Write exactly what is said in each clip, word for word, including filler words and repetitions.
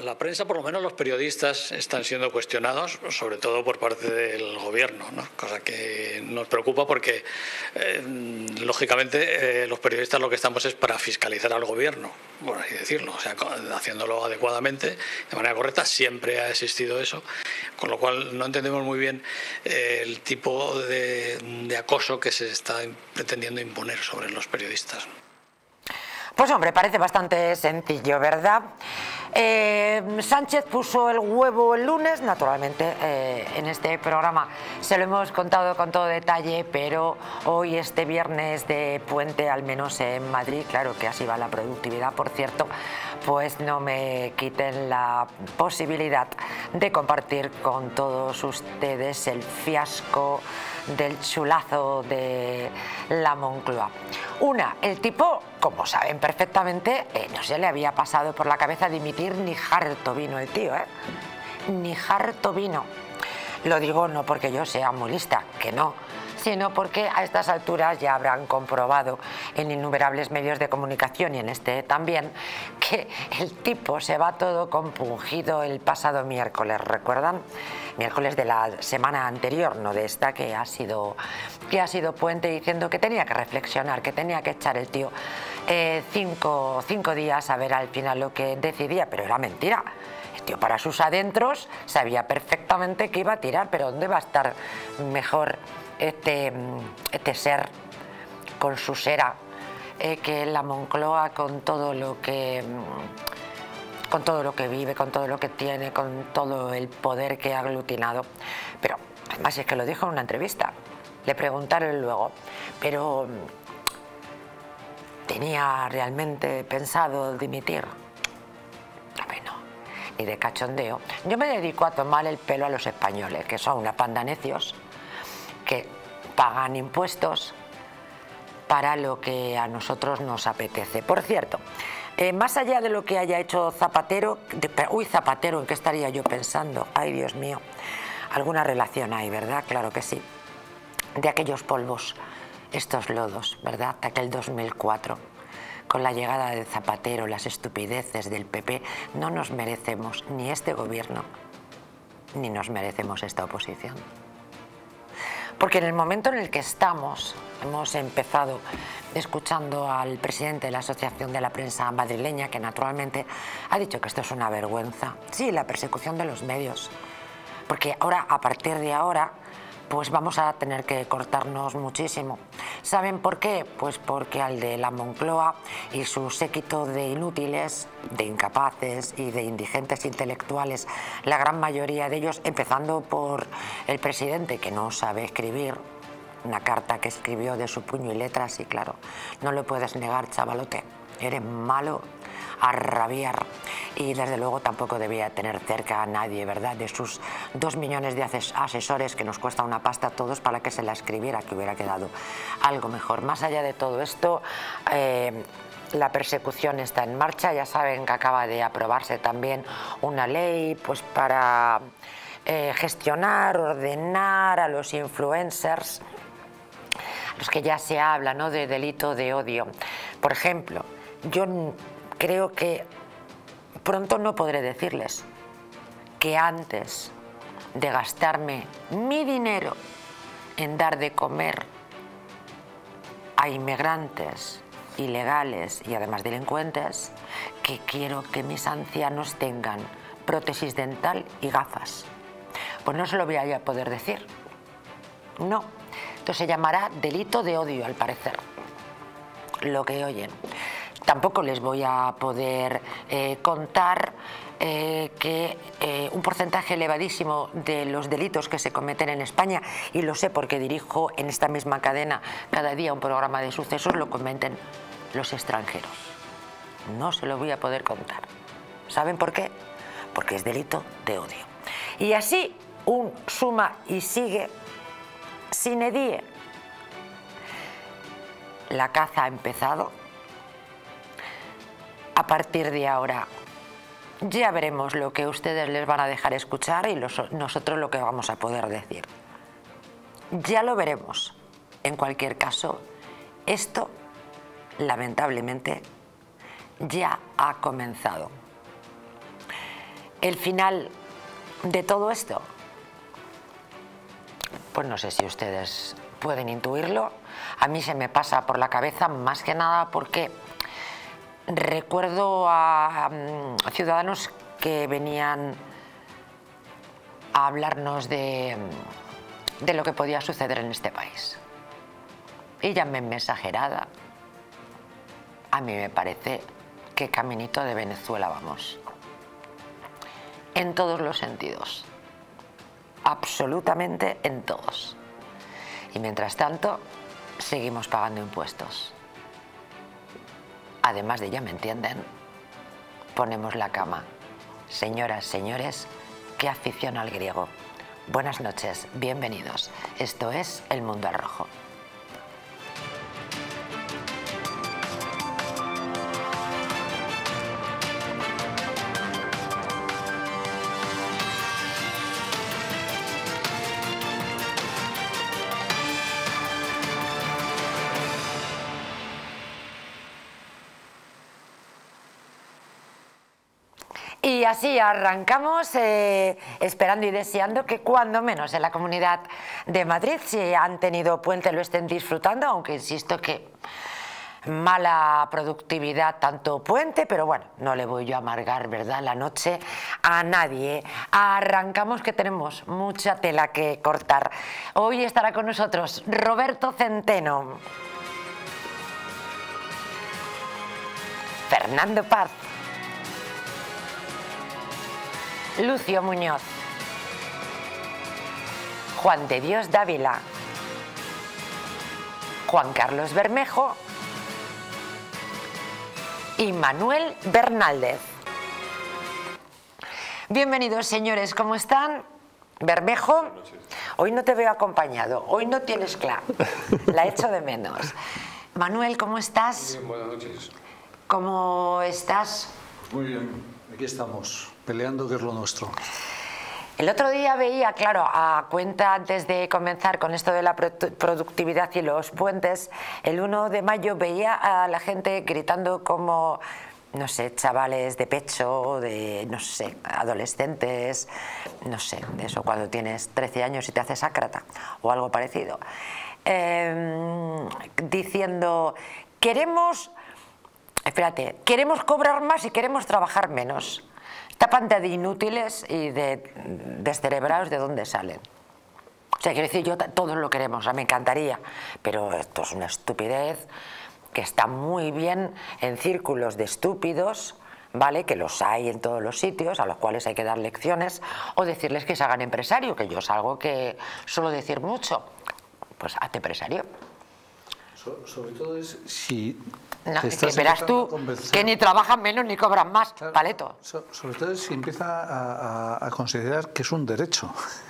la prensa, por lo menos los periodistas, están siendo cuestionados, sobre todo por parte del gobierno, ¿no? Cosa que nos preocupa porque, eh, lógicamente, eh, los periodistas lo que estamos es para fiscalizar al gobierno, por así decirlo, o sea, haciéndolo adecuadamente, de manera correcta. Siempre ha existido eso, con lo cual no entendemos muy bien eh, el tipo de, de acoso que se está pretendiendo imponer sobre los periodistas. Pues hombre, parece bastante sencillo, ¿verdad? Eh, Sánchez puso el huevo el lunes, naturalmente eh, en este programa se lo hemos contado con todo detalle, pero hoy, este viernes de puente, al menos en Madrid, claro que así va la productividad, por cierto, pues no me quiten la posibilidad de compartir con todos ustedes el fiasco del chulazo de la Moncloa. Una, el tipo, como saben perfectamente, eh, no se le había pasado por la cabeza dimitir ni harto vino el tío, ¿eh? Ni harto vino. Lo digo no porque yo sea muy lista, que no, sino porque a estas alturas ya habrán comprobado en innumerables medios de comunicación, y en este también, que el tipo se va todo compungido el pasado miércoles, ¿recuerdan? Miércoles de la semana anterior, no de esta, que ha sido, que ha sido puente, diciendo que tenía que reflexionar, que tenía que echar el tío eh, cinco, cinco días a ver al final lo que decidía, pero era mentira. El tío, para sus adentros, sabía perfectamente que iba a tirar, pero ¿dónde va a estar mejor este, este ser con su sera eh, que la Moncloa, con todo lo que... con todo lo que vive, con todo lo que tiene, con todo el poder que ha aglutinado? Pero además es que lo dijo en una entrevista, le preguntaron luego, pero ¿tenía realmente pensado dimitir? Bueno, ni de cachondeo. Yo me dedico a tomar el pelo a los españoles, que son una panda necios, que pagan impuestos para lo que a nosotros nos apetece. Por cierto, Eh, más allá de lo que haya hecho Zapatero, de, uy, Zapatero, ¿en qué estaría yo pensando? Ay, Dios mío, alguna relación hay, ¿verdad? Claro que sí. De aquellos polvos, estos lodos, ¿verdad? De aquel dos mil cuatro, con la llegada de Zapatero, las estupideces del P P, no nos merecemos ni este gobierno, ni nos merecemos esta oposición. Porque en el momento en el que estamos, hemos empezado escuchando al presidente de la Asociación de la Prensa Madrileña, que naturalmente ha dicho que esto es una vergüenza. Sí, la persecución de los medios. Porque ahora, a partir de ahora, pues vamos a tener que cortarnos muchísimo. ¿Saben por qué? Pues porque al de la Moncloa y su séquito de inútiles, de incapaces y de indigentes intelectuales, la gran mayoría de ellos, empezando por el presidente, que no sabe escribir, una carta que escribió de su puño y letras, y claro, no lo puedes negar, chavalote, eres malo a rabiar. Y desde luego tampoco debía tener cerca a nadie, ¿verdad?, de sus dos millones de asesores, que nos cuesta una pasta a todos, para que se la escribiera, que hubiera quedado algo mejor. Más allá de todo esto, eh, la persecución está en marcha. Ya saben que acaba de aprobarse también una ley pues para eh, gestionar, ordenar a los influencers, los que ya se habla, ¿no?, de delito de odio. Por ejemplo, yo creo que pronto no podré decirles que antes de gastarme mi dinero en dar de comer a inmigrantes ilegales y además delincuentes, que quiero que mis ancianos tengan prótesis dental y gafas. Pues no se lo voy a poder decir. No. Entonces se llamará delito de odio, al parecer, lo que oyen. Tampoco les voy a poder eh, contar eh, que eh, un porcentaje elevadísimo de los delitos que se cometen en España, y lo sé porque dirijo en esta misma cadena cada día un programa de sucesos, lo cometen los extranjeros. No se lo voy a poder contar. ¿Saben por qué? Porque es delito de odio. Y así un suma y sigue sine die. La caza ha empezado. A partir de ahora ya veremos lo que ustedes les van a dejar escuchar y los, nosotros lo que vamos a poder decir. Ya lo veremos. En cualquier caso, esto, lamentablemente, ya ha comenzado. el final de todo esto? Pues no sé si ustedes pueden intuirlo. A mí se me pasa por la cabeza más que nada porque recuerdo a um, ciudadanos que venían a hablarnos de, de lo que podía suceder en este país. Y llámenme exagerada. A mí me parece que caminito de Venezuela vamos. En todos los sentidos. Absolutamente en todos. Y mientras tanto, seguimos pagando impuestos. Además de, ya me entienden, ponemos la cama. Señoras, señores, qué afición al griego. Buenas noches, bienvenidos. Esto es El Mundo al Rojo. Y así arrancamos, eh, esperando y deseando que cuando menos en la Comunidad de Madrid, si han tenido puente, lo estén disfrutando, aunque insisto que mala productividad tanto puente, pero bueno, no le voy yo a amargar, ¿verdad?, la noche a nadie. Arrancamos, que tenemos mucha tela que cortar. Hoy estará con nosotros Roberto Centeno, Fernando Paz, Lucio Muñoz, Juan de Dios Dávila, Juan Carlos Bermejo y Manuel Bernaldez. Bienvenidos, señores, ¿cómo están? Bermejo, hoy no te veo acompañado, hoy no tienes claro, la echo de menos. Manuel, ¿cómo estás? Muy bien, buenas noches. ¿Cómo estás? Muy bien, aquí estamos, peleando, que es lo nuestro. El otro día veía, claro, a cuenta antes de comenzar con esto de la productividad y los puentes, el uno de mayo veía a la gente gritando como, no sé, chavales de pecho, de, no sé, adolescentes, no sé, de eso cuando tienes trece años y te haces ácrata o algo parecido, eh, diciendo, queremos, espérate, queremos cobrar más y queremos trabajar menos. Esta panda de inútiles y de descerebrados, ¿de dónde salen? O sea, quiero decir, yo todos lo queremos, o sea, me encantaría, pero esto es una estupidez que está muy bien en círculos de estúpidos, ¿vale?, que los hay en todos los sitios, a los cuales hay que dar lecciones, o decirles que se hagan empresario, que yo es algo que suelo decir mucho, pues hazte empresario. So, sobre todo es si... No, que verás tú que ni trabajan menos ni cobran más, claro, paleto. So, sobre todo si empieza a, a, a considerar que es un derecho.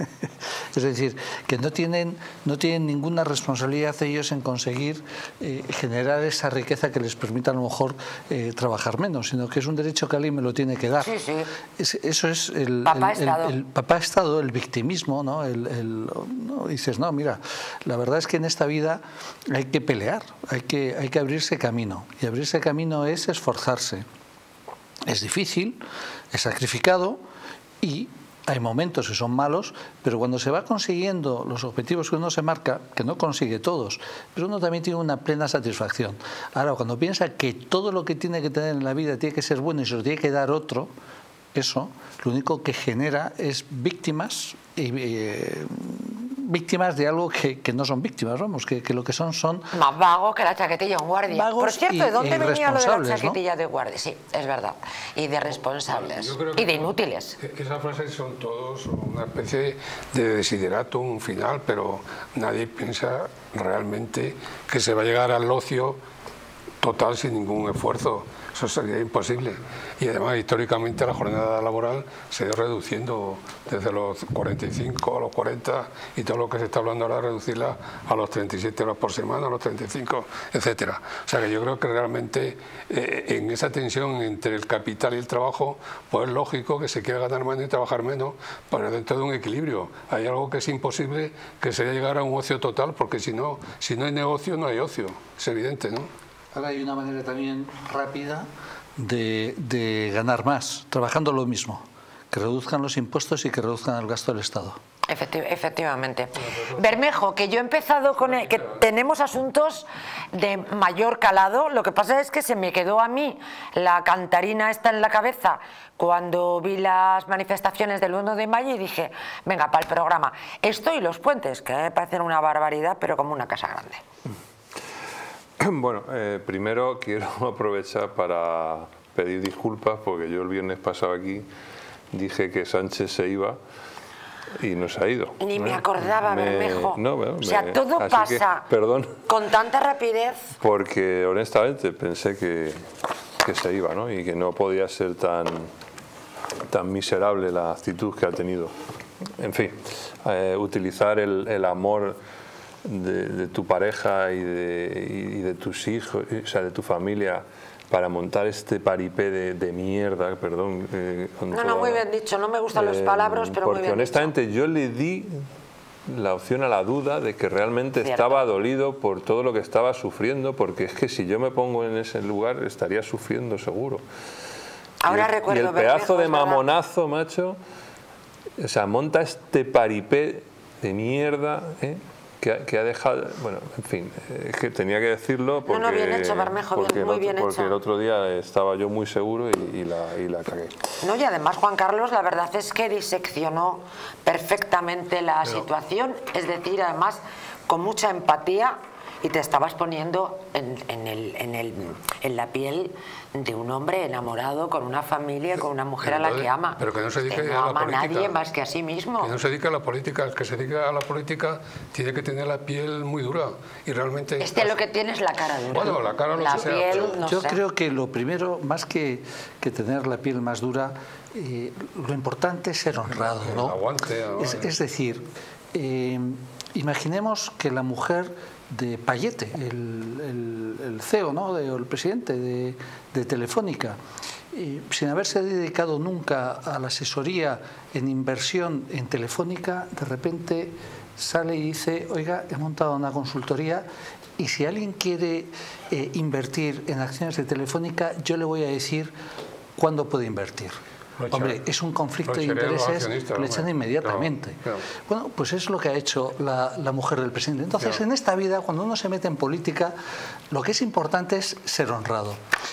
Es decir, que no tienen, no tienen ninguna responsabilidad ellos en conseguir eh, generar esa riqueza que les permita a lo mejor eh, trabajar menos, sino que es un derecho que alguien me lo tiene que dar. Sí, sí. Es, eso es el papá el, el, el papá Estado, el victimismo, ¿no? El, el, ¿no? Dices, no, mira, la verdad es que en esta vida hay que pelear, hay que, hay que abrirse camino. Y abrirse camino es esforzarse. Es difícil, es sacrificado y hay momentos que son malos, pero cuando se va consiguiendo los objetivos que uno se marca, que no consigue todos, pero uno también tiene una plena satisfacción. Ahora, cuando piensa que todo lo que tiene que tener en la vida tiene que ser bueno y se lo tiene que dar otro, eso lo único que genera es víctimas y eh, víctimas de algo que, que no son víctimas, vamos, que, que lo que son son... Más vagos que la chaquetilla de un guardia. Vagos. Por cierto, ¿de dónde venía lo de la chaquetilla, ¿no?, de guardia? Sí, es verdad. Y de responsables. Bueno, y de inútiles. Que, que esas frases son todos una especie de desideratum, un final, pero nadie piensa realmente que se va a llegar al ocio total sin ningún esfuerzo. Eso sería imposible. Y además, históricamente, la jornada laboral se ha ido reduciendo desde los cuarenta y cinco a los cuarenta, y todo lo que se está hablando ahora de reducirla a los treinta y siete horas por semana, a los treinta y cinco, etcétera. O sea que yo creo que realmente eh, en esa tensión entre el capital y el trabajo, pues es lógico que se quiera ganar menos y trabajar menos, pero dentro de un equilibrio. Hay algo que es imposible, que sería llegar a un ocio total, porque si no, si no hay negocio, no hay ocio. Es evidente, ¿no? Ahora hay una manera también rápida de, de ganar más, trabajando lo mismo. que reduzcan los impuestos y que reduzcan el gasto del Estado. Efectivamente. Bermejo, que yo he empezado con el, que tenemos asuntos de mayor calado, lo que pasa es que se me quedó a mí la cantarina esta en la cabeza cuando vi las manifestaciones del uno de mayo y dije, venga, para el programa, esto y los puentes, que me parecen una barbaridad, pero como una casa grande. Bueno, eh, primero quiero aprovechar para pedir disculpas porque yo el viernes pasado aquí dije que Sánchez se iba y no se ha ido. Ni me acordaba, me, Bermejo. No, bueno, o sea, me, todo pasa que, perdón, con tanta rapidez. Porque honestamente pensé que, que se iba, ¿no? Y que no podía ser tan, tan miserable la actitud que ha tenido. En fin, eh, utilizar el, el amor de, de tu pareja y de, y de tus hijos, o sea, de tu familia, para montar este paripé de, de mierda, perdón. Eh, no, toda, no, muy bien dicho, no me gustan eh, los palabras, pero muy bien honestamente dicho. Yo le di la opción a la duda de que realmente Cierto. estaba dolido por todo lo que estaba sufriendo, porque es que si yo me pongo en ese lugar estaría sufriendo seguro. Ahora y el, recuerdo y el pedazo Bermejo, de mamonazo, macho, o sea, monta este paripé de mierda, ¿eh? Que ha, que ha dejado, bueno, en fin, es que tenía que decirlo porque, no, no, bien hecho, Bermejo, porque, bien, muy el, otro, bien porque hecho. el otro día estaba yo muy seguro y, y, la, y la cagué. No, y además Juan Carlos, la verdad es que diseccionó perfectamente la Pero... situación, es decir, además con mucha empatía, y te estabas poniendo en, en, el, en, el, en la piel de un hombre enamorado, con una familia, con una mujer pero a la que ama. Pero que no se dedique que no a la ama política. a nadie más que a sí mismo. Que no se dedique a la política. El que se dedica a la política tiene que tener la piel muy dura. Y realmente... Este lo que tiene es la cara dura. Bueno, la cara no la se piel, sea. no Yo sé. creo que lo primero, más que, que tener la piel más dura, eh, lo importante es ser honrado, ¿no? Aguante, aguante. Es, es decir, eh, imaginemos que la mujer de Payete, el, el, el C E O, ¿no? de, o el presidente de, de Telefónica, y sin haberse dedicado nunca a la asesoría en inversión en Telefónica, de repente sale y dice, oiga, he montado una consultoría y si alguien quiere eh, invertir en acciones de Telefónica, yo le voy a decir cuándo puede invertir. Hombre, es un conflicto de intereses que le echan inmediatamente. Claro, claro. Bueno, pues es lo que ha hecho la, la mujer del presidente. Entonces, claro. en esta vida, cuando uno se mete en política, lo que es importante es ser honrado.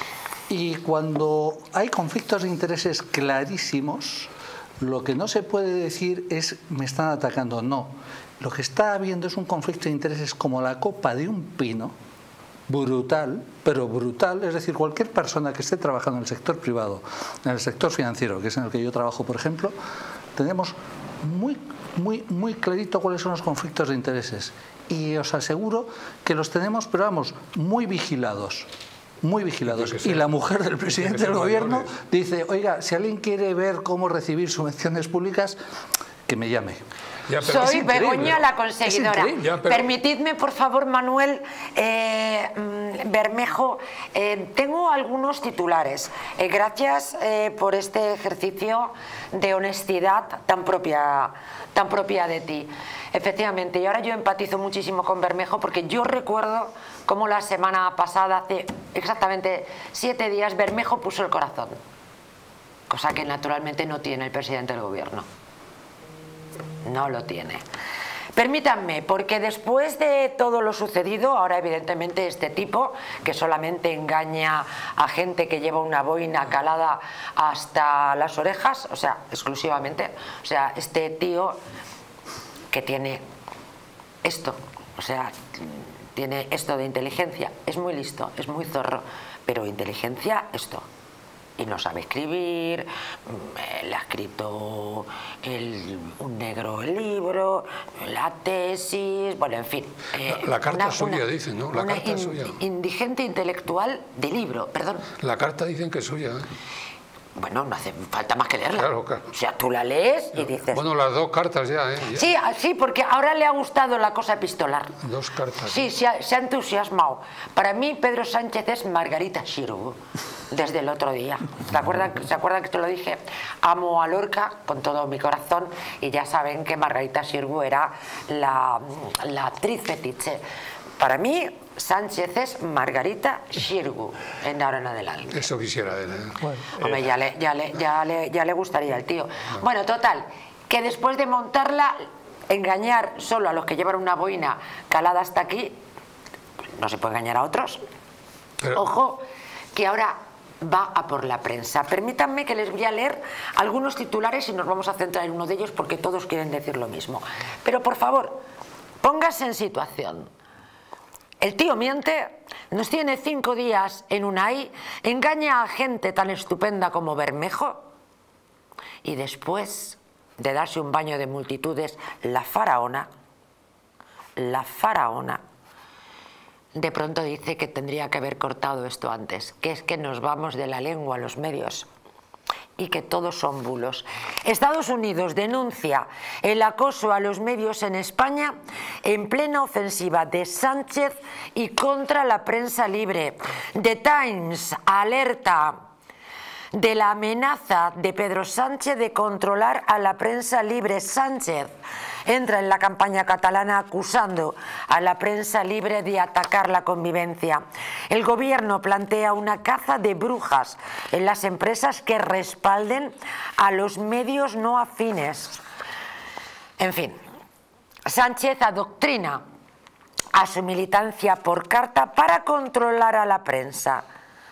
Y cuando hay conflictos de intereses clarísimos, lo que no se puede decir es me están atacando. No. Lo que está habiendo es un conflicto de intereses como la copa de un pino, brutal, pero brutal, es decir, cualquier persona que esté trabajando en el sector privado, en el sector financiero, que es en el que yo trabajo, por ejemplo, tenemos muy, muy, muy clarito cuáles son los conflictos de intereses. Y os aseguro que los tenemos, pero vamos, muy vigilados. Muy vigilados. Y la mujer del presidente del gobierno dice, oiga, si alguien quiere ver cómo recibir subvenciones públicas, que me llame. Ya, Soy Begoña la conseguidora. Ya, pero... Permitidme, por favor, Manuel eh, Bermejo, eh, tengo algunos titulares. Eh, gracias eh, por este ejercicio de honestidad tan propia, tan propia de ti. Efectivamente, y ahora yo empatizo muchísimo con Bermejo porque yo recuerdo cómo la semana pasada, hace exactamente siete días, Bermejo puso el corazón, cosa que naturalmente no tiene el presidente del gobierno. No lo tiene. Permítanme, porque después de todo lo sucedido, ahora evidentemente este tipo, que solamente engaña a gente que lleva una boina calada hasta las orejas, o sea, exclusivamente, o sea, este tío que tiene esto, o sea, tiene esto de inteligencia, es muy listo, es muy zorro, pero inteligencia, esto. Y no sabe escribir, le ha escrito el, un negro el libro, la tesis, bueno, en fin. Eh, la, la carta una, suya, una, dicen, ¿no? La una carta in, suya. Indigente intelectual de libro, perdón. La carta dicen que es suya, ¿eh? Bueno, no hace falta más que leerla. Claro, claro. O sea, tú la lees y dices... Bueno, las dos cartas ya, ¿eh? Ya. Sí, sí, porque ahora le ha gustado la cosa epistolar. Dos cartas. Sí, se ha, se ha entusiasmado. Para mí, Pedro Sánchez es Margarita Xirgu, desde el otro día. ¿Se acuerdan, ¿se acuerdan que te lo dije? Amo a Lorca con todo mi corazón y ya saben que Margarita Xirgu era la, la actriz fetiche para mí, Sánchez es Margarita Xirgu en ahora en adelante. Eso quisiera él. ¿eh? Bueno, Hombre, ya le, ya, le, ya, le, ya le gustaría al tío. Bueno, total, que después de montarla, engañar solo a los que llevan una boina calada hasta aquí, no se puede engañar a otros. Pero... Ojo, que ahora va a por la prensa. Permítanme que les voy a leer algunos titulares y nos vamos a centrar en uno de ellos porque todos quieren decir lo mismo. Pero por favor, póngase en situación. El tío miente, nos tiene cinco días en Unai, engaña a gente tan estupenda como Bermejo y después de darse un baño de multitudes, la faraona, la faraona, de pronto dice que tendría que haber cortado esto antes, que es que nos vamos de la lengua a los medios y que todos son bulos. Estados Unidos denuncia el acoso a los medios en España en plena ofensiva de Sánchez y contra la prensa libre. The Times alerta de la amenaza de Pedro Sánchez de controlar a la prensa libre. Sánchez entra en la campaña catalana acusando a la prensa libre de atacar la convivencia. El gobierno plantea una caza de brujas en las empresas que respalden a los medios no afines. En fin, Sánchez adoctrina a su militancia por carta para controlar a la prensa.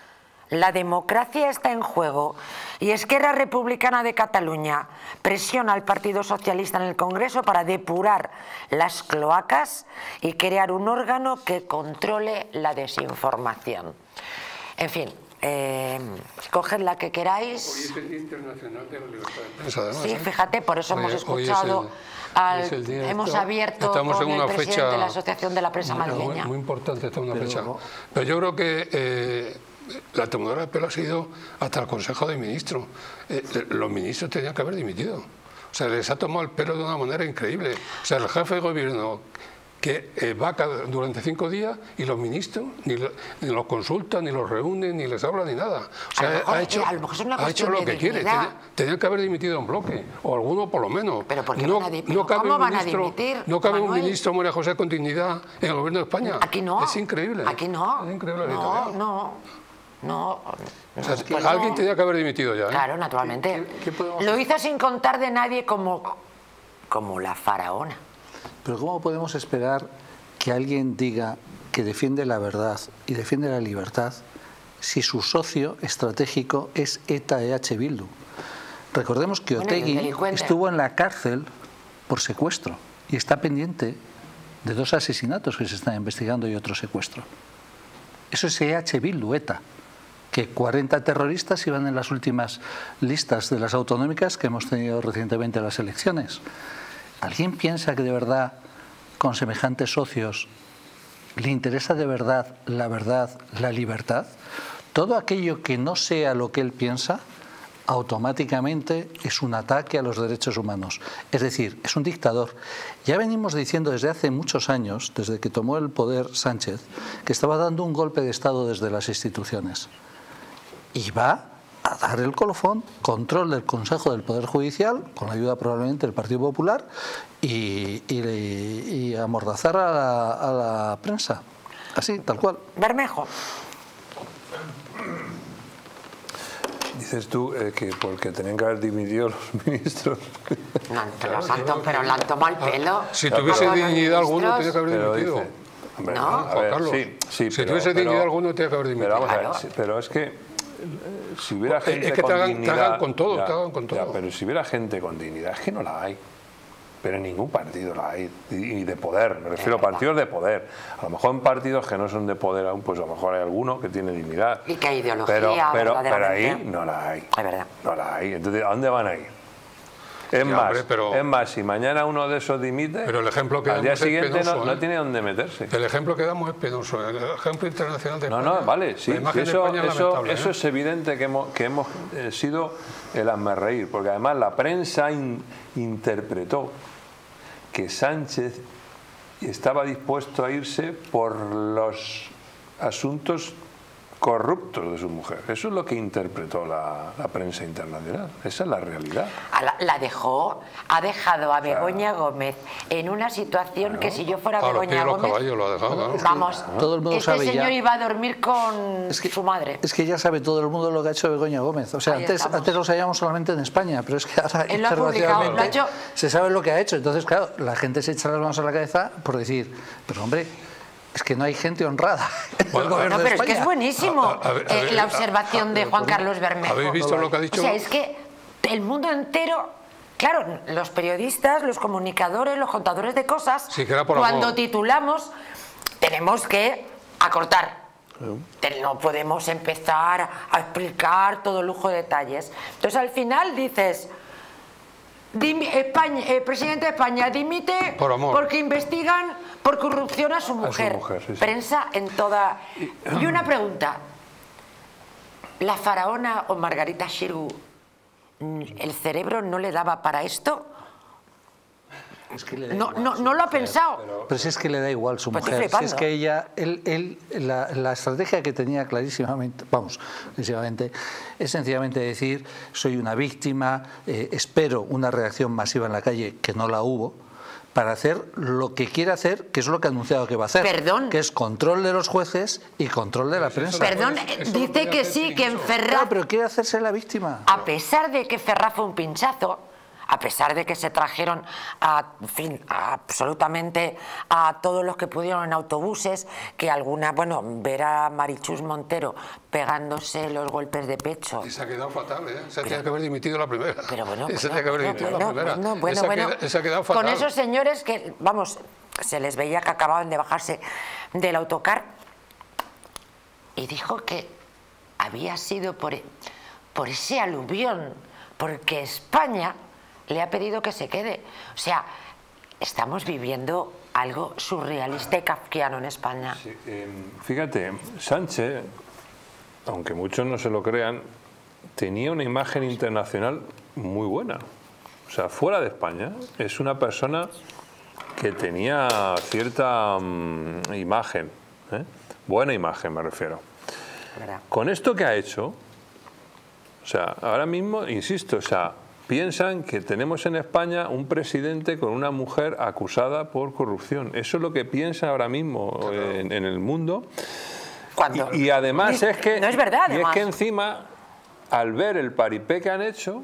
La democracia está en juego y Esquerra Republicana de Cataluña presiona al Partido Socialista en el Congreso para depurar las cloacas y crear un órgano que controle la desinformación. En fin, eh, coged la que queráis. Hoy es el Día Internacional de la Libertad de Prensa, además. Sí, ¿eh? fíjate, por eso Hoy, hemos escuchado, al, día, hemos está, abierto estamos con en una el presidente fecha, de la Asociación de la Prensa Madrileña. Muy, muy importante esta una Pero fecha. luego... Pero yo creo que eh, la tomadora de pelo ha sido hasta el Consejo de Ministros. Eh, los ministros tenían que haber dimitido. O sea, les ha tomado el pelo de una manera increíble. O sea, el jefe de gobierno que eh, va cada, durante cinco días y los ministros ni, lo, ni los consultan, ni los reúnen, ni les habla, ni nada. O sea, mejor, ha hecho, a lo mejor es una ha hecho lo que quiere. Tenían, tenían que haber dimitido en bloque, o alguno por lo menos. Pero ¿por qué no, van a, no cabe ¿cómo un van ministro, a dimitir, no cabe Manuel? un ministro, María José, con dignidad en el gobierno de España. Aquí no. Es increíble. Aquí no. Es increíble la no, situación. no, no. O sea, Pues alguien no. tenía que haber dimitido ya. ¿eh? Claro, naturalmente. ¿Qué- qué podemos Lo hacer? hizo sin contar de nadie como, como la faraona. Pero ¿cómo podemos esperar que alguien diga que defiende la verdad y defiende la libertad si su socio estratégico es ETA E H Bildu? Recordemos que Bueno, y un Otegi delincuente. estuvo en la cárcel por secuestro y está pendiente de dos asesinatos que se están investigando y otro secuestro. Eso es E H Bildu, ETA, que cuarenta terroristas iban en las últimas listas de las autonómicas que hemos tenido recientemente en las elecciones. ¿Alguien piensa que de verdad, con semejantes socios, le interesa de verdad la verdad, la libertad? Todo aquello que no sea lo que él piensa, automáticamente es un ataque a los derechos humanos. Es decir, es un dictador. Ya venimos diciendo desde hace muchos años, desde que tomó el poder Sánchez, que estaba dando un golpe de Estado desde las instituciones. Y va a dar el colofón, control del Consejo del Poder Judicial, con la ayuda probablemente del Partido Popular, y, y, y amordazar a la, a la prensa. Así, tal cual. Bermejo. Dices tú eh, que porque tenían que haber dimitido los ministros. No, pero, los han tom- pero le han tomado el pelo. Si tuviese A los dignidad alguno, tenía ministros. que haber Pero dimitido. dice, hombre, No. a ver, Juan Carlos, sí, sí, si pero- tuviese pero- dignidad alguno, tenía que haber dimitido. Pero vamos a ver, Claro. sí, pero es que eh, si hubiera Es gente que te con hagan- te dignidad, hagan con todo, ya, te hagan con ya, todo. pero si hubiera gente con dignidad, es que no la hay. Pero en ningún partido la hay, y y de poder, me refiero a partidos de poder. A lo mejor en partidos que no son de poder aún, pues a lo mejor hay alguno que tiene dignidad. Y que hay ideología, pero, pero, pero verdaderamente. ahí no la hay. Es verdad. No la hay. Entonces, ¿a dónde van a ir? Es, Sí, más, hombre, pero- es más, si mañana uno de esos dimite, Pero el ejemplo que al día damos es siguiente penoso, no, no ¿eh? tiene dónde meterse. El ejemplo que damos es penoso. El ejemplo internacional de No, España. no, vale, sí, La imagen sí, de eso, España es eso, lamentable, eso ¿eh? es evidente que hemos, que hemos eh, sido el hazmerreír, porque además la prensa in- interpretó que Sánchez estaba dispuesto a irse por los asuntos corruptos de su mujer. Eso es lo que interpretó la, la prensa internacional. Esa es la realidad. La, la dejó, ha dejado a Begoña claro. Gómez en una situación claro. que si yo fuera a Begoña los Gómez, caballos lo ha dejado, claro. vamos, todo el mundo este sabe señor ya. iba a dormir con es que, su madre. Es que ya sabe todo el mundo lo que ha hecho Begoña Gómez. O sea, antes, antes lo sabíamos solamente en España, pero es que ahora Él lo ha publicado, lo ha hecho... se sabe lo que ha hecho. Entonces, claro, la gente se echa las manos a la cabeza por decir, pero hombre, es que no hay gente honrada en bueno, el gobierno no, de pero España. es que es buenísimo a, a ver, a ver, eh, la observación a, a, de Juan Carlos Bermejo. ¿Habéis visto lo que ha dicho? O sea, es que el mundo entero, claro, los periodistas, los comunicadores, los contadores de cosas, sí, que era por cuando amor. titulamos, tenemos que acortar. Sí. No podemos empezar a explicar todo lujo de detalles. Entonces, al final dices... España, el presidente de España dimite por amor. porque investigan por corrupción a su mujer. A su mujer sí, sí. Prensa en toda... Y una pregunta. ¿La faraona o Margarita Xirgu, el cerebro no le daba para esto? Es que le da no, igual, no, no lo ha pensado. Pero, pero si es que le da igual su pues mujer. Si es que ella, él, él, la, la estrategia que tenía clarísimamente, vamos, clarísimamente, es sencillamente decir, soy una víctima, eh, espero una reacción masiva en la calle, que no la hubo, para hacer lo que quiere hacer, que es lo que ha anunciado que va a hacer. Perdón. Que es control de los jueces y control de la prensa. Perdón, dice que sí, que en Ferraz... Claro, pero quiere hacerse la víctima. A pesar de que Ferraz fue un pinchazo, a pesar de que se trajeron a, en fin, a absolutamente a todos los que pudieron en autobuses, que alguna, bueno, ver a Marichus Montero pegándose los golpes de pecho. Y se ha quedado fatal, ¿eh? Se tenía que haber dimitido la primera. Pero bueno, se bueno, tenía que haber dimitido bueno, la primera. bueno, bueno, esa, bueno, queda, esa ha quedado fatal. Con esos señores que, vamos, se les veía que acababan de bajarse del autocar y dijo que había sido por, por ese aluvión, porque España le ha pedido que se quede. O sea, estamos viviendo algo surrealista y kafkiano en España. Sí, eh, fíjate, Sánchez, aunque muchos no se lo crean, tenía una imagen internacional muy buena. O sea, fuera de España, es una persona que tenía cierta um, imagen, ¿eh? Buena imagen me refiero. ¿Verdad? Con esto que ha hecho, o sea, ahora mismo, insisto, o sea, piensan que tenemos en España un presidente con una mujer acusada por corrupción. Eso es lo que piensa ahora mismo claro. en, en el mundo. Cuando, y, y además es que, no es verdad, y además. es que encima, al ver el paripé que han hecho,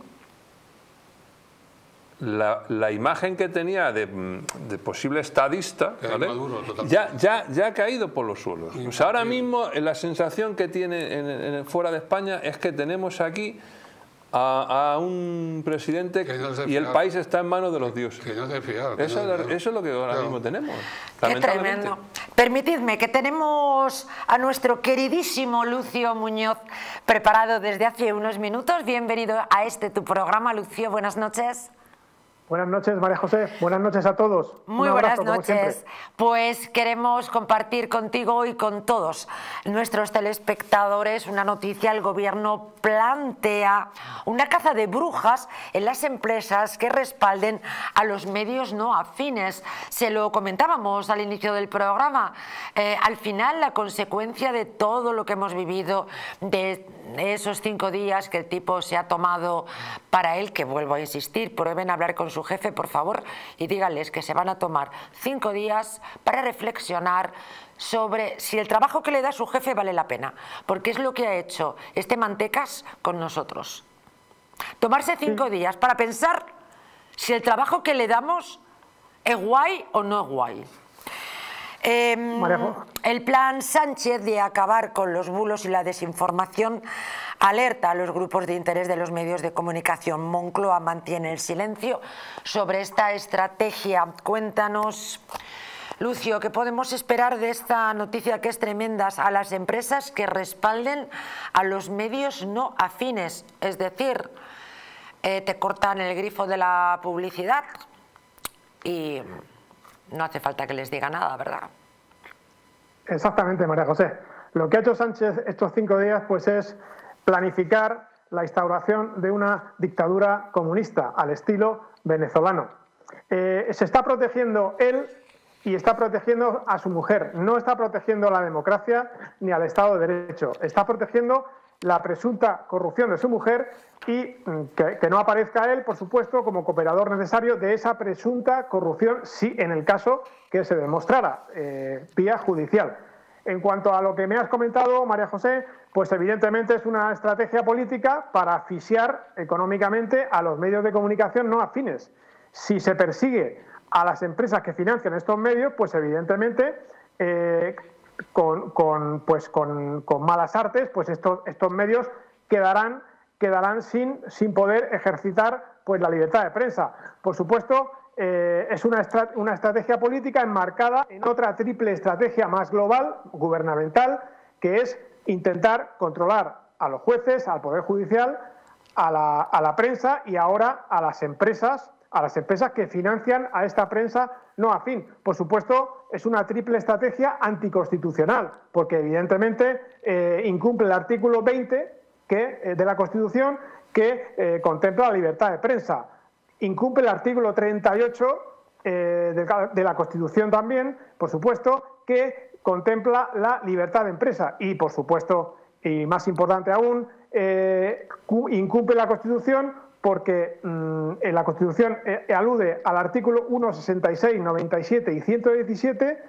la, la imagen que tenía de, de posible estadista, ¿vale? Maduro, ya, ya, ya ha caído por los suelos. O sea, ahora mismo la sensación que tiene en, en, fuera de España es que tenemos aquí A, a un presidente no y el país está en manos de los dioses. Que no se fiar, eso, no es, eso es lo que ahora claro. mismo tenemos. Qué tremendo. Permitidme que tenemos a nuestro queridísimo Lucio Muñoz preparado desde hace unos minutos. Bienvenido a este tu programa, Lucio. Buenas noches. Buenas noches, María José. Buenas noches a todos. Muy buenas noches. Pues queremos compartir contigo y con todos nuestros telespectadores una noticia. El gobierno plantea una caza de brujas en las empresas que respalden a los medios no afines. Se lo comentábamos al inicio del programa. Eh, al final, la consecuencia de todo lo que hemos vivido, de esos cinco días que el tipo se ha tomado para él, que vuelvo a insistir, prueben a hablar con su jefe, por favor, y díganles que se van a tomar cinco días para reflexionar sobre si el trabajo que le da su jefe vale la pena, porque es lo que ha hecho este Mantecas con nosotros. Tomarse cinco días para pensar si el trabajo que le damos es guay o no es guay. Eh, el plan Sánchez de acabar con los bulos y la desinformación alerta a los grupos de interés de los medios de comunicación. Moncloa mantiene el silencio sobre esta estrategia. Cuéntanos, Lucio, ¿qué podemos esperar de esta noticia que es tremenda a las empresas que respalden a los medios no afines? Es decir, eh, te cortan el grifo de la publicidad y no hace falta que les diga nada, ¿verdad? Exactamente, María José. Lo que ha hecho Sánchez estos cinco días pues es planificar la instauración de una dictadura comunista al estilo venezolano. Eh, se está protegiendo él y está protegiendo a su mujer. No está protegiendo a la democracia ni al Estado de Derecho. Está protegiendo la presunta corrupción de su mujer y que, que no aparezca él, por supuesto, como cooperador necesario de esa presunta corrupción, si en el caso que se demostrara eh, vía judicial. En cuanto a lo que me has comentado, María José, pues evidentemente es una estrategia política para asfixiar económicamente a los medios de comunicación no afines. Si se persigue a las empresas que financian estos medios, pues evidentemente eh, con, con, pues con, con malas artes, pues estos, estos medios quedarán, quedarán sin, sin poder ejercitar pues la libertad de prensa. Por supuesto, eh, es una, estra una estrategia política enmarcada en otra triple estrategia más global, gubernamental, que es intentar controlar a los jueces, al Poder Judicial, a la, a la prensa y ahora a las empresas, a las empresas que financian a esta prensa no afín. Por supuesto, es una triple estrategia anticonstitucional, porque evidentemente eh, incumple el artículo veinte que, eh, de la Constitución que eh, contempla la libertad de prensa. Incumple el artículo treinta y ocho eh, de, de la Constitución también, por supuesto, que contempla la libertad de empresa y, por supuesto, y más importante aún, eh, incumple la Constitución porque mmm, en la Constitución eh, alude al artículo ciento sesenta y seis, noventa y siete y ciento diecisiete,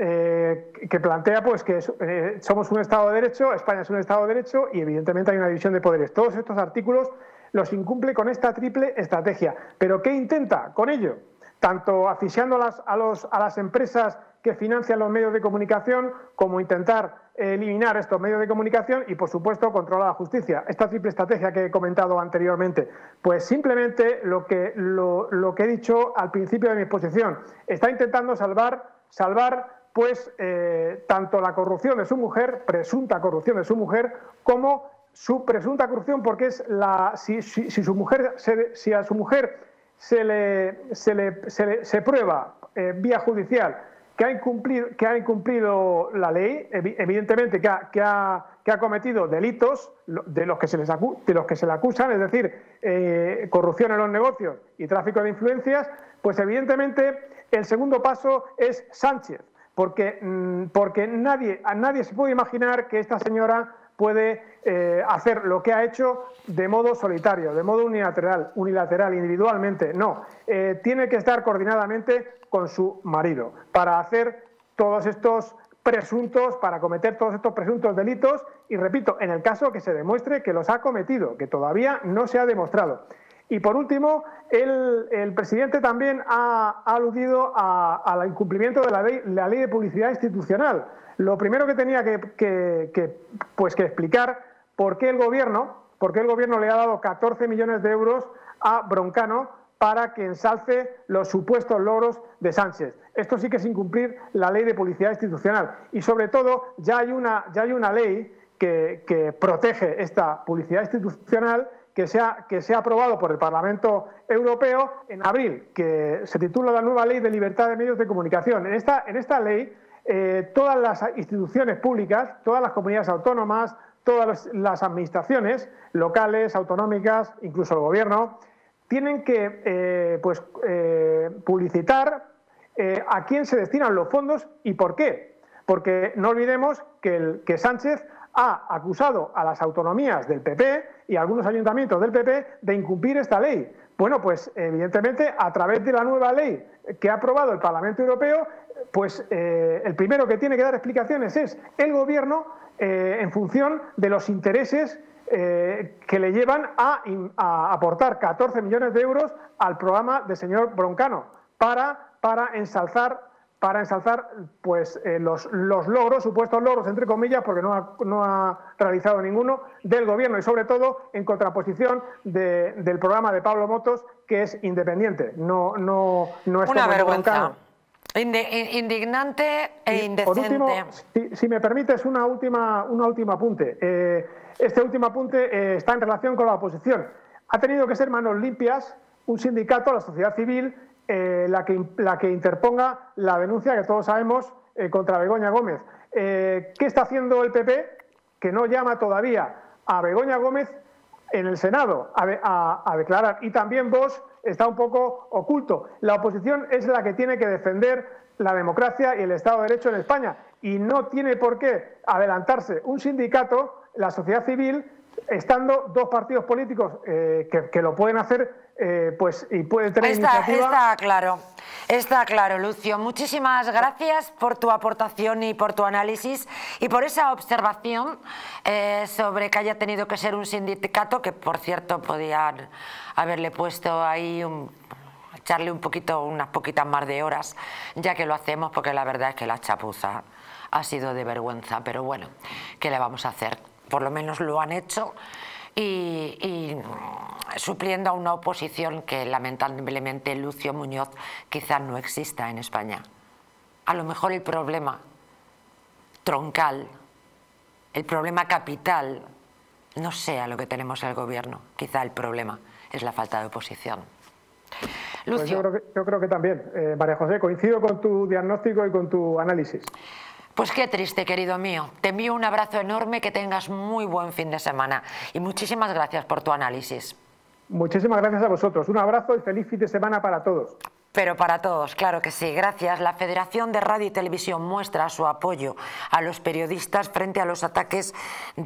eh, que plantea pues, que eh, somos un Estado de Derecho, España es un Estado de Derecho y evidentemente hay una división de poderes. Todos estos artículos los incumple con esta triple estrategia. ¿Pero qué intenta con ello? Tanto asfixiando a las, a, los, a las empresas que financian los medios de comunicación, como intentar eliminar estos medios de comunicación y, por supuesto, controlar la justicia. Esta triple estrategia que he comentado anteriormente, pues simplemente lo que, lo, lo que he dicho al principio de mi exposición, está intentando salvar, salvar pues, eh, tanto la corrupción de su mujer, presunta corrupción de su mujer, como su presunta corrupción, porque es la si, si, si, su mujer se, si a su mujer se le, se le, se le se prueba eh, vía judicial que ha incumplido, que ha incumplido la ley, evidentemente que ha, que ha, que ha cometido delitos de los que se les acu de los que se le acusan, es decir, eh, corrupción en los negocios y tráfico de influencias, pues evidentemente el segundo paso es Sánchez, porque, porque nadie, a nadie se puede imaginar que esta señora puede eh, hacer lo que ha hecho de modo solitario, de modo unilateral, unilateral, individualmente. No, eh, tiene que estar coordinadamente con su marido para hacer todos estos presuntos, para cometer todos estos presuntos delitos y, repito, en el caso que se demuestre que los ha cometido, que todavía no se ha demostrado. Y por último, el, el presidente también ha, ha aludido al incumplimiento de la ley, la ley de publicidad institucional. Lo primero que tenía que, que, que, pues que explicar por qué el gobierno, por qué el gobierno le ha dado catorce millones de euros a Broncano para que ensalce los supuestos logros de Sánchez. Esto sí que es incumplir la ley de publicidad institucional. Y sobre todo, ya hay una, ya hay una ley que, que protege esta publicidad institucional que se, ha, que se ha aprobado por el Parlamento Europeo en abril, que se titula la nueva Ley de Libertad de Medios de Comunicación. En esta, en esta ley, eh, todas las instituciones públicas, todas las comunidades autónomas, todas las administraciones locales, autonómicas, incluso el gobierno, tienen que eh, pues, eh, publicitar eh, a quién se destinan los fondos y por qué. Porque no olvidemos que, el, que Sánchez ha acusado a las autonomías del P P y a algunos ayuntamientos del P P de incumplir esta ley. Bueno, pues evidentemente a través de la nueva ley que ha aprobado el Parlamento Europeo, pues eh, el primero que tiene que dar explicaciones es el Gobierno eh, en función de los intereses eh, que le llevan a, a aportar catorce millones de euros al programa del señor Broncano para, para ensalzar para ensalzar pues, eh, los, los logros, supuestos logros, entre comillas, porque no ha, no ha realizado ninguno, del Gobierno y, sobre todo, en contraposición de, del programa de Pablo Motos, que es independiente, no, no, no es una como vergüenza. Indi indignante e y, indecente. Por último, si, si me permites, una última, una última apunte. Eh, este último apunte eh, está en relación con la oposición. Ha tenido que ser manos limpias un sindicato, la sociedad civil, Eh, la, que, la que interponga la denuncia que todos sabemos eh, contra Begoña Gómez. Eh, ¿Qué está haciendo el P P? Que no llama todavía a Begoña Gómez en el Senado a, a, a declarar. Y también Vox está un poco oculto. La oposición es la que tiene que defender la democracia y el Estado de Derecho en España. Y no tiene por qué adelantarse un sindicato, la sociedad civil, estando dos partidos políticos eh, que, que lo pueden hacer, eh, pues, y pueden tener está, iniciativa. Está claro, está claro, Lucio. Muchísimas gracias por tu aportación y por tu análisis y por esa observación eh, sobre que haya tenido que ser un sindicato, que por cierto podían haberle puesto ahí un... echarle un poquito, unas poquitas más de horas, ya que lo hacemos, porque la verdad es que la chapuza ha sido de vergüenza, pero bueno, ¿qué le vamos a hacer? Por lo menos lo han hecho y, y supliendo a una oposición que lamentablemente Lucio Muñoz quizás no exista en España. A lo mejor el problema troncal, el problema capital, no sea lo que tenemos el gobierno, quizá el problema es la falta de oposición. Lucio. Pues yo, creo que, yo creo que también, eh, María José, coincido con tu diagnóstico y con tu análisis. Pues qué triste, querido mío. Te envío un abrazo enorme, que tengas muy buen fin de semana y muchísimas gracias por tu análisis. Muchísimas gracias a vosotros. Un abrazo y feliz fin de semana para todos. Pero para todos, claro que sí. Gracias. La Federación de Radio y Televisión muestra su apoyo a los periodistas frente a los ataques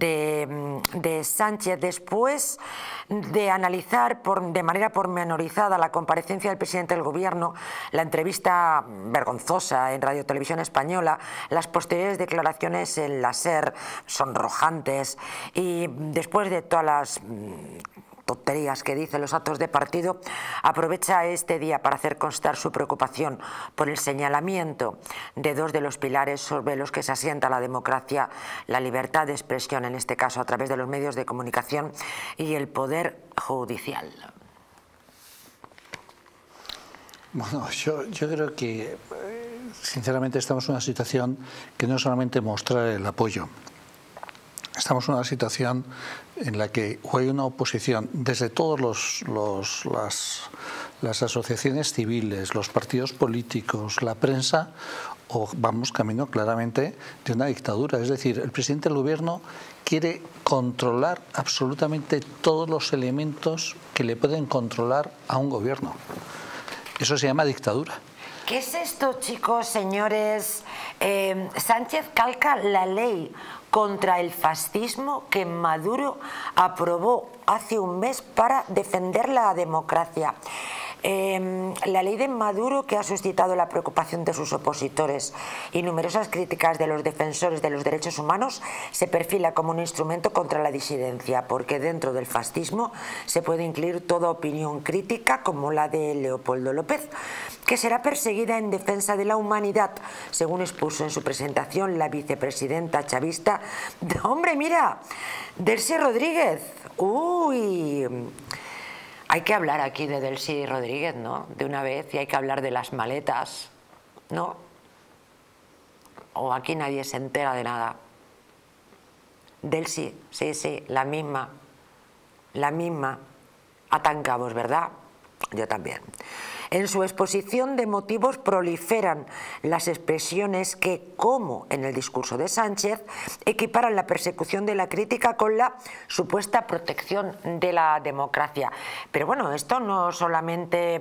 de, de Sánchez. Después de analizar por, de manera pormenorizada la comparecencia del presidente del Gobierno, la entrevista vergonzosa en Radio Televisión Española, las posteriores declaraciones en la SER sonrojantes y después de todas las tonterías que dicen los actos de partido, aprovecha este día para hacer constar su preocupación por el señalamiento de dos de los pilares sobre los que se asienta la democracia, la libertad de expresión, en este caso a través de los medios de comunicación, y el poder judicial. Bueno, yo, yo creo que sinceramente estamos en una situación que no es solamente mostrar el apoyo. Estamos en una situación en la que hay una oposición desde todos los, los las, las asociaciones civiles, los partidos políticos, la prensa, o vamos camino claramente de una dictadura. Es decir, el presidente del gobierno quiere controlar absolutamente todos los elementos que le pueden controlar a un gobierno. Eso se llama dictadura. ¿Qué es esto, chicos, señores? Eh, Sánchez calca la ley contra el fascismo que Maduro aprobó hace un mes para defender la democracia. Eh, la ley de Maduro, que ha suscitado la preocupación de sus opositores y numerosas críticas de los defensores de los derechos humanos, se perfila como un instrumento contra la disidencia, porque dentro del fascismo se puede incluir toda opinión crítica, como la de Leopoldo López, que será perseguida en defensa de la humanidad, según expuso en su presentación la vicepresidenta chavista. ¡Hombre, mira! Delcy Rodríguez. ¡Uy! Hay que hablar aquí de Delcy Rodríguez, ¿no? De una vez, y hay que hablar de las maletas, ¿no? O aquí nadie se entera de nada. Delcy, sí, sí, la misma, la misma. Atan cabos, ¿verdad? Yo también. En su exposición de motivos proliferan las expresiones que, como en el discurso de Sánchez, equiparan la persecución de la crítica con la supuesta protección de la democracia. Pero bueno, esto no solamente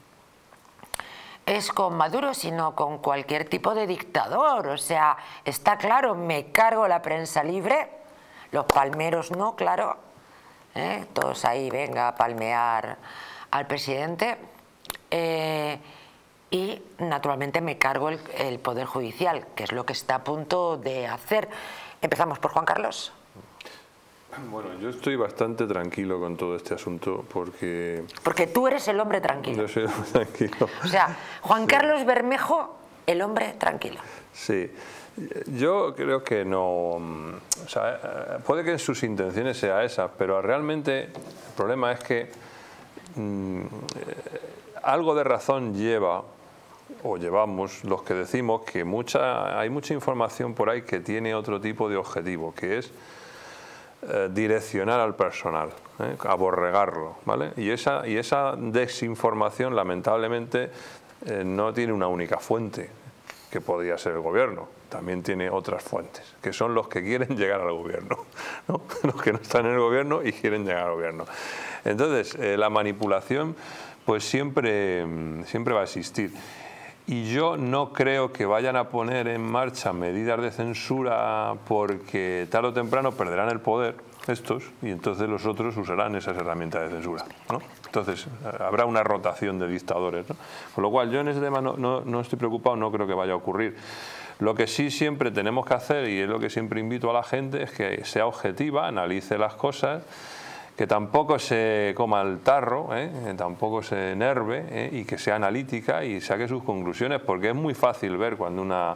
es con Maduro, sino con cualquier tipo de dictador. O sea, está claro, me cargo la prensa libre, los palmeros no, claro, ¿eh? Todos ahí, venga a palmear al presidente. Eh, y naturalmente me cargo el, el Poder Judicial, que es lo que está a punto de hacer. Empezamos por Juan Carlos. Bueno, yo estoy bastante tranquilo con todo este asunto porque... Porque tú eres el hombre tranquilo. Yo soy el hombre tranquilo. O sea, Juan sí. Carlos Bermejo, el hombre tranquilo. Sí. Yo creo que no... O sea, puede que en sus intenciones sea esa, pero realmente el problema es que mmm, algo de razón lleva, o llevamos, los que decimos que mucha, hay mucha información por ahí que tiene otro tipo de objetivo, que es eh, direccionar al personal, ¿eh? aborregarlo, ¿vale? Y esa, y esa desinformación, lamentablemente, eh, no tiene una única fuente, que podría ser el gobierno, también tiene otras fuentes, que son los que quieren llegar al gobierno, ¿no? Los que no están en el gobierno y quieren llegar al gobierno. Entonces, eh, la manipulación pues siempre, siempre va a existir. Y yo no creo que vayan a poner en marcha medidas de censura porque tarde o temprano perderán el poder estos y entonces los otros usarán esas herramientas de censura, ¿no? Entonces habrá una rotación de dictadores, ¿no? Con lo cual yo en ese tema no, no, no estoy preocupado, no creo que vaya a ocurrir. Lo que sí siempre tenemos que hacer, y es lo que siempre invito a la gente, es que sea objetiva, analice las cosas, que tampoco se coma el tarro, ¿eh? Tampoco se enerve, ¿eh? Y que sea analítica y saque sus conclusiones, porque es muy fácil ver cuando una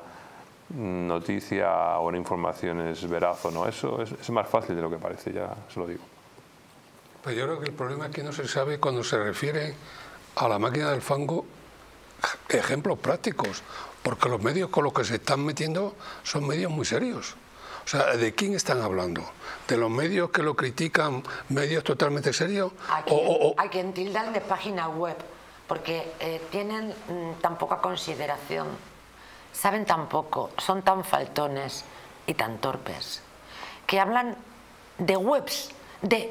noticia o una información es veraz o no. Eso es, es más fácil de lo que parece, ya se lo digo. Pues yo creo que el problema es que no se sabe cuando se refiere a la máquina del fango ejemplos prácticos, porque los medios con los que se están metiendo son medios muy serios. O sea, ¿de quién están hablando? ¿De los medios que lo critican, medios totalmente serios? A quien, o, o, a quien tildan de página web, porque eh, tienen mmm, tan poca consideración, saben tan poco, son tan faltones y tan torpes, que hablan de webs, de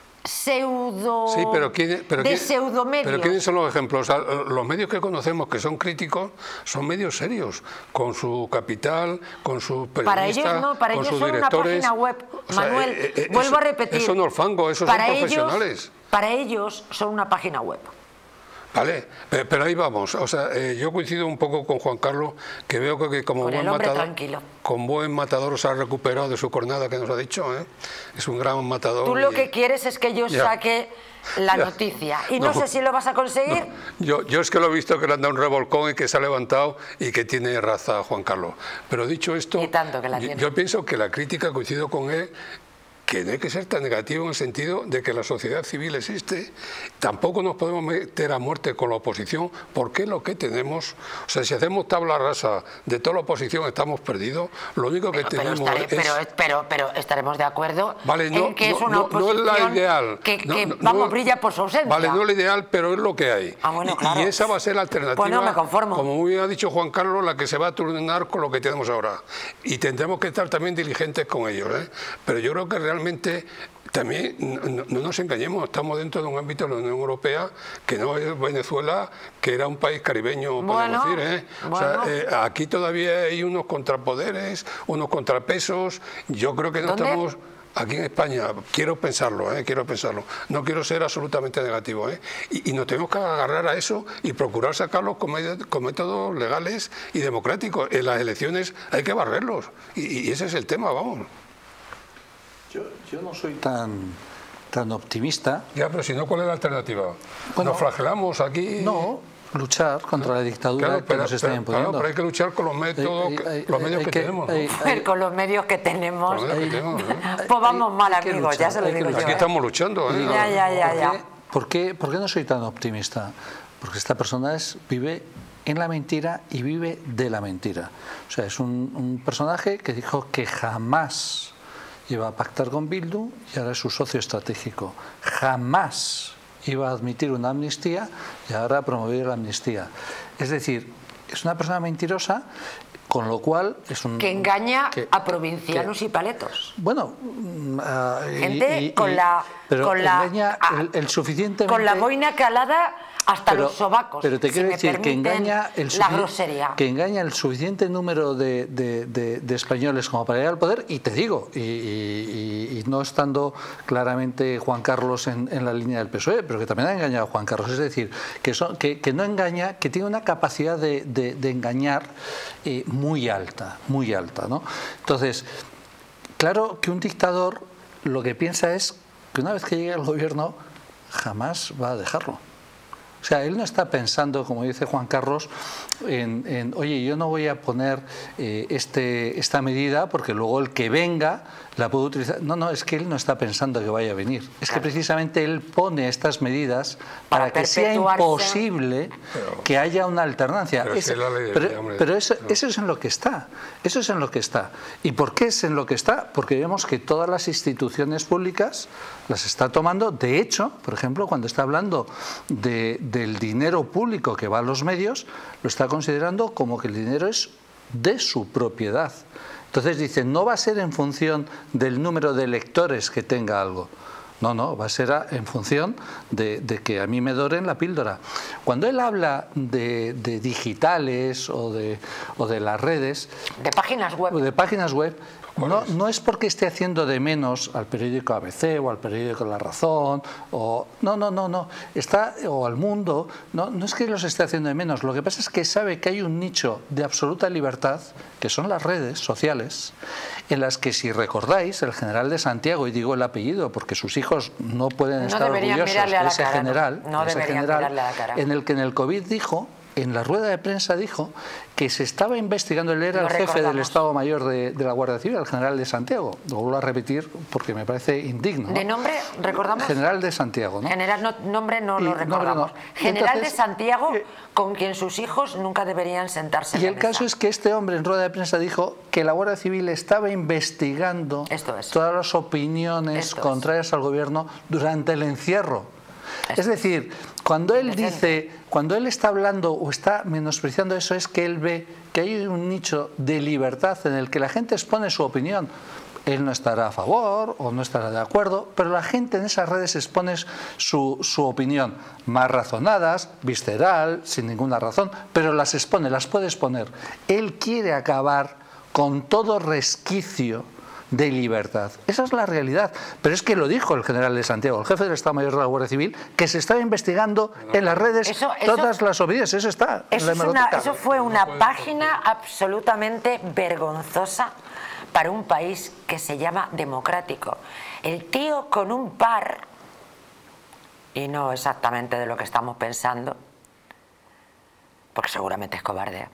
pseudo, sí, pero ¿quién, pero de quién, pseudomedios. Pero ¿quiénes son los ejemplos? O sea, los medios que conocemos que son críticos son medios serios, con su capital, con sus periodistas, para ellos no, para con ellos sus son directores. Una página web. O sea, Manuel, eh, eh, vuelvo eso, a repetir. Eso no es fango, esos para son ellos, profesionales. Para ellos son una página web. Vale, pero ahí vamos. O sea, eh, yo coincido un poco con Juan Carlos, que veo que, que como con buen el hombre matador, tranquilo. con buen matador se ha recuperado de su cornada que nos ha dicho, ¿eh? Es un gran matador. Tú lo y... que quieres es que yo ya. saque la ya. noticia y no, no sé si lo vas a conseguir. No. Yo, yo es que lo he visto que le han dado un revolcón y que se ha levantado y que tiene raza Juan Carlos. Pero dicho esto, y tanto que la yo, tiene. yo pienso que la crítica, coincido con él, que no hay que ser tan negativo en el sentido de que la sociedad civil existe, tampoco nos podemos meter a muerte con la oposición, porque es lo que tenemos. O sea, si hacemos tabla rasa de toda la oposición estamos perdidos, lo único que pero, tenemos pero, estaré, es... pero, pero, pero estaremos de acuerdo vale, no, en que no, es una no, oposición no es la ideal. que, que no, no, vamos, no, brilla por su ausencia. Vale, no es la ideal, pero es lo que hay. Ah, bueno, claro. Y esa va a ser la alternativa, pues no me conformo. Como muy bien ha dicho Juan Carlos, la que se va a turnar con lo que tenemos ahora. Y tendremos que estar también diligentes con ellos, ¿eh? Pero yo creo que realmente... También no, no nos engañemos, estamos dentro de un ámbito de la Unión Europea que no es Venezuela, que era un país caribeño, bueno, podemos decir. ¿eh? Bueno. O sea, eh, aquí todavía hay unos contrapoderes, unos contrapesos. Yo creo que no ¿Dónde? estamos... Aquí en España, quiero pensarlo, ¿eh? quiero pensarlo. No quiero ser absolutamente negativo. ¿eh? Y, y nos tenemos que agarrar a eso y procurar sacarlos con, con métodos legales y democráticos. En las elecciones hay que barrerlos. Y, y ese es el tema, vamos. Yo, yo no soy tan, tan optimista. Ya, pero si no, ¿cuál es la alternativa? Bueno, ¿Nos flagelamos aquí? No, luchar contra la dictadura claro, que pero, nos está pero, imponiendo. Claro, pero hay que luchar con los métodos, hay, hay, los medios hay que, que tenemos. hay, ¿no? Hay, con los medios que tenemos, Con los medios que tenemos, ¿no? pues vamos mal, hay que amigos, luchar, ya se lo hay que digo yo. Aquí ¿eh? estamos luchando. ¿eh? Ya, ya, ya, ¿Por ya. qué, por, qué, ¿Por qué no soy tan optimista? Porque esta persona es, vive en la mentira y vive de la mentira. O sea, es un, un personaje que dijo que jamás iba a pactar con Bildu y ahora es su socio estratégico. Jamás iba a admitir una amnistía y ahora a promover la amnistía. Es decir, es una persona mentirosa, con lo cual es un... Que engaña que, a provincianos que, y paletos. Bueno... Uh, Gente y, y, con la... Pero con la, engaña el, el suficientemente... Con la boina calada hasta pero, los sobacos. Pero te quiero si decir que engaña, el la grosería. que engaña el suficiente número de, de, de, de españoles como para ir al poder, y te digo, y, y, y no estando claramente Juan Carlos en, en la línea del P S O E, pero que también ha engañado a Juan Carlos, es decir, que, son, que, que no engaña, que tiene una capacidad de, de, de engañar eh, muy alta, muy alta, ¿no? Entonces, claro que un dictador lo que piensa es que una vez que llegue al gobierno jamás va a dejarlo. O sea, él no está pensando, como dice Juan Carlos, en, en oye, yo no voy a poner eh, este, esta medida porque luego el que venga la puede utilizar. No, no, es que él no está pensando que vaya a venir. Es que precisamente él pone estas medidas para, para que sea imposible pero, que haya una alternancia. Pero, es, es la ley, pero, hombre, pero eso, no. eso es en lo que está. Eso es en lo que está. ¿Y por qué es en lo que está? Porque vemos que todas las instituciones públicas las está tomando. De hecho, por ejemplo, cuando está hablando de, del dinero público que va a los medios, lo está considerando como que el dinero es de su propiedad. Entonces dice, no va a ser en función del número de lectores que tenga algo. No, no, va a ser a, en función de, de que a mí me doren la píldora. Cuando él habla de, de digitales o de, o de las redes... De páginas web. De páginas web, no, no es porque esté haciendo de menos al periódico A B C o al periódico La Razón, o no, no, no, no, está, o al Mundo, no, no es que los esté haciendo de menos, lo que pasa es que sabe que hay un nicho de absoluta libertad, que son las redes sociales, en las que, si recordáis, el general de Santiago, y digo el apellido porque sus hijos no pueden no estar orgullosos de ese cara, general, no, no de ese general en el que en el COVID dijo, en la rueda de prensa dijo que se estaba investigando, él era Lo el jefe recordamos. del Estado Mayor de, de la Guardia Civil, el general de Santiago, lo vuelvo a repetir porque me parece indigno, ¿no? ¿De nombre recordamos? General de Santiago, ¿no? General, no, nombre no Y lo nombre recordamos. no. General Entonces, de Santiago, eh, con quien sus hijos nunca deberían sentarse en Y la el caso mesa. es que este hombre en rueda de prensa dijo que la Guardia Civil estaba investigando Esto es. todas las opiniones Esto es. contrarias al gobierno durante el encierro. Esto Es decir, cuando él Decente. dice, cuando él está hablando o está menospreciando eso, es que él ve que hay un nicho de libertad en el que la gente expone su opinión. Él no estará a favor o no estará de acuerdo, pero la gente en esas redes expone su, su opinión, más razonadas, visceral, sin ninguna razón, pero las expone, las puede exponer. Él quiere acabar con todo resquicio de libertad. Esa es la realidad. Pero es que lo dijo el general de Santiago, el jefe del Estado Mayor de la Guardia Civil, que se estaba investigando en las redes Eso- eso- todas las obediencias. Eso está en Eso, la es una- hemeroteca. eso fue una página absolutamente vergonzosa para un país que se llama democrático. El tío con un par, y no exactamente de lo que estamos pensando, porque seguramente es cobarde,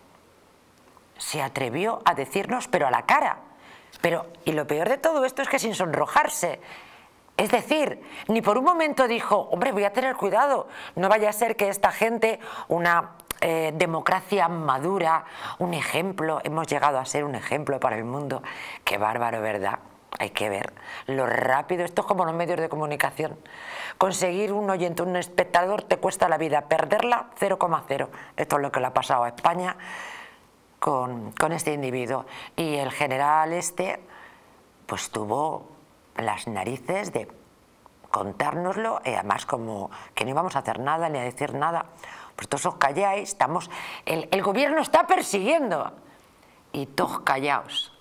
se atrevió a decirnos, pero a la cara. Pero, y lo peor de todo esto es que sin sonrojarse. Es decir, ni por un momento dijo, hombre, voy a tener cuidado, no vaya a ser que esta gente, una eh, democracia madura, un ejemplo, hemos llegado a ser un ejemplo para el mundo. Qué bárbaro, ¿verdad? Hay que ver lo rápido, esto es como los medios de comunicación. Conseguir un oyente, un espectador te cuesta la vida, perderla cero coma cero. Esto es lo que le ha pasado a España con, con este individuo. Y el general este, pues tuvo las narices de contárnoslo, y además como que no íbamos a hacer nada ni a decir nada. Pues todos os calláis, estamos, el, el gobierno está persiguiendo, y todos callaos,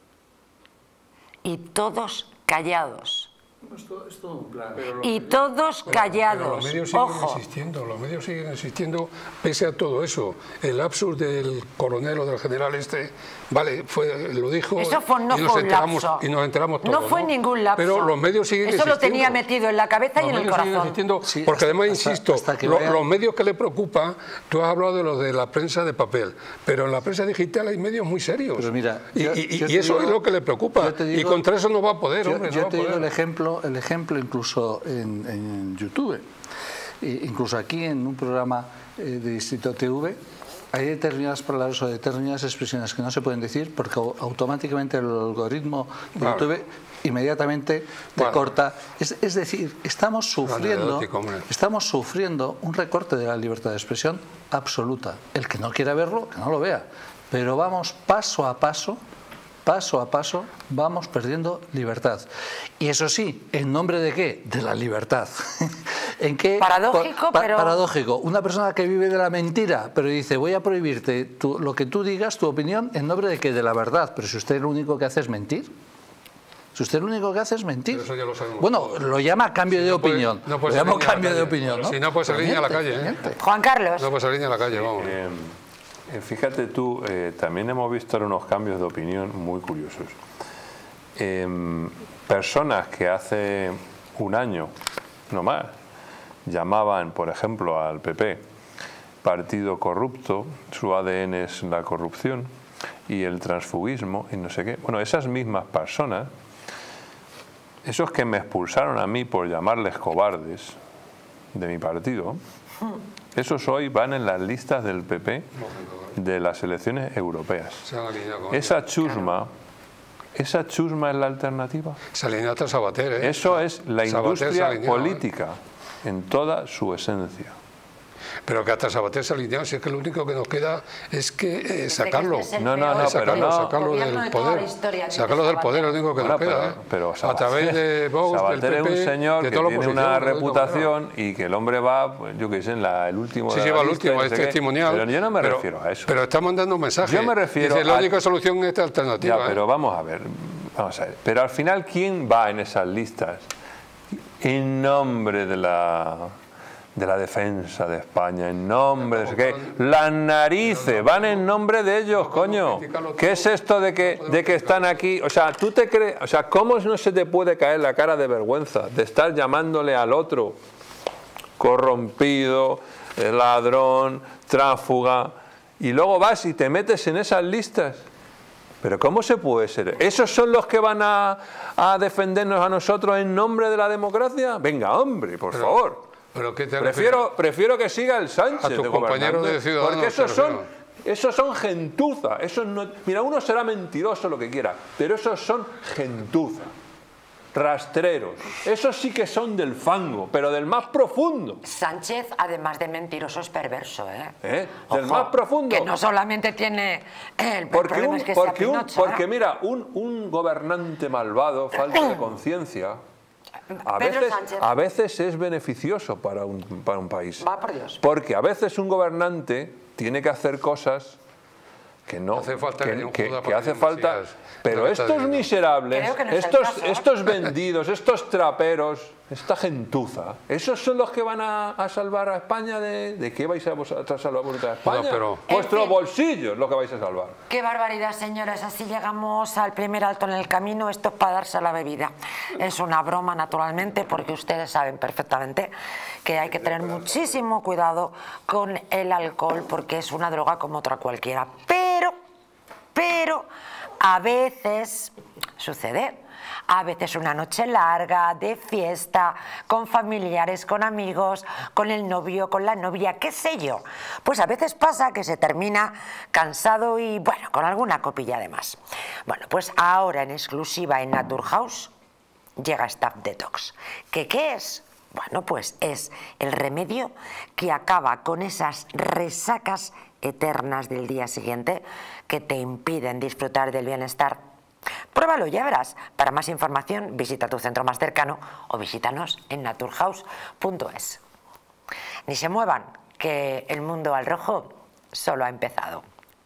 y todos callados. Es todo un plan. Y todos callados. Pero los medios siguen Ojo. existiendo, los medios siguen existiendo pese a todo eso. El lapsus del coronel o del general este, vale, fue, lo dijo Eso fue, no y, nos fue un enteramos, lapso. y nos enteramos todos. No fue ningún lapso. Pero los medios siguen Eso existiendo. lo tenía metido en la cabeza y Los en el medios siguen corazón. existiendo, Sí, porque hasta- además, hasta- insisto, hasta que lo- vean- los medios que le preocupan, tú has hablado de los de la prensa de papel, pero en la prensa digital hay medios muy serios. Pero mira, y, yo- y- yo y te eso digo- es lo que le preocupa. yo te digo- y contra eso no va a poder, Yo, hombre. yo no va a te digo poder. el ejemplo, el ejemplo incluso en, en YouTube, e incluso aquí en un programa eh, de Distrito T V, hay determinadas palabras o determinadas expresiones que no se pueden decir porque au- automáticamente el algoritmo de Claro. YouTube inmediatamente te Bueno. corta. Es, es decir, estamos sufriendo, anecdótico, hombre. estamos sufriendo un recorte de la libertad de expresión absoluta. El que no quiera verlo, que no lo vea. Pero vamos paso a paso, paso a paso, vamos perdiendo libertad. Y eso sí, ¿en nombre de qué? De la libertad. ¿En qué? Paradójico, Pa- pero- Paradójico. Una persona que vive de la mentira, pero dice, voy a prohibirte tu- lo que tú digas, tu opinión, ¿en nombre de qué? De la verdad. Pero si usted lo único que hace es mentir. Si usted lo único que hace es mentir. Pero eso ya lo sabemos Bueno, todos. lo llama cambio de no puede- opinión. no puede lo llama salir ni a la cambio de calle. opinión, ¿no? Si no puede salir Pero ni a la miente, calle, ¿eh? miente. Juan Carlos. No puede salir ni a la calle, vamos. Eh, eh, fíjate tú, eh, también hemos visto unos cambios de opinión muy curiosos. Eh, personas que hace un año, no más, llamaban, por ejemplo, al P P partido corrupto, su A D N es la corrupción y el transfugismo y no sé qué. Bueno, esas mismas personas, esos que me expulsaron a mí por llamarles cobardes de mi partido, esos hoy van en las listas del P P de las elecciones europeas. Se han alineado con Esa chusma, esa chusma es la alternativa. Se alinea hasta Sabater, ¿eh? Eso es la Sabater se ha industria alineado, ¿eh? política en toda su esencia. pero que hasta Sabater se ha alineado, si es que lo único que nos queda es que eh, sacarlo. Este no, no, no, sacarlo, pero no. sacarlo del poder. Sacarlo del poder, lo único que bueno, nos queda. Pero, ¿eh? pero a Sabater, través de Vox, Sabater del P P, es un señor de que toda la tiene oposición, una lo único que reputación y que el hombre va, pues, yo qué sé, en la, el último Sí, de sí, la va al lista, último, no es sé qué. testimonial. Pero yo no me pero, refiero a eso. Pero está mandando un mensaje. Yo me refiero Dice, la a... única solución es esta alternativa. Ya, ¿eh? pero vamos a ver, vamos a ver. Pero al final, ¿quién va en esas listas en nombre de la, de la defensa de España? En nombre de... ¿qué? Las narices van en nombre de ellos, coño. ¿Qué es esto de que, de que están aquí? O sea, tú te crees... O sea, ¿cómo no se te puede caer la cara de vergüenza de estar llamándole al otro corrompido, ladrón, tráfuga, y luego vas y te metes en esas listas? Pero ¿cómo se puede ser? ¿Esos son los que van a, a defendernos a nosotros en nombre de la democracia? Venga, hombre, por pero, favor. Pero ¿qué te prefiero, prefiero que siga el Sánchez a tus de compañeros de Ciudadanos? Porque esos son, esos son gentuza. Esos no, mira, uno será mentiroso lo que quiera, pero esos son gentuza. Rastreros. Esos sí que son del fango, pero del más profundo. Sánchez, además de mentiroso, es perverso, ¿eh? ¿Eh? Del Ojo, más profundo. Que no solamente tiene... El porque problema un, es que porque, sea un, Pinocho, porque ¿eh? mira, un, un gobernante malvado, falta de conciencia, a Pedro veces, Sánchez. a veces es beneficioso para un, para un país. Va por Dios. Porque a veces un gobernante tiene que hacer cosas que no hace falta que, que, que, que, que hace falta, Mesías, pero estos miserables, Creo que no es el estos, caso, ¿eh? estos vendidos, estos traperos, esta gentuza, esos son los que van a, a salvar a España. ¿De, de qué vais a, a salvar a España? No, pero... Vuestros En fin. bolsillos es lo que vais a salvar. Qué barbaridad, señores. Así llegamos al primer alto en el camino. Esto es para darse la bebida. Es una broma, naturalmente, porque ustedes saben perfectamente que hay que tener muchísimo cuidado con el alcohol, porque es una droga como otra cualquiera. Pero, pero, a veces sucede. A veces una noche larga, de fiesta, con familiares, con amigos, con el novio, con la novia, qué sé yo. Pues a veces pasa que se termina cansado y, bueno, con alguna copilla de más. Bueno, pues ahora en exclusiva en Naturhaus llega Staff Detox. ¿Qué, qué es? Bueno, pues es el remedio que acaba con esas resacas eternas del día siguiente que te impiden disfrutar del bienestar. Pruébalo, ya verás. Para más información, visita tu centro más cercano o visítanos en naturhaus punto es. Ni se muevan, que el mundo al rojo solo ha empezado.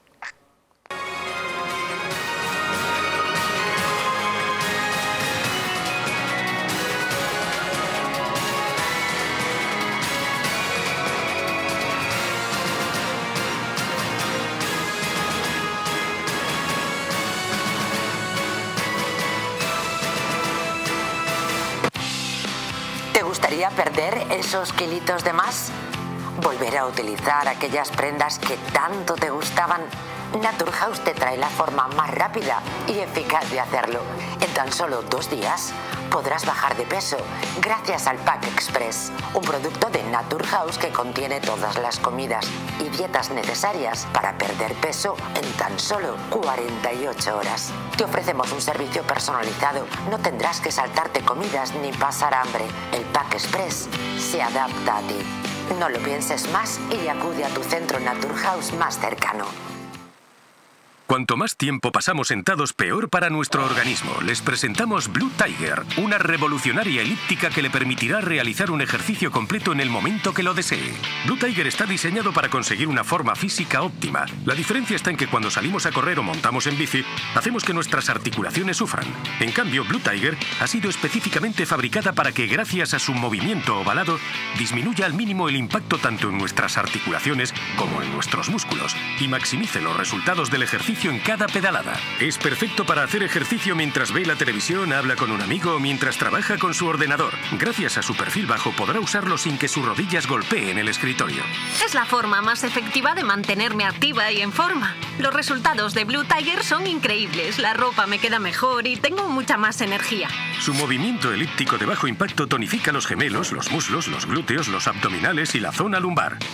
¿Te gustaría perder esos kilitos de más? ¿Volver a utilizar aquellas prendas que tanto te gustaban? Naturhaus te trae la forma más rápida y eficaz de hacerlo. En tan solo dos días podrás bajar de peso gracias al Pack Express, un producto de Naturhaus que contiene todas las comidas y dietas necesarias para perder peso en tan solo cuarenta y ocho horas. Te ofrecemos un servicio personalizado, no tendrás que saltarte comidas ni pasar hambre. El Pack Express se adapta a ti. No lo pienses más y acude a tu centro Naturhaus más cercano. Cuanto más tiempo pasamos sentados, peor para nuestro organismo. Les presentamos Blue Tiger, una revolucionaria elíptica que le permitirá realizar un ejercicio completo en el momento que lo desee. Blue Tiger está diseñado para conseguir una forma física óptima. La diferencia está en que cuando salimos a correr o montamos en bici, hacemos que nuestras articulaciones sufran. En cambio, Blue Tiger ha sido específicamente fabricada para que, gracias a su movimiento ovalado, disminuya al mínimo el impacto tanto en nuestras articulaciones como en nuestros músculos y maximice los resultados del ejercicio en cada pedalada. Es perfecto para hacer ejercicio mientras ve la televisión, habla con un amigo o mientras trabaja con su ordenador. Gracias a su perfil bajo podrá usarlo sin que sus rodillas golpeen el escritorio. Es la forma más efectiva de mantenerme activa y en forma. Los resultados de Blue Tiger son increíbles. La ropa me queda mejor y tengo mucha más energía. Su movimiento elíptico de bajo impacto tonifica los gemelos, los muslos, los glúteos, los abdominales y la zona lumbar.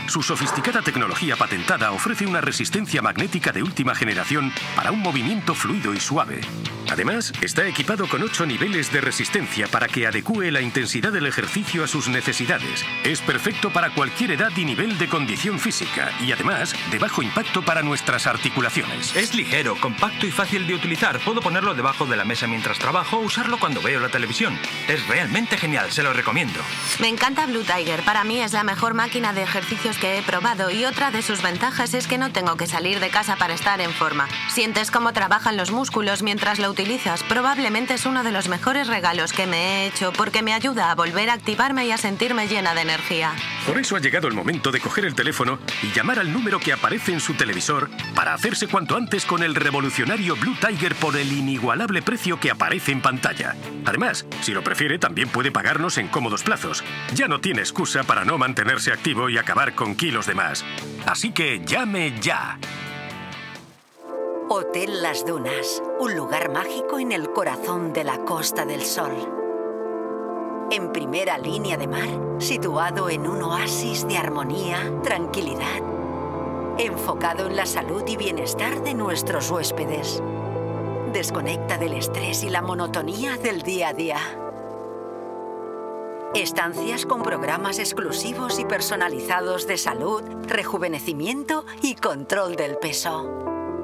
Su sofisticada tecnología patentada ofrece una resistencia magnética de última generación para un movimiento fluido y suave. Además, está equipado con ocho niveles de resistencia para que adecúe la intensidad del ejercicio a sus necesidades. Es perfecto para cualquier edad y nivel de condición física y además de bajo impacto para nuestras articulaciones. Es ligero, compacto y fácil de utilizar. Puedo ponerlo debajo de la mesa mientras trabajo o usarlo cuando veo la televisión. Es realmente genial, se lo recomiendo. Me encanta Blue Tiger. Para mí es la mejor máquina de ejercicios que he probado y otra de sus ventajas es que no tengo que salir de casa para estar en forma. Sientes cómo trabajan los músculos mientras lo utilizas. Probablemente es uno de los mejores regalos que me he hecho porque me ayuda a volver a activarme y a sentirme llena de energía. Por eso ha llegado el momento de coger el teléfono y llamar al número que aparece en su televisor para hacerse cuanto antes con el revolucionario Blue Tiger por el inigualable precio que aparece en pantalla. Además, si lo prefiere, también puede pagarnos en cómodos plazos. Ya no tiene excusa para no mantenerse activo y acabar con kilos de más. Así que llame ya. Hotel Las Dunas, un lugar mágico en el corazón de la Costa del Sol. En primera línea de mar, situado en un oasis de armonía, tranquilidad, enfocado en la salud y bienestar de nuestros huéspedes. Desconecta del estrés y la monotonía del día a día. Estancias con programas exclusivos y personalizados de salud, rejuvenecimiento y control del peso.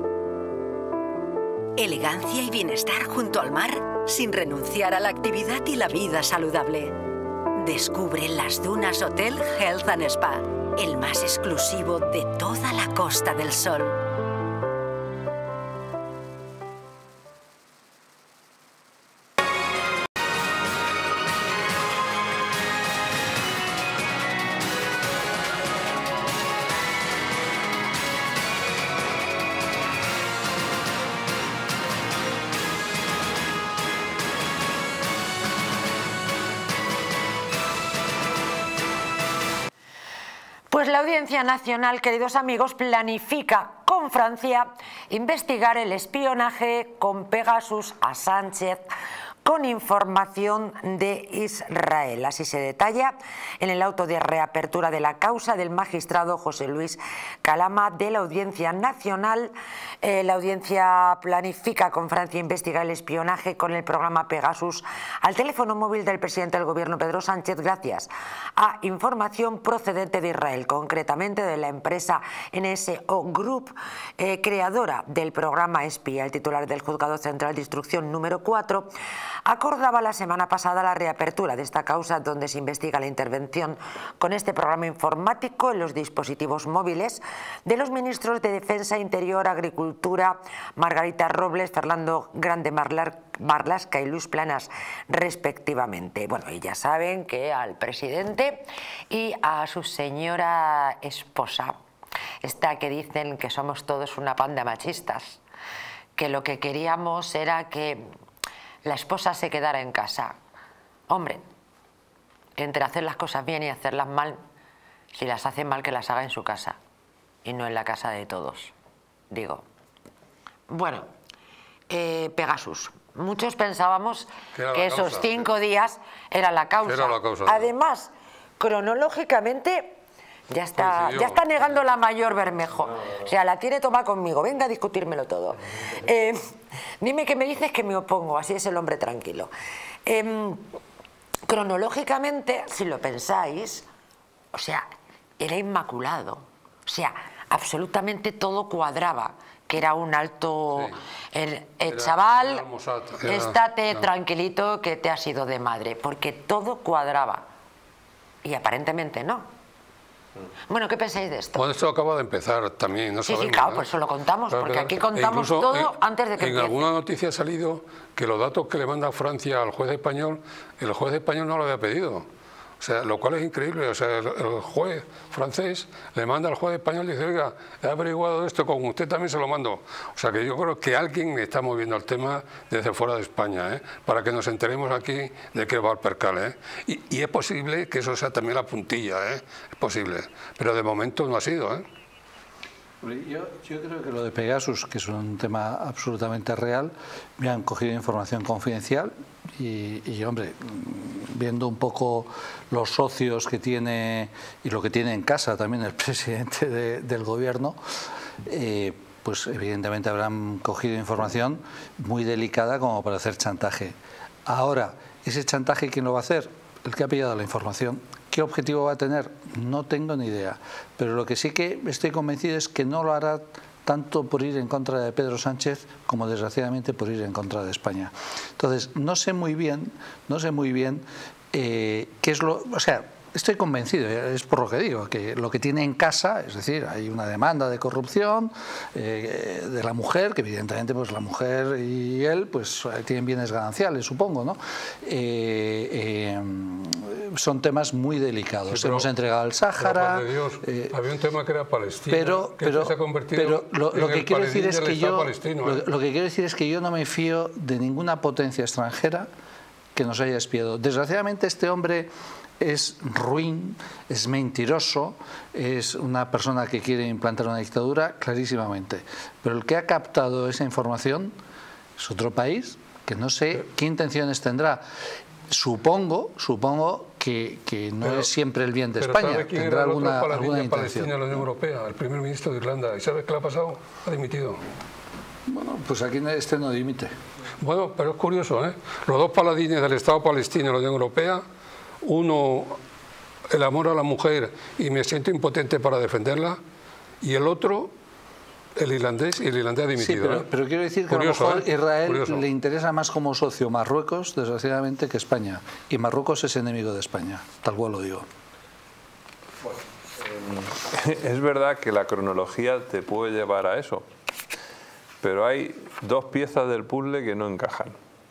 Elegancia y bienestar junto al mar, sin renunciar a la actividad y la vida saludable. Descubre Las Dunas Hotel Health and Spa, el más exclusivo de toda la Costa del Sol. Pues la Audiencia Nacional, queridos amigos, planifica con Francia investigar el espionaje con Pegasus a Sánchez con información de Israel. Así se detalla en el auto de reapertura de la causa del magistrado José Luis Calama de la Audiencia Nacional. Eh, la audiencia planifica con Francia investigar el espionaje con el programa Pegasus al teléfono móvil del presidente del gobierno Pedro Sánchez gracias a información procedente de Israel, concretamente de la empresa N S O Group, eh, creadora del programa espía. El titular del Juzgado Central de Instrucción número cuatro acordaba la semana pasada la reapertura de esta causa donde se investiga la intervención con este programa informático en los dispositivos móviles de los ministros de Defensa, Interior, Agricultura, Margarita Robles, Fernando Grande Marlasca y Luis Planas, respectivamente. Bueno, y ya saben que al presidente y a su señora esposa, esta que dicen que somos todos una panda machistas, que lo que queríamos era que la esposa se quedara en casa. Hombre, entre hacer las cosas bien y hacerlas mal, si las hace mal que las haga en su casa y no en la casa de todos, digo. Bueno, eh, Pegasus. Muchos pensábamos que esos causa, cinco sí. días era la causa. Era la causa. Además, cronológicamente ya está, ya está negando la mayor Bermejo. O sea, la tiene toma conmigo. Venga a discutírmelo todo. Eh, dime qué me dices que me opongo. Así es el hombre tranquilo. Eh, cronológicamente, si lo pensáis, o sea, era inmaculado. O sea, absolutamente todo cuadraba. Que era un alto... Sí. El, el era, chaval, era Mossad, era, estate era. tranquilito que te has ido de madre. Porque todo cuadraba. Y aparentemente no. Bueno, ¿qué pensáis de esto? Bueno, esto acaba de empezar también, no sí, sabemos. Sí, claro, ¿eh? por eso lo contamos, pero, porque pero, aquí contamos todo en, antes de que en empiece. alguna noticia ha salido que los datos que le manda Francia al juez español, el juez español no lo había pedido. O sea, lo cual es increíble. O sea, el, el juez francés le manda al juez español y dice, oiga, he averiguado esto, con usted también se lo mando. O sea, que yo creo que alguien está moviendo el tema desde fuera de España, ¿eh? Para que nos enteremos aquí de qué va el percal, ¿eh? Y, y es posible que eso sea también la puntilla, ¿eh? Es posible. Pero de momento no ha sido, ¿eh? Yo, yo creo que lo de Pegasus, que es un tema absolutamente real, me han cogido información confidencial y, y, hombre, viendo un poco los socios que tiene y lo que tiene en casa también el presidente de, del gobierno, eh, pues evidentemente habrán cogido información muy delicada como para hacer chantaje. Ahora, ese chantaje, ¿quién lo va a hacer? El que ha pillado la información. ¿Qué objetivo va a tener? No tengo ni idea. Pero lo que sí que estoy convencido es que no lo hará tanto por ir en contra de Pedro Sánchez como desgraciadamente por ir en contra de España. Entonces, no sé muy bien, no sé muy bien eh, qué es lo... O sea, estoy convencido, es por lo que digo, que lo que tiene en casa, es decir, hay una demanda de corrupción eh, de la mujer, que evidentemente pues la mujer y él pues tienen bienes gananciales, supongo, ¿no? Eh, eh, son temas muy delicados. Sí, Hemos entregado el Sáhara. De Dios, eh, había un tema que era Palestina, pero, que pero, se ha convertido pero lo, lo en que el quiero decir es que yo, palestino, ¿eh? lo, lo que quiero decir es que yo no me fío de ninguna potencia extranjera que nos haya espiado. Desgraciadamente este hombre es ruin, es mentiroso, es una persona que quiere implantar una dictadura, clarísimamente. Pero el que ha captado esa información es otro país que no sé qué intenciones tendrá. Supongo, supongo que, que no pero, es siempre el bien de España. ¿Sabe quién tendrá era alguna, el otro alguna intención. Palestina en la Unión Europea? El primer ministro de Irlanda. ¿Y sabe qué le ha pasado? Ha dimitido. Bueno, pues aquí este no dimite. Bueno, pero es curioso, ¿eh? Los dos paladines del Estado palestino en la Unión Europea, uno el amor a la mujer y me siento impotente para defenderla, y el otro el irlandés, y el irlandés ha dimitido. Sí, pero, ¿eh? pero quiero decir que curioso, a lo mejor ¿eh? Israel Curioso. Le interesa más como socio Marruecos, desgraciadamente, que España. Y Marruecos es enemigo de España, tal cual lo digo. Bueno, es verdad que la cronología te puede llevar a eso, pero hay dos piezas del puzzle que no encajan.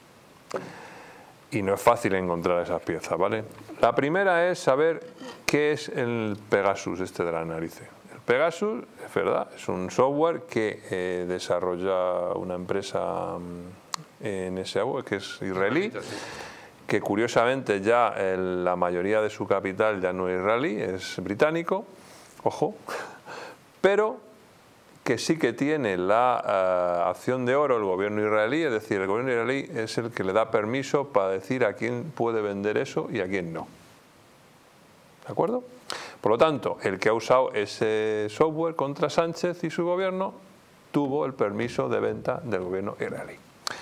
Y no es fácil encontrar esas piezas, ¿vale? La primera es saber qué es el Pegasus este de la narices. El Pegasus, es verdad, es un software que eh, desarrolla una empresa en N S A, que es israelí, que curiosamente ya el, la mayoría de su capital ya no es israelí, es británico, ojo, pero que sí que tiene la uh, acción de oro el gobierno israelí, es decir, el gobierno israelí es el que le da permiso para decir a quién puede vender eso y a quién no. ¿De acuerdo? Por lo tanto, el que ha usado ese software contra Sánchez y su gobierno tuvo el permiso de venta del gobierno israelí.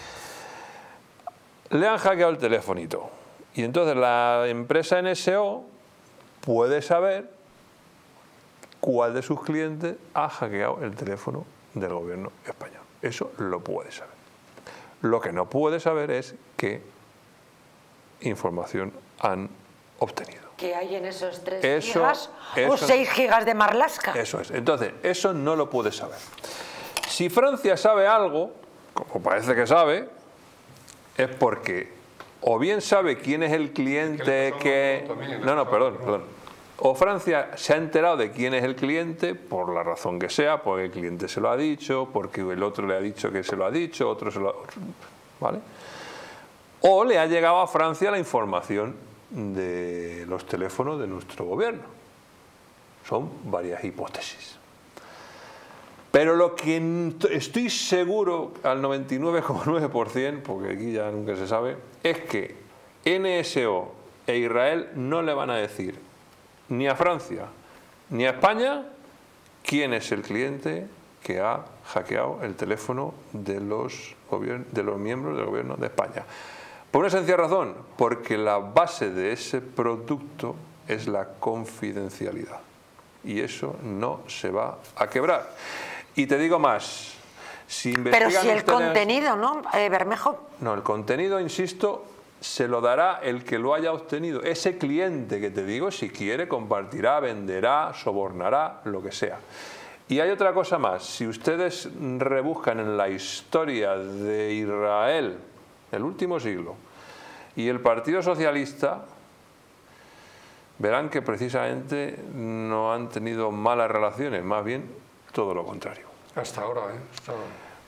Le han hackeado el telefonito y entonces la empresa N S O puede saber cuál de sus clientes ha hackeado el teléfono del gobierno español. Eso lo puede saber. Lo que no puede saber es qué información han obtenido. ¿Qué hay en esos tres eso, gigas eso, o seis gigas de Marlaska? Eso es. Entonces, eso no lo puede saber. Si Francia sabe algo, como parece que sabe, es porque o bien sabe quién es el cliente que... No, no, perdón, perdón. O Francia se ha enterado de quién es el cliente, por la razón que sea, porque el cliente se lo ha dicho, porque el otro le ha dicho que se lo ha dicho, otro se lo ha... ¿Vale? O le ha llegado a Francia la información de los teléfonos de nuestro gobierno. Son varias hipótesis. Pero lo que estoy seguro al noventa y nueve coma nueve por ciento, porque aquí ya nunca se sabe, es que N S O e Israel no le van a decir ni a Francia ni a España quién es el cliente que ha hackeado el teléfono de los, de los miembros del gobierno de España. Por una sencilla razón, porque la base de ese producto es la confidencialidad. Y eso no se va a quebrar. Y te digo más, si investigan Pero si el ustedes, contenido, ¿no, eh, Bermejo? No, el contenido, insisto, se lo dará el que lo haya obtenido. Ese cliente que te digo, si quiere, compartirá, venderá, sobornará, lo que sea. Y hay otra cosa más, si ustedes rebuscan en la historia de Israel, el último siglo, y el Partido Socialista, verán que precisamente no han tenido malas relaciones, más bien todo lo contrario. Hasta ahora, ¿eh? Hasta ahora.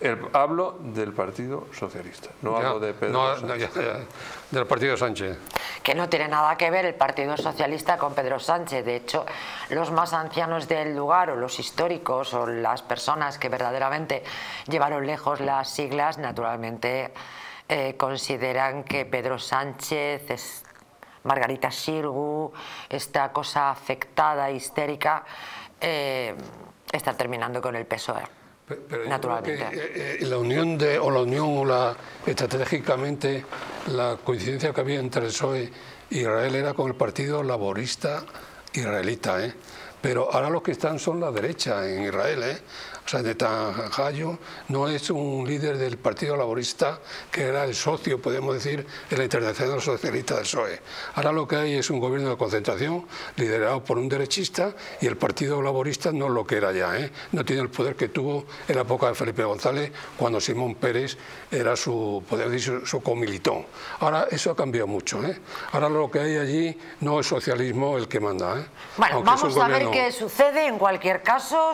El, hablo del Partido Socialista, no ya, hablo de Pedro no, Sánchez. No, ya, ya, del Partido Sánchez. Que no tiene nada que ver el Partido Socialista con Pedro Sánchez. De hecho, los más ancianos del lugar, o los históricos, o las personas que verdaderamente llevaron lejos las siglas, naturalmente eh, consideran que Pedro Sánchez es Margarita Xirgu, esta cosa afectada, histérica, eh, está terminando con el P S O E. Pero naturalmente. Yo creo que, eh, la unión de, o la unión o la estratégicamente la coincidencia que había entre el P S O E e Israel era con el Partido Laborista Israelita, ¿eh? Pero ahora los que están son la derecha en Israel, ¿eh? O sea, Netanyahu no es un líder del Partido Laborista que era el socio, podemos decir, en la Internacional Socialista del P S O E. Ahora lo que hay es un gobierno de concentración liderado por un derechista y el Partido Laborista no es lo que era ya, ¿eh? No tiene el poder que tuvo en la época de Felipe González cuando Simón Pérez era su, podemos decir, su, su comilitón. Ahora eso ha cambiado mucho, ¿eh? Ahora lo que hay allí no es socialismo el que manda, ¿eh? Bueno, aunque vamos es un a ver gobierno... qué sucede. En cualquier caso,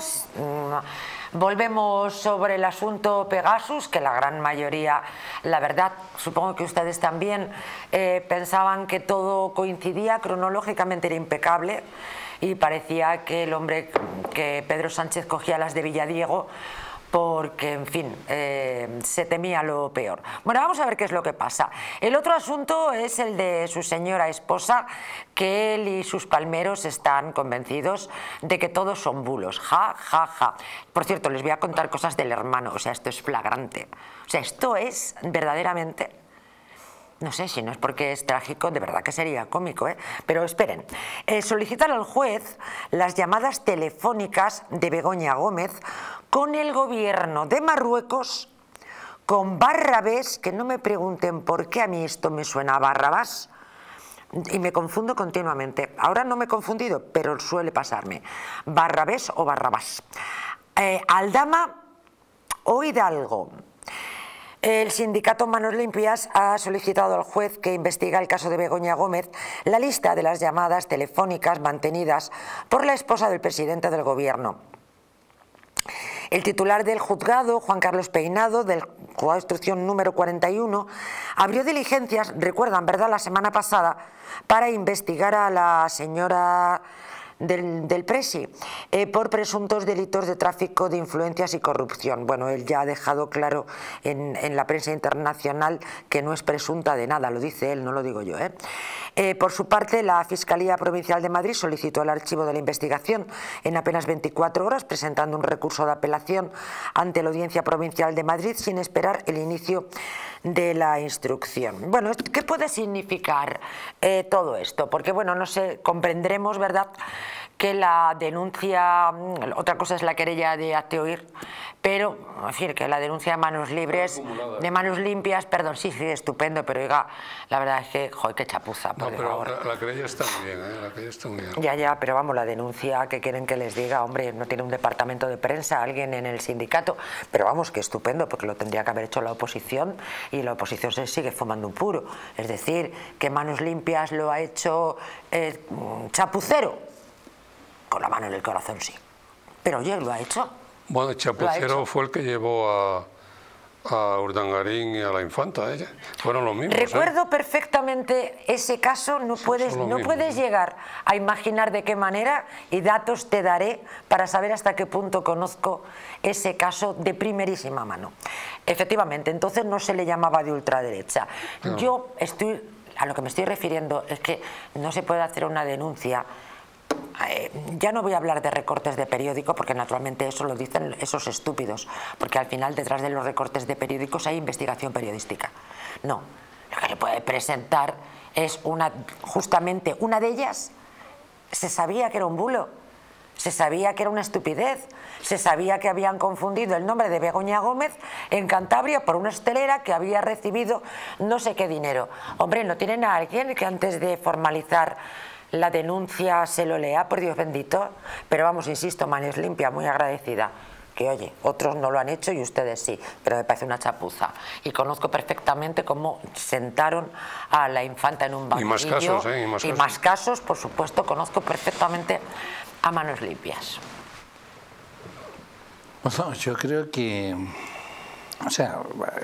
volvemos sobre el asunto Pegasus, que la gran mayoría, la verdad, supongo que ustedes también eh, pensaban que todo coincidía, cronológicamente era impecable y parecía que el hombre, que Pedro Sánchez cogía las de Villadiego, porque, en fin, eh, se temía lo peor. Bueno, vamos a ver qué es lo que pasa. El otro asunto es el de su señora esposa, que él y sus palmeros están convencidos de que todos son bulos. Ja, ja, ja. Por cierto, les voy a contar cosas del hermano, o sea, esto es flagrante. O sea, esto es verdaderamente... No sé, si no es porque es trágico, de verdad que sería cómico, ¿eh? Pero esperen. Eh, solicitan al juez las llamadas telefónicas de Begoña Gómez con el gobierno de Marruecos, con Barrabés, que no me pregunten por qué a mí esto me suena a Barrabás, y me confundo continuamente. Ahora no me he confundido, pero suele pasarme. Barrabés o Barrabás. Eh, Aldama o Hidalgo. El sindicato Manos Limpias ha solicitado al juez que investiga el caso de Begoña Gómez la lista de las llamadas telefónicas mantenidas por la esposa del presidente del gobierno. El titular del juzgado, Juan Carlos Peinado, del juzgado de instrucción número cuarenta y uno, abrió diligencias, recuerdan, ¿verdad?, la semana pasada, para investigar a la señora del, del Presi eh, por presuntos delitos de tráfico de influencias y corrupción. Bueno, él ya ha dejado claro en, en la prensa internacional que no es presunta de nada, lo dice él, no lo digo yo, ¿eh? Eh, por su parte, la Fiscalía Provincial de Madrid solicitó el archivo de la investigación en apenas veinticuatro horas, presentando un recurso de apelación ante la Audiencia Provincial de Madrid sin esperar el inicio de la instrucción. Bueno, ¿qué puede significar eh, todo esto? Porque, bueno, no sé, comprenderemos, ¿verdad?, que la denuncia, otra cosa es la querella de hazte oír, pero, en decir, que la denuncia de manos libres, de manos limpias, perdón, sí, sí, estupendo, pero oiga, la verdad es que, joder, qué chapuza, por No, pero favor. la, la querella está muy bien, ¿eh? La querella está muy bien. Ya, ya, pero vamos, la denuncia, que quieren que les diga, hombre, no tiene un departamento de prensa, alguien en el sindicato, pero vamos, que estupendo, porque lo tendría que haber hecho la oposición y la oposición se sigue fumando un puro. Es decir, que Manos Limpias lo ha hecho eh, chapucero. Con la mano en el corazón, sí. Pero oye, lo ha hecho. Bueno, Chapucero fue el que llevó a, a Urdangarín y a la infanta, ¿eh? Fueron los mismos. Recuerdo ¿eh? perfectamente ese caso, no puedes, no mismos, puedes ¿sí? llegar a imaginar de qué manera, y datos te daré para saber hasta qué punto conozco ese caso de primerísima mano. Efectivamente, entonces no se le llamaba de ultraderecha. No. Yo estoy, a lo que me estoy refiriendo es que no se puede hacer una denuncia. Eh, ya no voy a hablar de recortes de periódico porque naturalmente eso lo dicen esos estúpidos, porque al final detrás de los recortes de periódicos hay investigación periodística. No, lo que le puede presentar es una, justamente una de ellas, se sabía que era un bulo, se sabía que era una estupidez, se sabía que habían confundido el nombre de Begoña Gómez en Cantabria por una hostelera que había recibido no sé qué dinero. Hombre, ¿no tienen a alguien que antes de formalizar la denuncia se lo lea, por Dios bendito? Pero vamos, insisto, Manos Limpias, muy agradecida. Que oye, otros no lo han hecho y ustedes sí, pero me parece una chapuza. Y conozco perfectamente cómo sentaron a la infanta en un banquillo. Y más casos, ¿eh? Y más y casos. más casos, por supuesto, conozco perfectamente a Manos Limpias. Bueno, yo creo que O sea,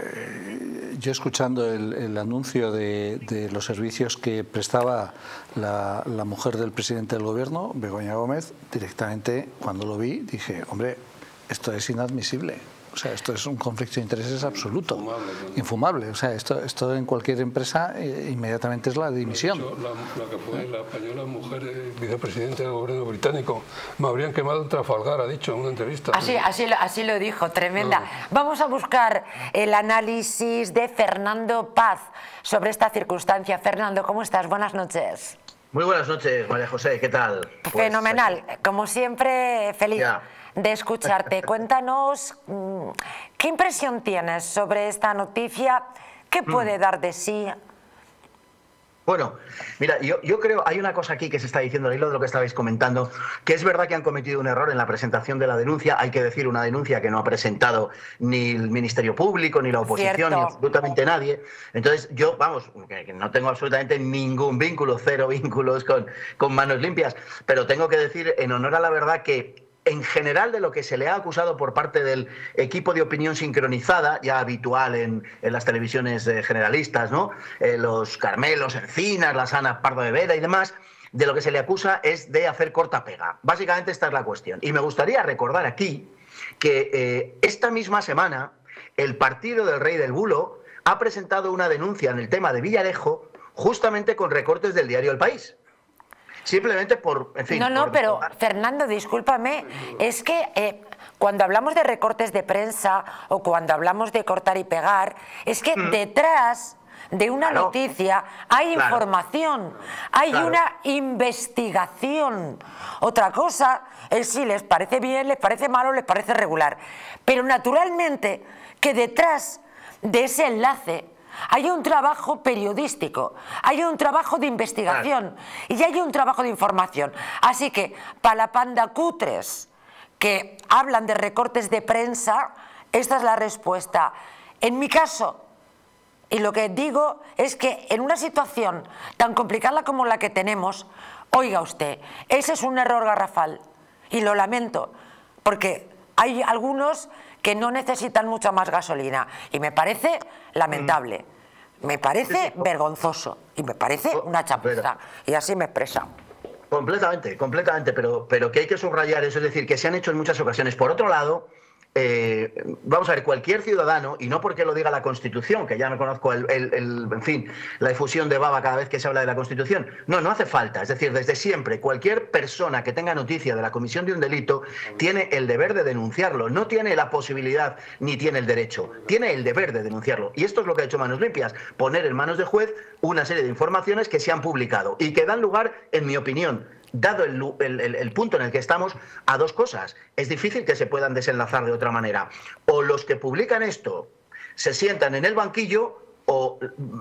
yo escuchando el, el anuncio de, de los servicios que prestaba la, la mujer del presidente del gobierno, Begoña Gómez, directamente cuando lo vi dije, hombre, esto es inadmisible. O sea, esto es un conflicto de intereses absoluto, infumable. ¿no? infumable. O sea, esto, esto en cualquier empresa eh, inmediatamente es la dimisión. De hecho, la, la que fue la española mujer eh, vicepresidente del gobierno británico, me habrían quemado en Trafalgar, ha dicho en una entrevista. Así, así, así lo dijo, tremenda. No. Vamos a buscar el análisis de Fernando Paz sobre esta circunstancia. Fernando, ¿cómo estás? Buenas noches. Muy buenas noches, María José, ¿qué tal? Pues, fenomenal, como siempre, feliz. Ya. de escucharte. Cuéntanos, ¿qué impresión tienes sobre esta noticia? ¿Qué puede dar de sí? Bueno, mira, yo, yo creo, hay una cosa aquí que se está diciendo al hilo de lo que estabais comentando, que es verdad que han cometido un error en la presentación de la denuncia. Hay que decir, una denuncia que no ha presentado ni el Ministerio Público, ni la oposición, Cierto. ni absolutamente nadie. Entonces, yo, vamos, que no tengo absolutamente ningún vínculo, cero vínculos con, con Manos Limpias, pero tengo que decir, en honor a la verdad, que en general de lo que se le ha acusado por parte del equipo de opinión sincronizada, ya habitual en, en las televisiones eh, generalistas, ¿no? Eh, los Carmelos Encinas, las Ana Pardo de Vera y demás, de lo que se le acusa es de hacer corta pega. Básicamente esta es la cuestión. Y me gustaría recordar aquí que eh, esta misma semana el partido del Rey del Bulo ha presentado una denuncia en el tema de Villarejo justamente con recortes del diario El País. Simplemente por, en fin... No, no, por... pero Fernando, discúlpame, es que eh, cuando hablamos de recortes de prensa o cuando hablamos de cortar y pegar, es que mm. detrás de una claro. noticia hay claro. información, hay claro. una investigación. Otra cosa es si les parece bien, les parece malo, les parece regular. Pero naturalmente que detrás de ese enlace hay un trabajo periodístico, hay un trabajo de investigación y hay un trabajo de información. Así que para la panda cutres que hablan de recortes de prensa, esta es la respuesta. En mi caso, y lo que digo es que en una situación tan complicada como la que tenemos, oiga usted, ese es un error garrafal y lo lamento, porque hay algunos que no necesitan mucha más gasolina y me parece lamentable, mm. me parece sí, sí. vergonzoso y me parece una chapuza y así me expresa. Completamente, completamente, pero, pero que hay que subrayar eso, es decir, que se han hecho en muchas ocasiones. Por otro lado, Eh, vamos a ver, cualquier ciudadano, y no porque lo diga la Constitución, que ya me conozco el, el, el, en fin, la difusión de baba cada vez que se habla de la Constitución, no, no hace falta, es decir, desde siempre, cualquier persona que tenga noticia de la comisión de un delito tiene el deber de denunciarlo, no tiene la posibilidad ni tiene el derecho, tiene el deber de denunciarlo, y esto es lo que ha hecho Manos Limpias, poner en manos de juez una serie de informaciones que se han publicado y que dan lugar, en mi opinión, dado el, el, el punto en el que estamos, a dos cosas. Es difícil que se puedan desenlazar de otra manera. O los que publican esto se sientan en el banquillo, o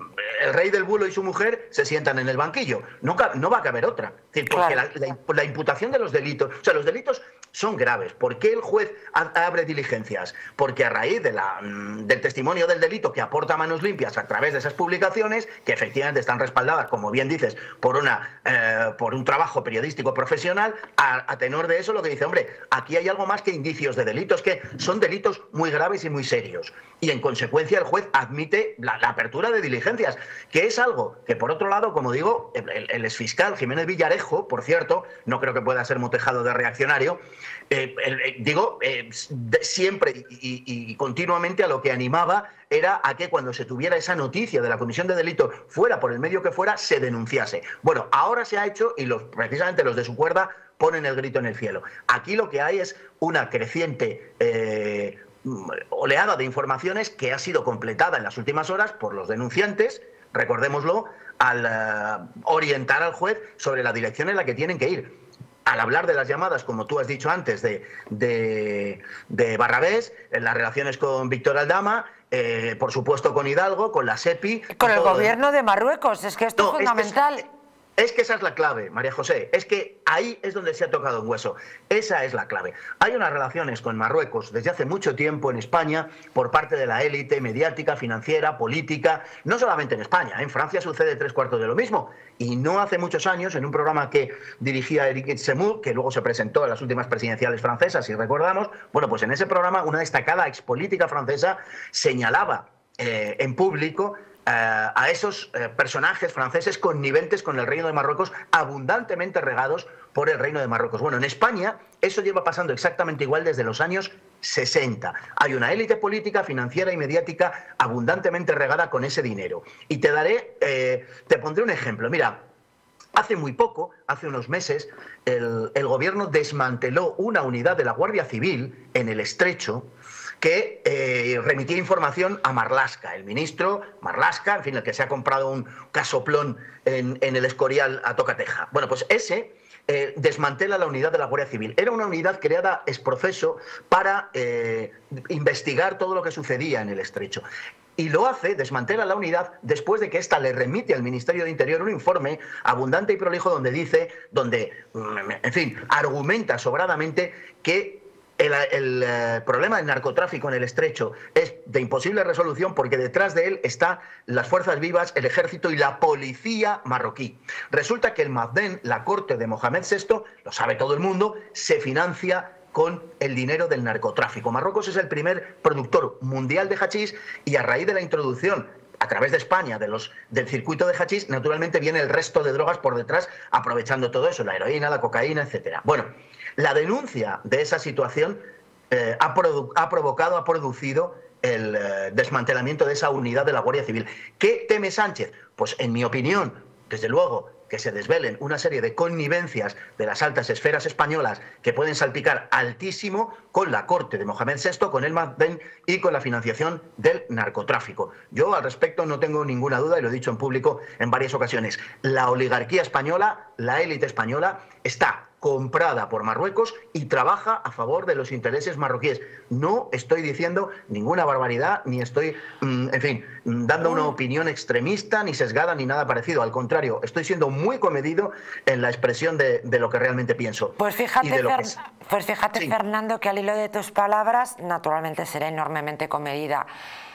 el Rey del Bulo y su mujer se sientan en el banquillo. No, no va a caber otra. Es decir, porque claro. la, la, la imputación de los delitos... O sea, los delitos son graves. ¿Por qué el juez abre diligencias? Porque a raíz de la, del testimonio del delito que aporta Manos Limpias a través de esas publicaciones, que efectivamente están respaldadas, como bien dices, por, una, eh, por un trabajo periodístico profesional, a, a tenor de eso lo que dice, hombre, aquí hay algo más que indicios de delitos, que son delitos muy graves y muy serios. Y en consecuencia el juez admite la, la apertura de diligencias, que es algo que, por otro lado, como digo, el, el, el exfiscal Jiménez Villarejo, por cierto, no creo que pueda ser motejado de reaccionario, eh, eh, digo, eh, de, siempre y, y, y continuamente a lo que animaba era a que cuando se tuviera esa noticia de la comisión de delito, fuera por el medio que fuera, se denunciase. Bueno, ahora se ha hecho y los, precisamente los de su cuerda ponen el grito en el cielo. Aquí lo que hay es una creciente eh, oleada de informaciones que ha sido completada en las últimas horas por los denunciantes, recordémoslo, al uh, orientar al juez sobre la dirección en la que tienen que ir. Al hablar de las llamadas, como tú has dicho antes, de, de, de Barrabés, en las relaciones con Víctor Aldama, eh, por supuesto con Hidalgo, con la SEPI... Con el gobierno de Marruecos, es que esto no, es fundamental. Es, Es que esa es la clave, María José. Es que ahí es donde se ha tocado un hueso. Esa es la clave. Hay unas relaciones con Marruecos desde hace mucho tiempo en España por parte de la élite mediática, financiera, política. No solamente en España. En Francia sucede tres cuartos de lo mismo. Y no hace muchos años, en un programa que dirigía Éric Zemmour, que luego se presentó en las últimas presidenciales francesas, si recordamos, bueno, pues en ese programa una destacada expolítica francesa señalaba eh, en público Uh, a esos uh, personajes franceses conniventes con el Reino de Marruecos, abundantemente regados por el Reino de Marruecos. Bueno, en España eso lleva pasando exactamente igual desde los años sesenta. Hay una élite política, financiera y mediática abundantemente regada con ese dinero. Y te daré, eh, te pondré un ejemplo. Mira, hace muy poco, hace unos meses, el, el gobierno desmanteló una unidad de la Guardia Civil en el Estrecho que eh, remitía información a Marlaska, el ministro Marlaska, en fin, el que se ha comprado un casoplón en, en el Escorial a tocateja. Bueno, pues ese eh, desmantela la unidad de la Guardia Civil. Era una unidad creada ex profeso para eh, investigar todo lo que sucedía en el Estrecho. Y lo hace, desmantela la unidad, después de que ésta le remite al Ministerio de Interior un informe abundante y prolijo donde dice, donde, en fin, argumenta sobradamente que El, el, el problema del narcotráfico en el Estrecho es de imposible resolución porque detrás de él están las fuerzas vivas, el ejército y la policía marroquí. Resulta que el Magdén, la corte de Mohamed sexto, lo sabe todo el mundo, se financia con el dinero del narcotráfico. Marruecos es el primer productor mundial de hachís y a raíz de la introducción a través de España de los, del circuito de hachís, naturalmente viene el resto de drogas por detrás aprovechando todo eso, la heroína, la cocaína, etcétera. Bueno, la denuncia de esa situación eh, ha, produ ha provocado, ha producido el eh, desmantelamiento de esa unidad de la Guardia Civil. ¿Qué teme Sánchez? Pues en mi opinión, desde luego, que se desvelen una serie de connivencias de las altas esferas españolas que pueden salpicar altísimo con la corte de Mohamed sexto, con el Magdén y con la financiación del narcotráfico. Yo al respecto no tengo ninguna duda y lo he dicho en público en varias ocasiones. La oligarquía española, la élite española, está comprada por Marruecos y trabaja a favor de los intereses marroquíes. No estoy diciendo ninguna barbaridad, ni estoy, en fin, dando una opinión extremista, ni sesgada, ni nada parecido. Al contrario, estoy siendo muy comedido en la expresión de, de lo que realmente pienso. Pues fíjate, Fer que... pues fíjate sí. Fernando, que al hilo de tus palabras, naturalmente seré enormemente comedida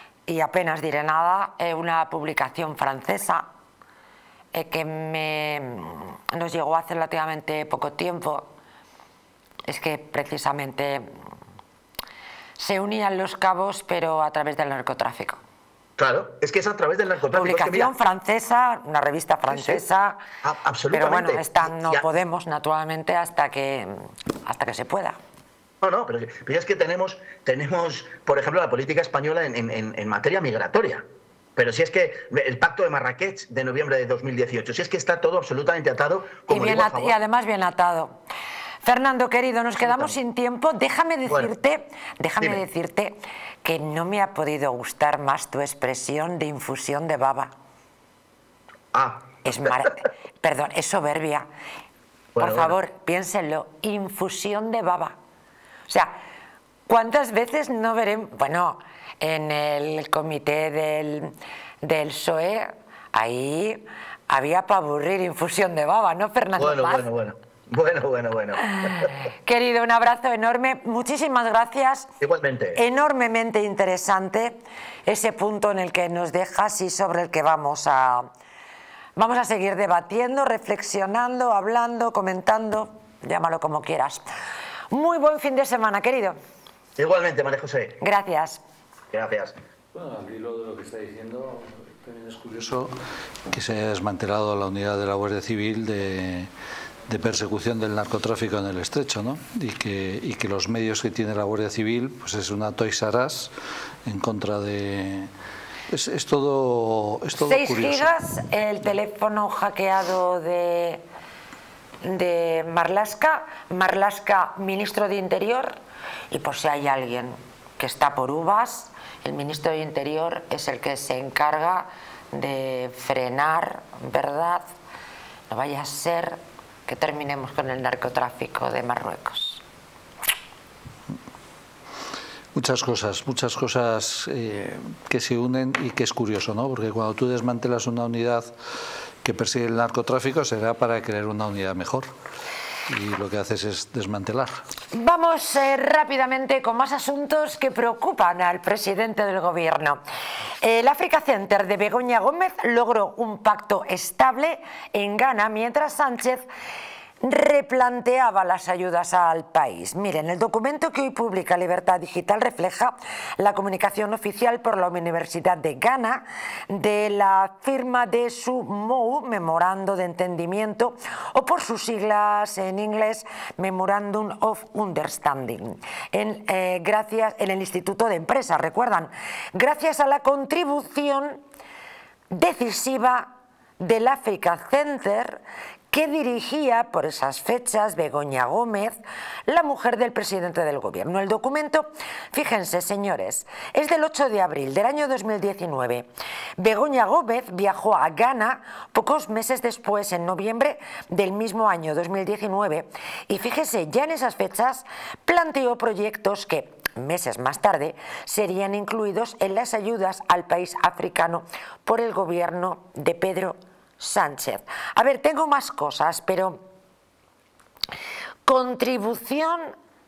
y apenas diré nada. Eh, una publicación francesa que me, nos llegó hace relativamente poco tiempo, es que precisamente se unían los cabos, pero a través del narcotráfico. Claro, es que es a través del narcotráfico. Publicación es que, mira, francesa, una revista francesa, sí, sí. Absolutamente. Pero bueno, esta no ya. podemos, naturalmente, hasta que, hasta que se pueda. No, no, pero, pero es que tenemos, tenemos, por ejemplo, la política española en, en, en materia migratoria. Pero si es que el pacto de Marrakech de noviembre de dos mil dieciocho, si es que está todo absolutamente atado. Como y, bien digo, at y además bien atado. Fernando, querido, nos quedamos sin tiempo. Déjame decirte, bueno, déjame dime. decirte que no me ha podido gustar más tu expresión de infusión de baba. Ah. Es mar... Perdón, es soberbia. Bueno, Por favor, bueno. piénsenlo. Infusión de baba. O sea, ¿cuántas veces no veremos? Bueno, en el comité del, del P S O E, ahí había para aburrir infusión de baba, ¿no, Fernando? Bueno, bueno, bueno. Bueno, bueno, bueno. Querido, un abrazo enorme. Muchísimas gracias. Igualmente. Enormemente interesante ese punto en el que nos dejas y sobre el que vamos a, vamos a seguir debatiendo, reflexionando, hablando, comentando, llámalo como quieras. Muy buen fin de semana, querido. Igualmente, María José. Gracias. Gracias. Bueno, al hilo de lo que está diciendo, también es curioso que se haya desmantelado la unidad de la Guardia Civil de, de persecución del narcotráfico en el Estrecho, ¿no? Y que, y que los medios que tiene la Guardia Civil, pues es una Toys R Us en contra de... Es, es todo, es todo Seis curioso. gigas, el teléfono hackeado de, de Marlaska, Marlaska, ministro de Interior, y por si hay alguien que está por uvas, el ministro de Interior es el que se encarga de frenar, ¿verdad? No vaya a ser que terminemos con el narcotráfico de Marruecos. Muchas cosas, muchas cosas eh, que se unen y que es curioso, ¿no? Porque cuando tú desmantelas una unidad que persigue el narcotráfico será para crear una unidad mejor. Y lo que haces es desmantelar. Vamos eh, rápidamente con más asuntos que preocupan al presidente del gobierno. El Africa Center de Begoña Gómez logró un pacto estable en Ghana mientras Sánchez replanteaba las ayudas al país. Miren, el documento que hoy publica Libertad Digital refleja la comunicación oficial por la Universidad de Ghana de la firma de su M O U, Memorando de Entendimiento, o por sus siglas en inglés, Memorandum of Understanding, en, eh, gracias, en el Instituto de Empresas, recuerdan, gracias a la contribución decisiva del Africa Center que dirigía por esas fechas Begoña Gómez, la mujer del presidente del gobierno. El documento, fíjense señores, es del ocho de abril del año dos mil diecinueve. Begoña Gómez viajó a Ghana pocos meses después, en noviembre del mismo año dos mil diecinueve, y fíjese, ya en esas fechas planteó proyectos que meses más tarde serían incluidos en las ayudas al país africano por el gobierno de Pedro Sánchez. A ver, tengo más cosas, pero contribución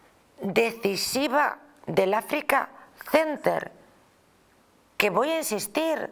decisiva del Africa Center, que voy a insistir,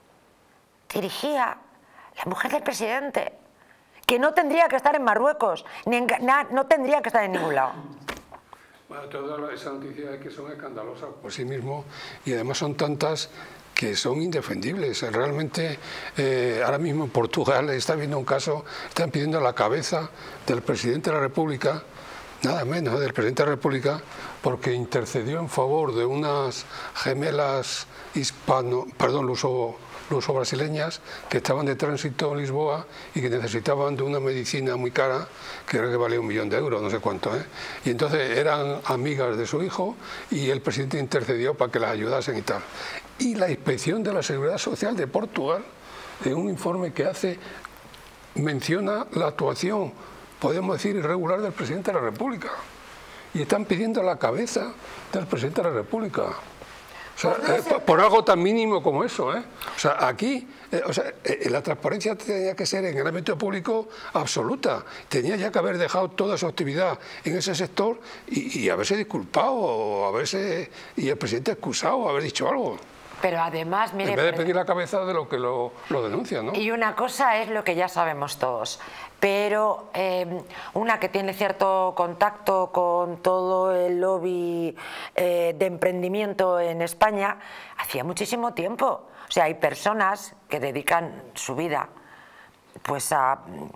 dirigía la mujer del presidente, que no tendría que estar en Marruecos, ni en, no tendría que estar en ningún lado. Bueno, toda esa noticia es que son escandalosas por sí mismos y además son tantas que son indefendibles. Realmente, eh, ahora mismo en Portugal está habiendo un caso, están pidiendo la cabeza del presidente de la República, nada menos del presidente de la República, porque intercedió en favor de unas gemelas hispano, perdón, luso, luso-brasileñas que estaban de tránsito en Lisboa y que necesitaban de una medicina muy cara, que creo que valía un millón de euros, no sé cuánto, ¿eh? Y entonces eran amigas de su hijo y el presidente intercedió para que las ayudasen y tal. Y la Inspección de la Seguridad Social de Portugal, en un informe que hace, menciona la actuación, podemos decir, irregular del presidente de la República. Y están pidiendo la cabeza del presidente de la República. O sea, eh, por, por algo tan mínimo como eso, ¿eh? O sea, aquí, eh, o sea, eh, la transparencia tenía que ser en el ámbito público absoluta. Tenía ya que haber dejado toda su actividad en ese sector y, y haberse disculpado, o haberse, y el presidente excusado, haber dicho algo. Pero además, mire, en vez de pedir la cabeza de lo que lo, lo denuncia, ¿no? Y una cosa es lo que ya sabemos todos, pero eh, una que tiene cierto contacto con todo el lobby eh, de emprendimiento en España, hacía muchísimo tiempo. O sea, hay personas que dedican su vida pues a,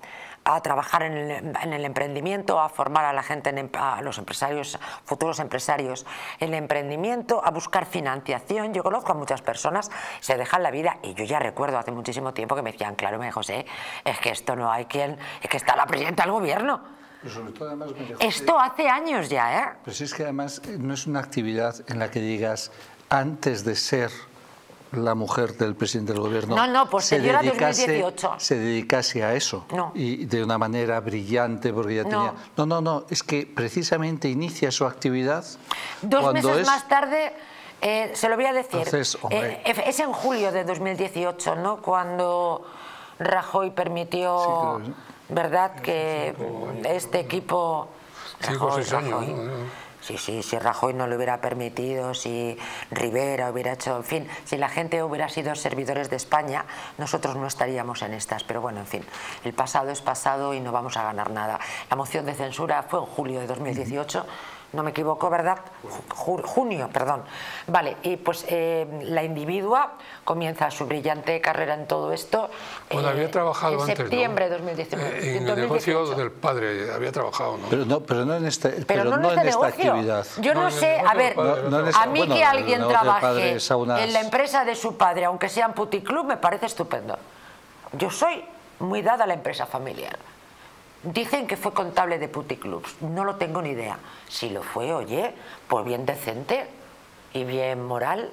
a trabajar en el, en el emprendimiento, a formar a la gente, en, a los empresarios, futuros empresarios en el emprendimiento, a buscar financiación. Yo conozco a muchas personas, se dejan la vida, y yo ya recuerdo hace muchísimo tiempo que me decían, claro, me José, es que esto no hay quien, es que está la presidenta del gobierno. Pero sobre todo, además, María José, esto hace años ya, ¿eh? Pues es que además no es una actividad en la que digas, antes de ser la mujer del presidente del gobierno, no, no, posterior a dos mil dieciocho. Se dedicase a eso, no. Y de una manera brillante, porque ya no. tenía... No, no, no, es que precisamente inicia su actividad dos cuando meses es... más tarde, eh, se lo voy a decir, Entonces, eh, es en julio de dos mil dieciocho, ¿no?, cuando Rajoy permitió, sí, claro, ¿sí?, ¿verdad?, que este equipo... Cinco o seis años, ¿no? Sí, sí, si Rajoy no lo hubiera permitido, si Rivera hubiera hecho, en fin, si la gente hubiera sido servidores de España, nosotros no estaríamos en estas. Pero bueno, en fin, el pasado es pasado y no vamos a ganar nada. La moción de censura fue en julio de dos mil dieciocho, no me equivoco, ¿verdad? Junio, perdón. Vale, y pues eh, la individua comienza su brillante carrera en todo esto. Bueno, eh, había trabajado en antes, septiembre ¿no? de dos mil diecinueve. Eh, en dos mil dieciocho. El negocio del padre había trabajado, ¿no? Pero no, pero no en, este, pero pero no, no en, en este esta actividad. Yo no, no sé, a ver, no, no en esta, a mí bueno, que alguien trabaje unas... en la empresa de su padre, aunque sea en puticlub, me parece estupendo. Yo soy muy dada a la empresa familiar. Dicen que fue contable de puticlubs, no lo tengo ni idea. Si lo fue, oye, pues bien decente y bien moral.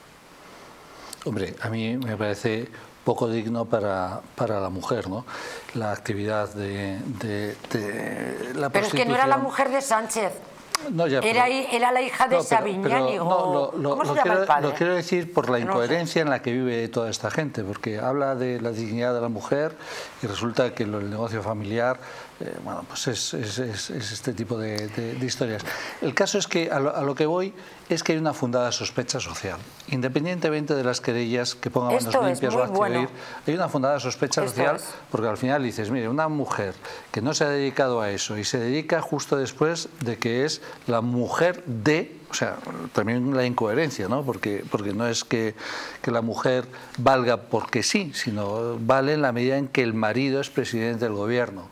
Hombre, a mí me parece poco digno para, para la mujer, ¿no? La actividad de, de, de la Pero es que no era la mujer de Sánchez. No, ya, era, pero, era la hija de no, pero, Savignani, pero, o no, lo, lo, ¿cómo se lo llama quiero, el padre? Lo quiero decir por la incoherencia no en la que vive toda esta gente, porque habla de la dignidad de la mujer y resulta que el negocio familiar, eh, bueno, pues es, es, es, es este tipo de, de, de historias. El caso es que a lo, a lo que voy es que hay una fundada sospecha social, independientemente de las querellas que pongan manos Esto limpias es o muy bueno. activar, hay una fundada sospecha Esto social, es. porque al final dices, mire, una mujer que no se ha dedicado a eso y se dedica justo después de que es la mujer de, o sea, también la incoherencia, ¿no? Porque, porque no es que, que la mujer valga porque sí, sino vale en la medida en que el marido es presidente del gobierno.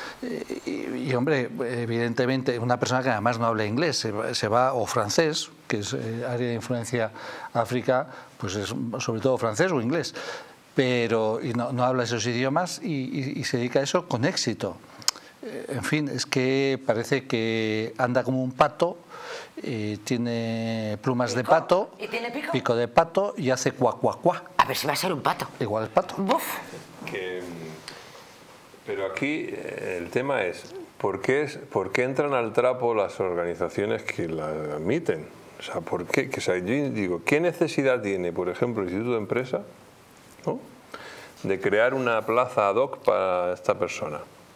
Y, y, hombre, evidentemente una persona que además no habla inglés, se va, se va o francés, que es eh, área de influencia África, pues es sobre todo francés o inglés, pero y no, no habla esos idiomas y, y, y se dedica a eso con éxito. Eh, en fin, es que parece que anda como un pato, eh, tiene plumas ¿Pico? de pato, ¿Y tiene pico? pico de pato y hace cuá, cuá, cuá. A ver si va a ser un pato. Igual es pato. Buf. Que, pero aquí el tema es, ¿por qué, es, ¿por qué entran al trapo las organizaciones que la admiten? O sea, ¿por qué? Que, o sea, yo digo, ¿qué necesidad tiene, por ejemplo, el Instituto de Empresa, ¿no?, de crear una plaza ad hoc para esta persona?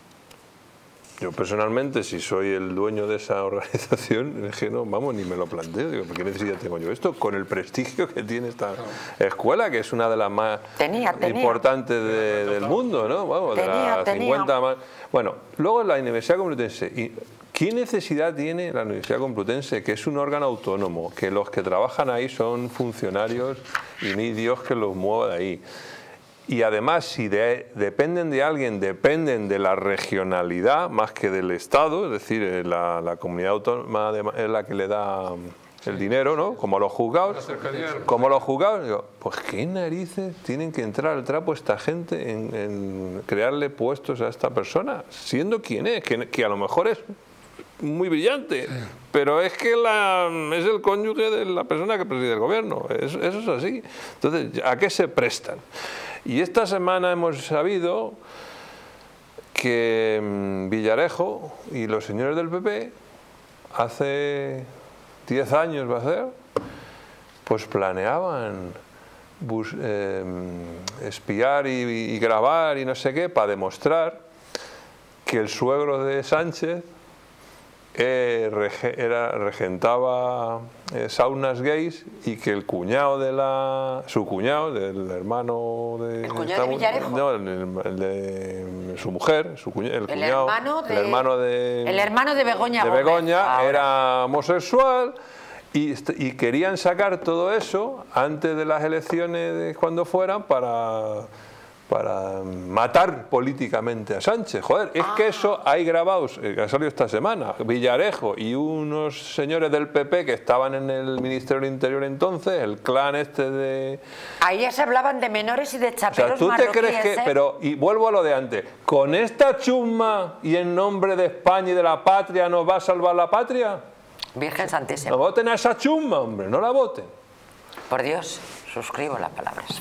Yo personalmente, si soy el dueño de esa organización, es que no, vamos, ni me lo planteo. Digo, ¿por qué necesidad tengo yo esto? Con el prestigio que tiene esta escuela, que es una de las más tenía, tenía. importantes de, del mundo, ¿no? Vamos, tenía, de las tenía. cincuenta más. Bueno, luego la Universidad Complutense. Y ¿qué necesidad tiene la Universidad Complutense, que es un órgano autónomo, que los que trabajan ahí son funcionarios y ni Dios que los mueva de ahí? Y además, si de, dependen de alguien, dependen de la regionalidad más que del Estado, es decir, la, la comunidad autónoma de, es la que le da el dinero, ¿no? Como los juzgados. Como los juzgados, digo, pues qué narices tienen que entrar al trapo esta gente en, en crearle puestos a esta persona, siendo quien es, que, que a lo mejor es muy brillante, pero es que la, es el cónyuge de la persona que preside el gobierno, eso, eso es así. Entonces, ¿a qué se prestan? Y esta semana hemos sabido que Villarejo y los señores del P P, hace diez años va a ser, pues planeaban bus, eh, espiar y, y grabar y no sé qué para demostrar que el suegro de Sánchez Eh, rege, era, regentaba eh, saunas gays y que el cuñado de la su cuñado del hermano de, ¿El cuñado de Villarejo? No, el, el de su mujer, su cuñado, el, el cuñado, hermano de, el hermano de el hermano de Begoña, de Gómez, Begoña ahora. Era homosexual y, y querían sacar todo eso antes de las elecciones de cuando fueran para para matar políticamente a Sánchez. Joder, es ah. que eso hay grabados, que ha salido esta semana, Villarejo y unos señores del P P que estaban en el Ministerio del Interior entonces, el clan este de... Ahí ya se hablaban de menores y de chaperos. O sea, ¿tú te crees que...? ¿eh? Pero, y vuelvo a lo de antes, ¿con esta chusma y en nombre de España y de la patria nos va a salvar la patria? Virgen Santísima. No voten a esa chusma, hombre, no la voten. Por Dios, suscribo las palabras.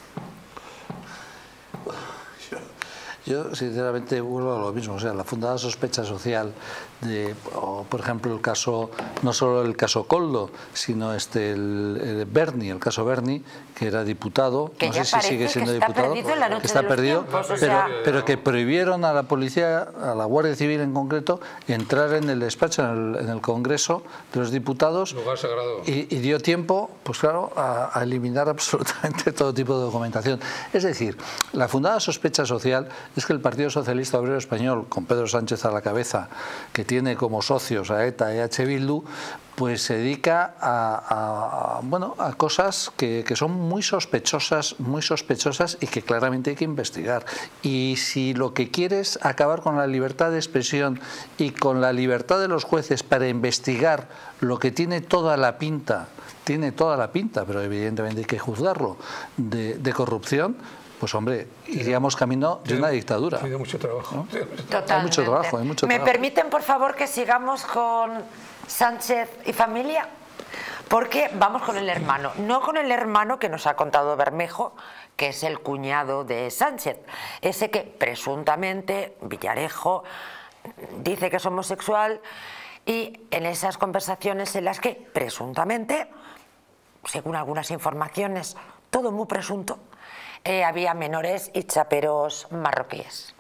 Yo, sinceramente, vuelvo a lo mismo. O sea, la fundada sospecha social de, o, por ejemplo, el caso, no solo el caso Koldo, sino este, el, el Berni, el caso Berni, que era diputado, que no sé si sigue siendo que está diputado, perdido en la noche que está de los perdido, tiempos, pero, sea... pero que prohibieron a la policía, a la Guardia Civil en concreto, entrar en el despacho, en el, en el Congreso de los Diputados, lugar sagrado. Y, y dio tiempo, pues claro, a, a eliminar absolutamente todo tipo de documentación. Es decir, la fundada sospecha social es que el Partido Socialista Obrero Español, con Pedro Sánchez a la cabeza, que tiene como socios a ETA y a H. Bildu, pues se dedica a, a, bueno, a cosas que, que son muy sospechosas, muy sospechosas y que claramente hay que investigar. Y si lo que quiere es acabar con la libertad de expresión y con la libertad de los jueces para investigar lo que tiene toda la pinta, tiene toda la pinta, pero evidentemente hay que juzgarlo, de, de corrupción, pues hombre, iríamos camino de una dictadura. Tiene mucho trabajo. ¿No? Totalmente. Hay mucho trabajo, hay mucho ¿Me trabajo. permiten, por favor, que sigamos con Sánchez y familia? Porque vamos con el hermano, no con el hermano que nos ha contado Bermejo, que es el cuñado de Sánchez, ese que presuntamente Villarejo dice que es homosexual y en esas conversaciones en las que presuntamente, según algunas informaciones, todo muy presunto, eh, había menores y chaperos marroquíes.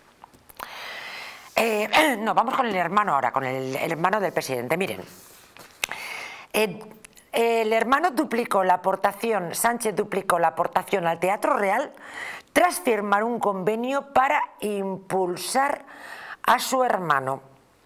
Eh, no, vamos con el hermano ahora, con el, el hermano del presidente. Miren, eh, el hermano duplicó la aportación, Sánchez duplicó la aportación al Teatro Real tras firmar un convenio para impulsar a su hermano.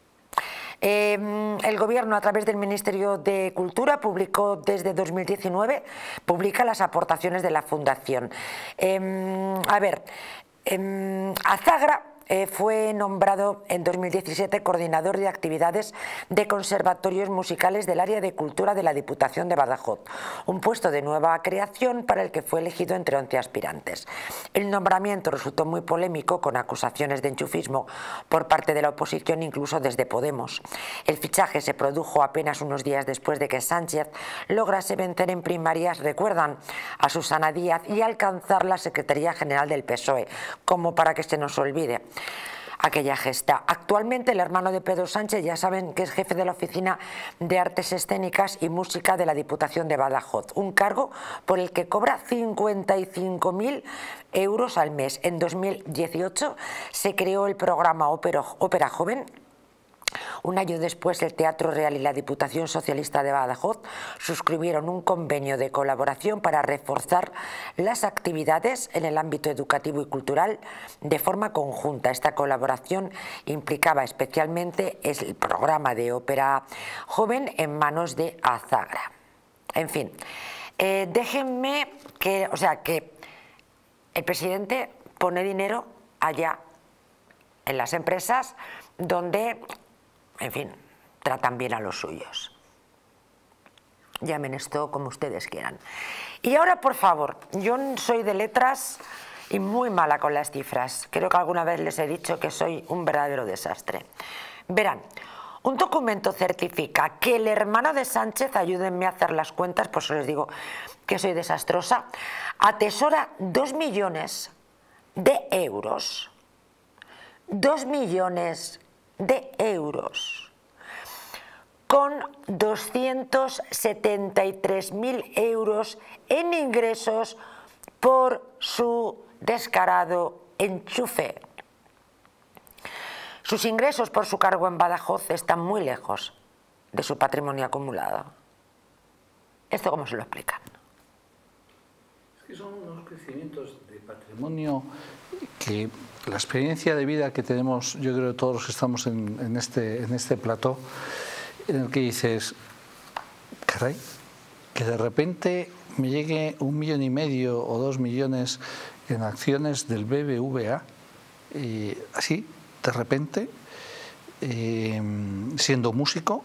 Eh, el Gobierno, a través del Ministerio de Cultura, publicó desde dos mil diecinueve, publica las aportaciones de la Fundación. Eh, a ver, eh, Azagra Eh, fue nombrado en dos mil diecisiete coordinador de actividades de conservatorios musicales del área de cultura de la Diputación de Badajoz, un puesto de nueva creación para el que fue elegido entre once aspirantes. El nombramiento resultó muy polémico, con acusaciones de enchufismo por parte de la oposición, incluso desde Podemos. El fichaje se produjo apenas unos días después de que Sánchez lograse vencer en primarias, recuerdan, a Susana Díaz y alcanzar la Secretaría General del P S O E, como para que se nos olvide aquella gesta. Actualmente el hermano de Pedro Sánchez, ya saben que es jefe de la Oficina de Artes Escénicas y Música de la Diputación de Badajoz, un cargo por el que cobra cincuenta y cinco mil euros al mes. En dos mil dieciocho se creó el programa Ópera, Ópera Joven. Un año después, el Teatro Real y la Diputación Socialista de Badajoz suscribieron un convenio de colaboración para reforzar las actividades en el ámbito educativo y cultural de forma conjunta. Esta colaboración implicaba especialmente el programa de Ópera Joven en manos de Azagra. En fin, eh, déjenme que, o sea, que el presidente pone dinero allá en las empresas donde, en fin, tratan bien a los suyos. Llamen esto como ustedes quieran. Y ahora, por favor, yo soy de letras y muy mala con las cifras. Creo que alguna vez les he dicho que soy un verdadero desastre. Verán, un documento certifica que el hermano de Sánchez, ayúdenme a hacer las cuentas, por eso les digo que soy desastrosa, atesora dos millones de euros. Dos millones de euros, con doscientos setenta y tres mil euros en ingresos por su descarado enchufe. Sus ingresos por su cargo en Badajoz están muy lejos de su patrimonio acumulado. ¿Esto cómo se lo explican? Es que son unos crecimientos de patrimonio que la experiencia de vida que tenemos, yo creo todos los que estamos en, en, este, en este plató, en el que dices, caray, que de repente me llegue un millón y medio o dos millones en acciones del B B V A, y así, de repente, eh, siendo músico.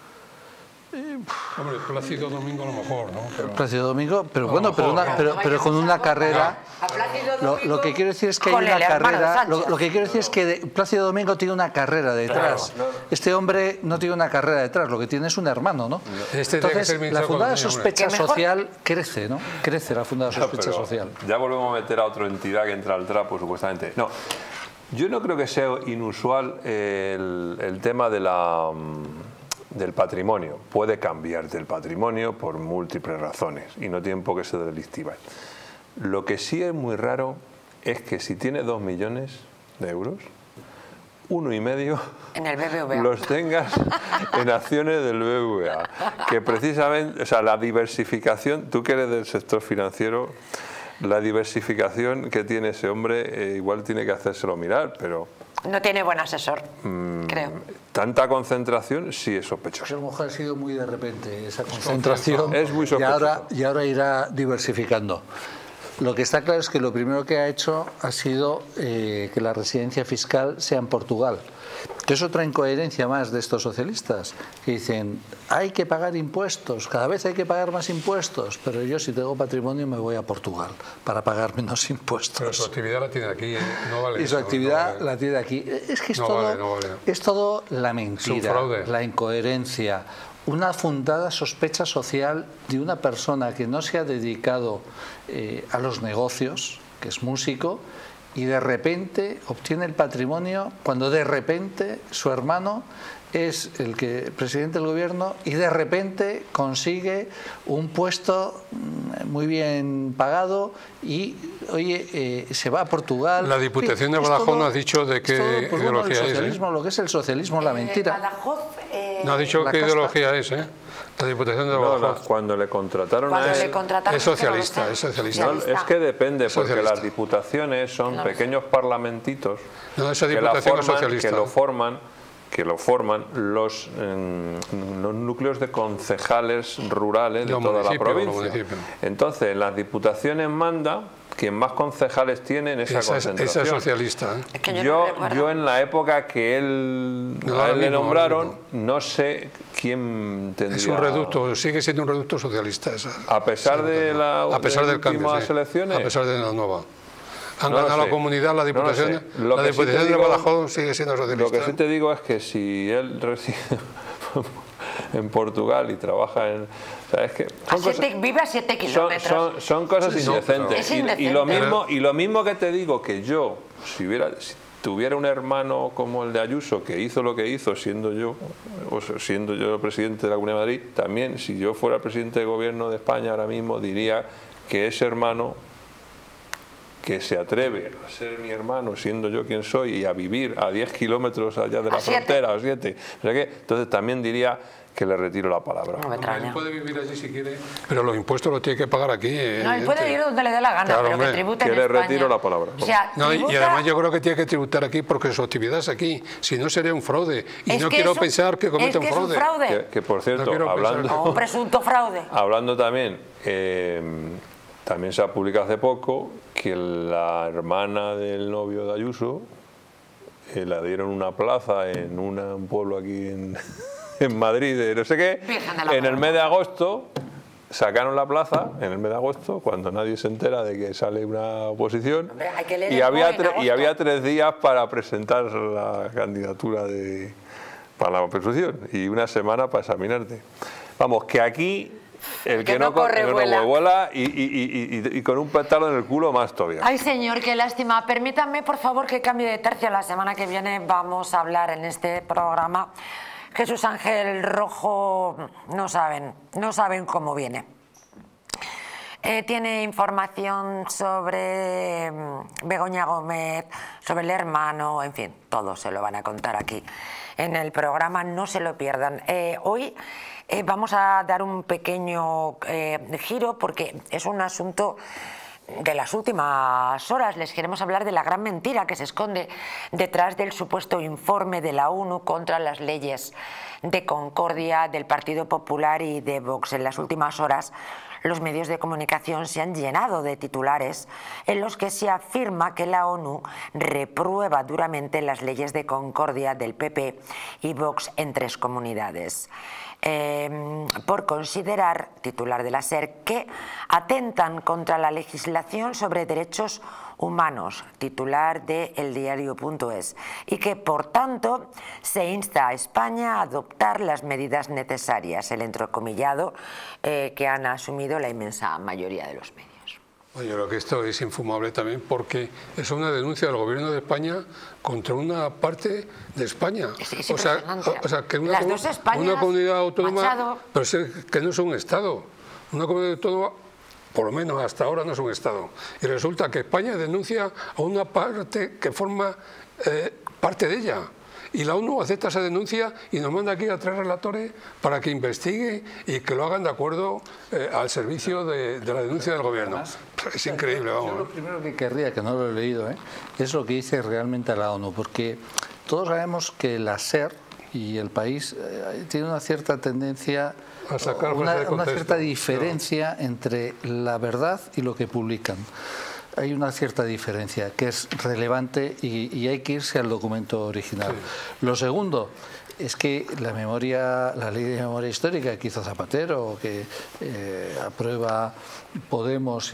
Hombre, Plácido Domingo a lo mejor, ¿no? Pero... Plácido Domingo, pero no, bueno, mejor, pero, una, no. pero, pero con una carrera. Lo, lo que quiero decir es que hay una carrera. Lo, lo que quiero decir es que de, Plácido Domingo tiene una carrera detrás. Claro, claro. Este hombre no tiene una carrera detrás, lo que tiene es un hermano, ¿no? Este Entonces, la fundada sospecha social crece, ¿no? Crece la fundada sospecha no, social. Ya volvemos a meter a otra entidad que entra al trapo, supuestamente. No. Yo no creo que sea inusual el, el tema de la. del patrimonio. Puede cambiarte el patrimonio por múltiples razones y no tiene por qué ser delictiva. Lo que sí es muy raro es que si tiene dos millones de euros, uno y medio en el B B V A los tengas en acciones del B B V A. Que precisamente, o sea, la diversificación, tú que eres del sector financiero, la diversificación que tiene ese hombre eh, igual tiene que hacérselo mirar, pero... No tiene buen asesor, mmm, creo. Tanta concentración sí es sospechoso. A lo mejor ha sido muy de repente esa concentración. Es muy sospechoso. Y ahora, y ahora irá diversificando. Lo que está claro es que lo primero que ha hecho ha sido eh, que la residencia fiscal sea en Portugal. Que es otra incoherencia más de estos socialistas, que dicen, hay que pagar impuestos, cada vez hay que pagar más impuestos, pero yo si tengo patrimonio me voy a Portugal para pagar menos impuestos. Pero su actividad la tiene aquí, ¿eh? No vale. Y su eso, actividad no vale. la tiene aquí. Es que es, no todo, vale, no vale. es todo la mentira, es la incoherencia, una fundada sospecha social de una persona que no se ha dedicado eh, a los negocios, que es músico, y de repente obtiene el patrimonio cuando de repente su hermano es el que presidente del gobierno y de repente consigue un puesto muy bien pagado y, oye, eh, se va a Portugal. La Diputación de Badajoz no ha dicho de qué pues ideología bueno, el socialismo, es, ¿eh? Lo que es el socialismo, la mentira. Eh, Badajoz, eh, No ha dicho la qué casta. ideología es, ¿eh? La Diputación de No, Badajoz. no, cuando le contrataron Cuando a le él, contrataron, es socialista, es socialista. no, es que depende, porque Socialista. las diputaciones son No lo sé. pequeños parlamentitos No, esa que, la Diputación es forman, socialista. que lo forman que lo forman los, eh, los núcleos de concejales rurales de Los toda la municipios, los provincia. municipios. Entonces, en las diputaciones manda quien más concejales tiene en esa, Esa es, concentración. esa es socialista, ¿eh? Es que yo, Yo, no recuerdo. yo en la época que él, No, a ahora él le mismo, nombraron, ahora no sé quién tendría... Es un reducto, sigue siendo un reducto socialista. Esa. A pesar de la A pesar de del cambio, últimas sí. elecciones. A pesar de la nueva. Han No lo ganado sé. la comunidad, la No lo Diputación, sé. Lo la que sí te Diputación de digo- Badajoz sigue siendo socialista. Lo que sí te digo es que si él reside en Portugal y trabaja en... O sea, es que A son siete- cosas- vive a siete son, kilómetros. son, son cosas Sí, no, indecentes. Es Y- indecente. Y, lo mismo, y lo mismo que te digo, que yo, si hubiera... si tuviera un hermano como el de Ayuso, que hizo lo que hizo siendo yo, o sea, siendo yo el presidente de la Comunidad de Madrid, también si yo fuera el presidente de gobierno de España ahora mismo diría que ese hermano que se atreve a ser mi hermano siendo yo quien soy y a vivir a diez kilómetros allá de la A siete. frontera, o siete, o sea que, entonces también diría que le retiro la palabra. No me Hombre, él extraña. puede vivir allí si quiere, pero los impuestos los tiene que pagar aquí. eh, No, él puede evidente. ir donde le dé la gana, Claro, pero hombre. que tribute Que en le España. retiro la palabra. O sea, No, y- y tributa- además yo creo que tiene que tributar aquí porque su actividad es aquí, si no sería un fraude. Y Es no que quiero es un- pensar que cometa es que un es un fraude. fraude. Que, que, por cierto, No quiero pensar- hablando, O un presunto fraude. hablando también, eh, también se ha publicado hace poco que la hermana del novio de Ayuso eh, la dieron una plaza en una- un pueblo aquí en, en Madrid, de no sé qué, Virgen de la en el Mano. mes de agosto. Sacaron la plaza en el mes de agosto, cuando nadie se entera de que sale una oposición, Hombre, hay que leer y, el había BOE en tre- y agosto. había tres días para presentar la candidatura de, para la oposición y una semana para examinarte. Vamos, que aquí el que, que no, no co- corre, el que no vuela. vuela y, y- y- y- y con un petardo en el culo más todavía. Ay, señor, qué lástima. Permítanme, por favor, que cambie de tercio. La semana que viene vamos a hablar en este programa. Jesús Ángel Rojo, no saben, no saben cómo viene. Eh, tiene información sobre mm, Begoña Gómez, sobre el hermano, en fin, todo se lo van a contar aquí en el programa, no se lo pierdan. Eh, hoy eh, vamos a dar un pequeño eh, giro porque es un asunto de las últimas horas. Les queremos hablar de la gran mentira que se esconde detrás del supuesto informe de la ONU contra las leyes de concordia del Partido Popular y de Vox. En las últimas horas, los medios de comunicación se han llenado de titulares en los que se afirma que la ONU reprueba duramente las leyes de concordia del P P y Vox en tres comunidades. Eh, por considerar, titular de la SER, que atentan contra la legislación sobre derechos humanos, titular de eldiario.es, y que, por tanto, se insta a España a adoptar las medidas necesarias, el entrecomillado eh, que han asumido la inmensa mayoría de los medios. Yo creo que esto es infumable también porque es una denuncia del gobierno de España contra una parte de España. Es- es o, sea, impresionante. o sea, que una, Las comu- dos Españas, una comunidad autónoma, Machado. pero es que no es un Estado. Una comunidad autónoma, por lo menos hasta ahora, no es un Estado. Y resulta que España denuncia a una parte que forma eh, parte de ella. Y la ONU acepta esa denuncia y nos manda aquí a tres relatores para que investigue y que lo hagan de acuerdo eh, al servicio de, de la denuncia del gobierno. Es increíble, Yo vamos. lo primero que querría, que no lo he leído, ¿eh? es lo que dice realmente la ONU, porque todos sabemos que la SER y el país eh, tiene una cierta tendencia, A sacar una, fuera de una contexto. cierta diferencia entre la verdad y lo que publican. Hay una cierta diferencia que es relevante y, y hay que irse al documento original. Sí. Lo segundo es que la memoria, la ley de memoria histórica que hizo Zapatero, que eh, aprueba Podemos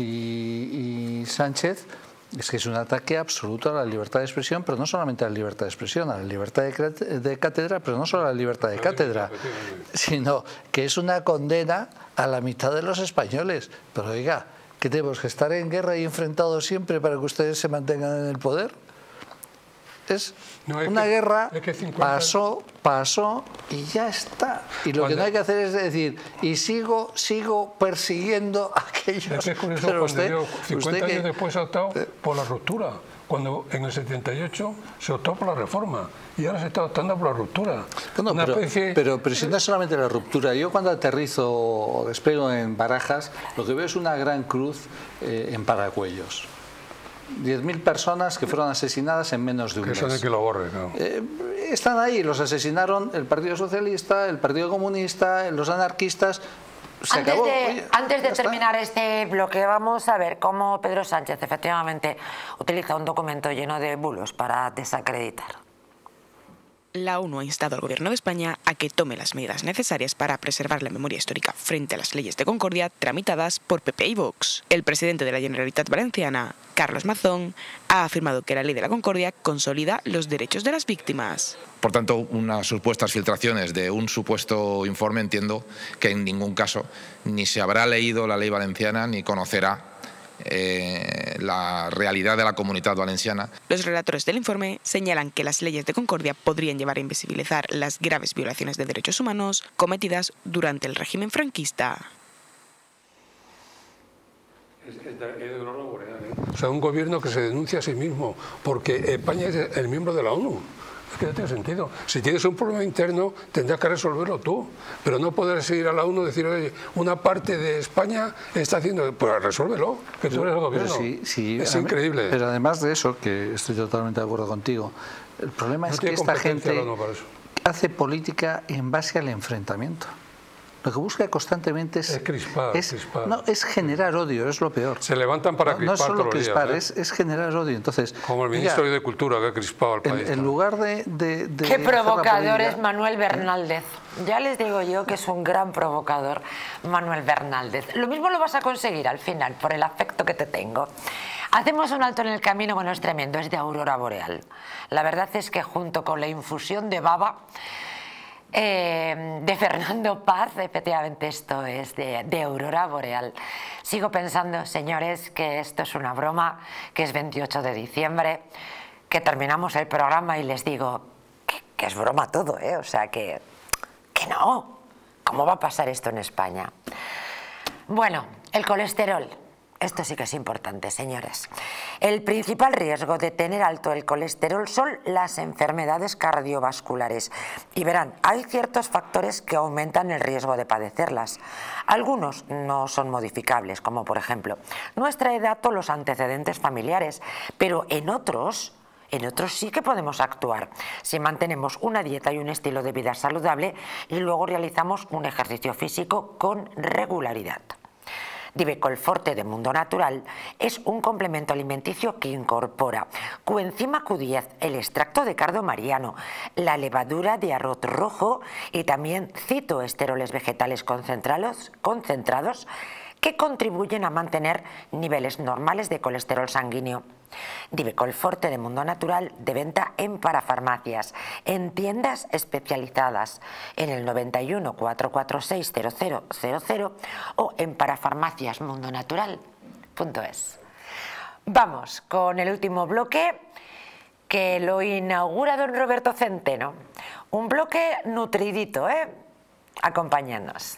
y, y Sánchez, es que es un ataque absoluto a la libertad de expresión, pero no solamente a la libertad de expresión, a la libertad de, de cátedra, pero no solo a la libertad de cátedra, sino que es una condena a la mitad de los españoles. Pero oiga, que tenemos que estar en guerra y enfrentados siempre para que ustedes se mantengan en el poder. Es no, es una que, guerra, es que cincuenta... pasó, pasó y ya está. Y lo cuando... que no hay que hacer es decir, y sigo sigo persiguiendo a aquellos. Es que es curioso, cuando usted, yo, cincuenta años que... después ha optado por la ruptura, cuando en el setenta y ocho se optó por la reforma y ahora se está optando por la ruptura. No, no, pero, especie... pero, pero si no es solamente la ruptura, yo cuando aterrizo o despego en Barajas, lo que veo es una gran cruz eh, en Paracuellos. diez mil personas que fueron asesinadas en menos de un mes. Eso de que lo borre, ¿no? Eh, están ahí, los asesinaron el Partido Socialista, el Partido Comunista, los anarquistas. Se antes acabó. de, Oye, antes de terminar este bloque, vamos a ver cómo Pedro Sánchez efectivamente utiliza un documento lleno de bulos para desacreditar. La ONU ha instado al Gobierno de España a que tome las medidas necesarias para preservar la memoria histórica frente a las leyes de concordia tramitadas por P P y Vox. El presidente de la Generalitat Valenciana, Carlos Mazón, ha afirmado que la ley de la concordia consolida los derechos de las víctimas. Por tanto, unas supuestas filtraciones de un supuesto informe, entiendo que en ningún caso ni se habrá leído la ley valenciana ni conocerá Eh, la realidad de la Comunitat Valenciana. Los relatores del informe señalan que las leyes de concordia podrían llevar a invisibilizar las graves violaciones de derechos humanos cometidas durante el régimen franquista. O sea, un gobierno que se denuncia a sí mismo, porque España es el miembro de la ONU. Es que no tiene sentido. Si tienes un problema interno, tendrás que resolverlo tú. Pero no podrás ir a la ONU y decir, oye, una parte de España está haciendo... Pues resuélvelo, que tú eres el gobierno. Sí, sí, es increíble. Pero además de eso, que estoy totalmente de acuerdo contigo, el problema no es que esta gente hace política en base al enfrentamiento. Lo que busca constantemente es... Es crispar, es, crispar. No, es generar odio, es lo peor. Se levantan para no, crispar. No es solo crispar, días, ¿eh? es, es generar odio. Entonces, como el ministro mira, de Cultura que ha crispado al país. En, en lugar de... de, de Qué provocador es Manuel Bernaldez. Ya les digo yo que es un gran provocador Manuel Bernaldez. Lo mismo lo vas a conseguir al final, por el afecto que te tengo. Hacemos un alto en el camino, bueno, es tremendo, es de aurora boreal. La verdad es que junto con la infusión de baba... Eh, de Fernando Paz, efectivamente esto es de, de aurora boreal. Sigo pensando, señores, que esto es una broma, que es veintiocho de diciembre, que terminamos el programa y les digo que, que es broma todo, ¿eh? O sea, que, que no. ¿Cómo va a pasar esto en España? Bueno, el colesterol. Esto sí que es importante, señores. El principal riesgo de tener alto el colesterol son las enfermedades cardiovasculares. Y verán, hay ciertos factores que aumentan el riesgo de padecerlas. Algunos no son modificables, como por ejemplo nuestra edad o los antecedentes familiares, pero en otros... En otros sí que podemos actuar si mantenemos una dieta y un estilo de vida saludable y luego realizamos un ejercicio físico con regularidad. Divecol Forte de Mundo Natural es un complemento alimenticio que incorpora coenzima Q diez, el extracto de cardo mariano, la levadura de arroz rojo y también citoesteroles vegetales concentrados, concentrados que contribuyen a mantener niveles normales de colesterol sanguíneo. Divecol Forte de Mundo Natural, de venta en parafarmacias, en tiendas especializadas, en el noventa y uno, cuatrocientos cuarenta y seis, cero cero cero cero o en parafarmacias mundo natural punto es. Vamos con el último bloque, que lo inaugura don Roberto Centeno. Un bloque nutridito, ¿eh? Acompáñanos.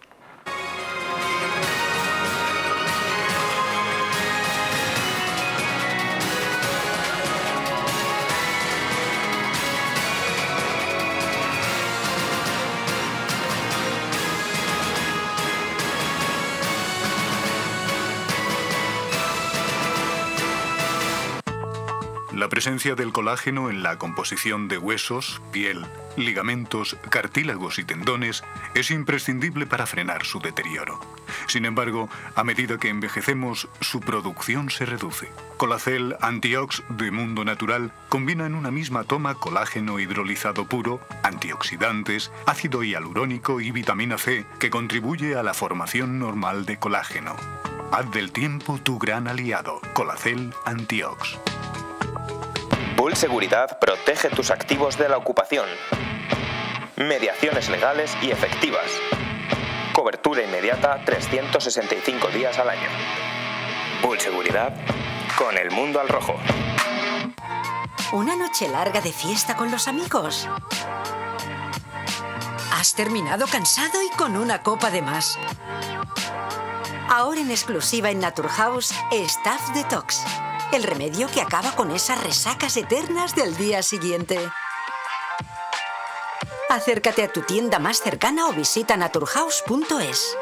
La presencia del colágeno en la composición de huesos, piel, ligamentos, cartílagos y tendones es imprescindible para frenar su deterioro. Sin embargo, a medida que envejecemos, su producción se reduce. Colacel Antiox de Mundo Natural combina en una misma toma colágeno hidrolizado puro, antioxidantes, ácido hialurónico y vitamina C, que contribuye a la formación normal de colágeno. Haz del tiempo tu gran aliado. Colacel Antiox. Bull Seguridad protege tus activos de la ocupación. Mediaciones legales y efectivas. Cobertura inmediata trescientos sesenta y cinco días al año. Bull Seguridad con el mundo al rojo. ¿Una noche larga de fiesta con los amigos? ¿Has terminado cansado y con una copa de más? Ahora en exclusiva en Naturhaus, Staff Detox. El remedio que acaba con esas resacas eternas del día siguiente. Acércate a tu tienda más cercana o visita naturhaus punto es.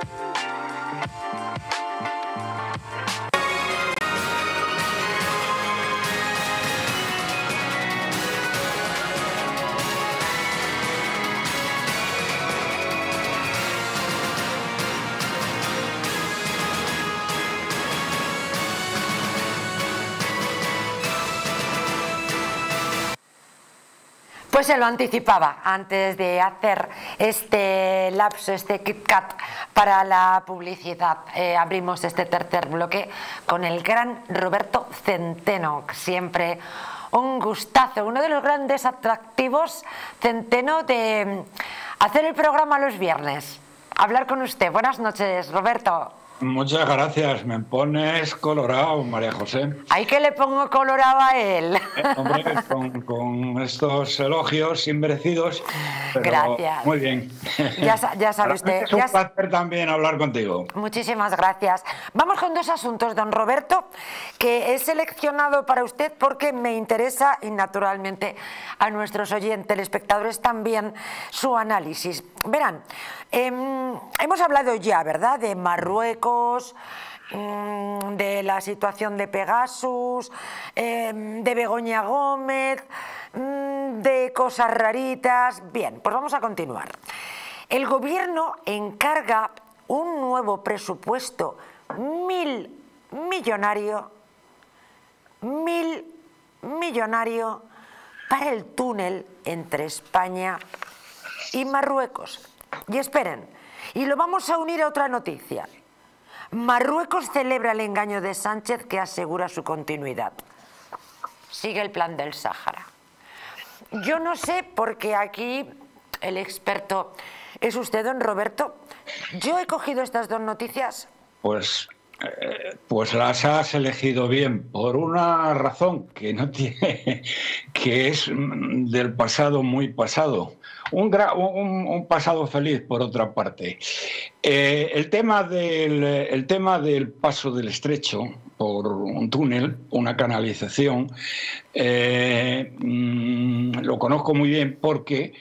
Pues se lo anticipaba antes de hacer este lapso, este KitKat para la publicidad. Eh, abrimos este tercer bloque con el gran Roberto Centeno, siempre un gustazo, uno de los grandes atractivos, Centeno, de hacer el programa los viernes. Hablar con usted. Buenas noches, Roberto. Muchas gracias, me pones colorado, María José. ¿Ay, que le pongo colorado a él? Eh, hombre, con, con estos elogios inmerecidos. Pero gracias. Muy bien. Ya, ya sabe usted. Es un ya... placer también hablar contigo. Muchísimas gracias. Vamos con dos asuntos, don Roberto, que he seleccionado para usted porque me interesa y naturalmente a nuestros oyentes, telespectadores también, su análisis. Verán, eh, hemos hablado ya, ¿verdad?, de Marruecos, eh, de la situación de Pegasus, eh, de Begoña Gómez, eh, de cosas raritas. Bien, pues vamos a continuar. El gobierno encarga un nuevo presupuesto mil millonario, mil millonario para el túnel entre España y Marruecos. Y esperen, y lo vamos a unir a otra noticia. Marruecos celebra el engaño de Sánchez que asegura su continuidad. Sigue el plan del Sáhara. Yo no sé, porque aquí el experto es usted, don Roberto. Yo he cogido estas dos noticias. Pues, eh, pues las has elegido bien, por una razón que no tiene, que es del pasado muy pasado. Un, un, un pasado feliz, por otra parte. Eh, el, tema del, el tema del paso del estrecho por un túnel, una canalización, eh, mmm, lo conozco muy bien porque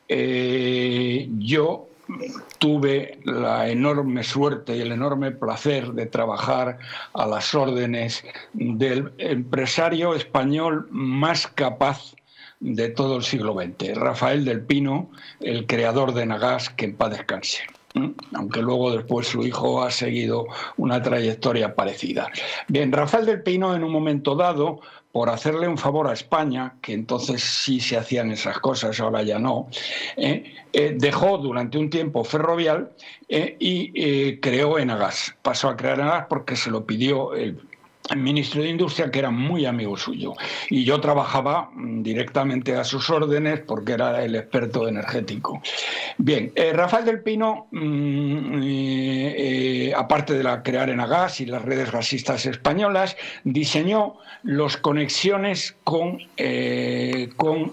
eh, yo tuve la enorme suerte y el enorme placer de trabajar a las órdenes del empresario español más capaz de todo el siglo veinte, Rafael del Pino, el creador de Nagas, que en paz descanse. Aunque luego después su hijo ha seguido una trayectoria parecida. Bien, Rafael del Pino en un momento dado, por hacerle un favor a España, que entonces sí se hacían esas cosas, ahora ya no, eh, eh, dejó durante un tiempo Ferrovial eh, y eh, creó Enagas. Pasó a crear Enagas porque se lo pidió el el ministro de Industria, que era muy amigo suyo, y yo trabajaba directamente a sus órdenes porque era el experto energético. Bien, eh, Rafael del Pino, mmm, eh, eh, aparte de la crear Enagas y las redes gasistas españolas, diseñó las conexiones con, eh, con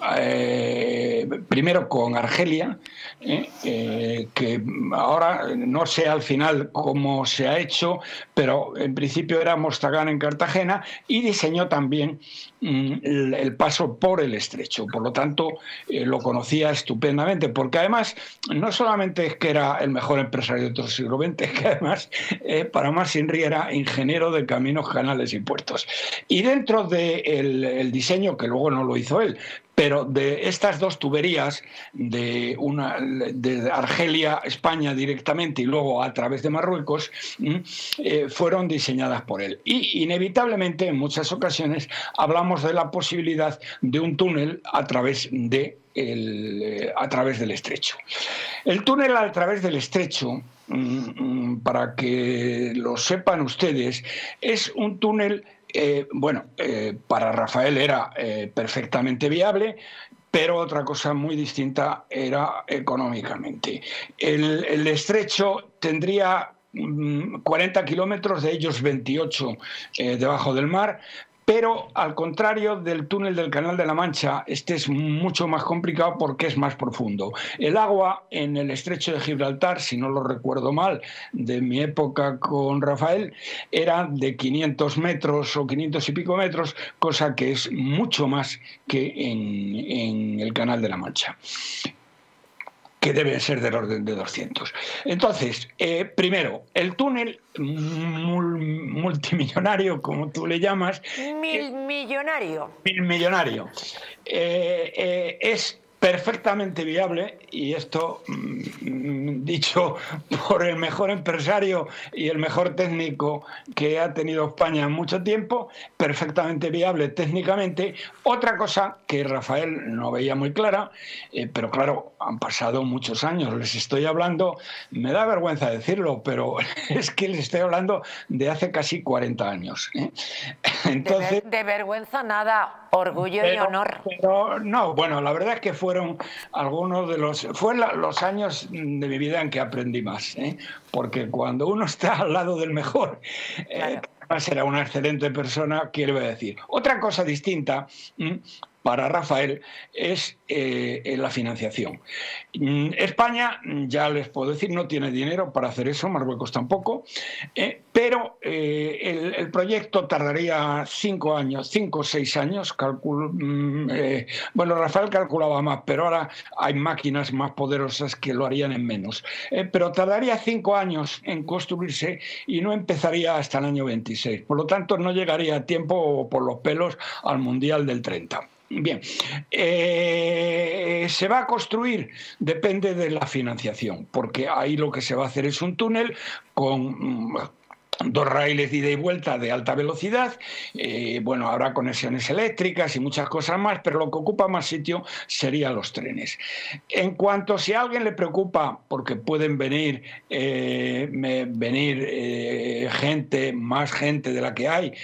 eh, primero con Argelia, eh, eh, que ahora no sé al final cómo se ha hecho, pero en principio era Mostagán en Cartagena, y diseñó también mm, el, el paso por el estrecho. Por lo tanto, eh, lo conocía estupendamente, porque además no solamente es que era el mejor empresario de todo el siglo veinte, es que además eh, para más Inri era ingeniero de caminos, canales y puertos. Y dentro del de diseño, que luego no lo hizo él, pero de estas dos tuberías, de, una, de Argelia, España directamente y luego a través de Marruecos, eh, fueron diseñadas por él. Y inevitablemente en muchas ocasiones hablamos de la posibilidad de un túnel a través de El, a través del estrecho. El túnel a través del estrecho, para que lo sepan ustedes, es un túnel, eh, bueno, eh, para Rafael era eh, perfectamente viable, pero otra cosa muy distinta era económicamente. El, el estrecho tendría cuarenta kilómetros, de ellos veintiocho eh, debajo del mar. Pero al contrario del túnel del Canal de la Mancha, este es mucho más complicado porque es más profundo. El agua en el estrecho de Gibraltar, si no lo recuerdo mal, de mi época con Rafael, era de quinientos metros o quinientos y pico metros, cosa que es mucho más que en, en el Canal de la Mancha, que debe ser del orden de doscientos. Entonces, eh, primero, el túnel mul multimillonario, como tú le llamas... Mil millonario. Mil millonario. Eh, eh, es perfectamente viable, y esto mmm, dicho por el mejor empresario y el mejor técnico que ha tenido España en mucho tiempo, perfectamente viable técnicamente. Otra cosa que Rafael no veía muy clara, eh, pero claro, han pasado muchos años, les estoy hablando, me da vergüenza decirlo, pero es que les estoy hablando de hace casi cuarenta años. ¿eh? Entonces, de, ver, de vergüenza nada, orgullo pero, y honor. Pero no, bueno, la verdad es que fueron algunos de los... Fue la, los años de mi vida en que aprendí más, ¿eh? Porque cuando uno está al lado del mejor, claro. eh, además era una excelente persona, quiero decir. Otra cosa distinta... ¿m? para Rafael es eh, la financiación. España, ya les puedo decir, no tiene dinero para hacer eso, Marruecos tampoco, eh, pero eh, el, el proyecto tardaría cinco años, cinco o seis años, calculo, eh, bueno, Rafael calculaba más, pero ahora hay máquinas más poderosas que lo harían en menos, eh, pero tardaría cinco años en construirse y no empezaría hasta el año veintiséis, por lo tanto no llegaría a tiempo por los pelos al Mundial del treinta. Bien, eh, se va a construir, depende de la financiación, porque ahí lo que se va a hacer es un túnel con dos raíles de ida y vuelta de alta velocidad, eh, bueno, habrá conexiones eléctricas y muchas cosas más, pero lo que ocupa más sitio serían los trenes. En cuanto si a alguien le preocupa, porque pueden venir, eh, me, venir eh, gente, más gente de la que hay,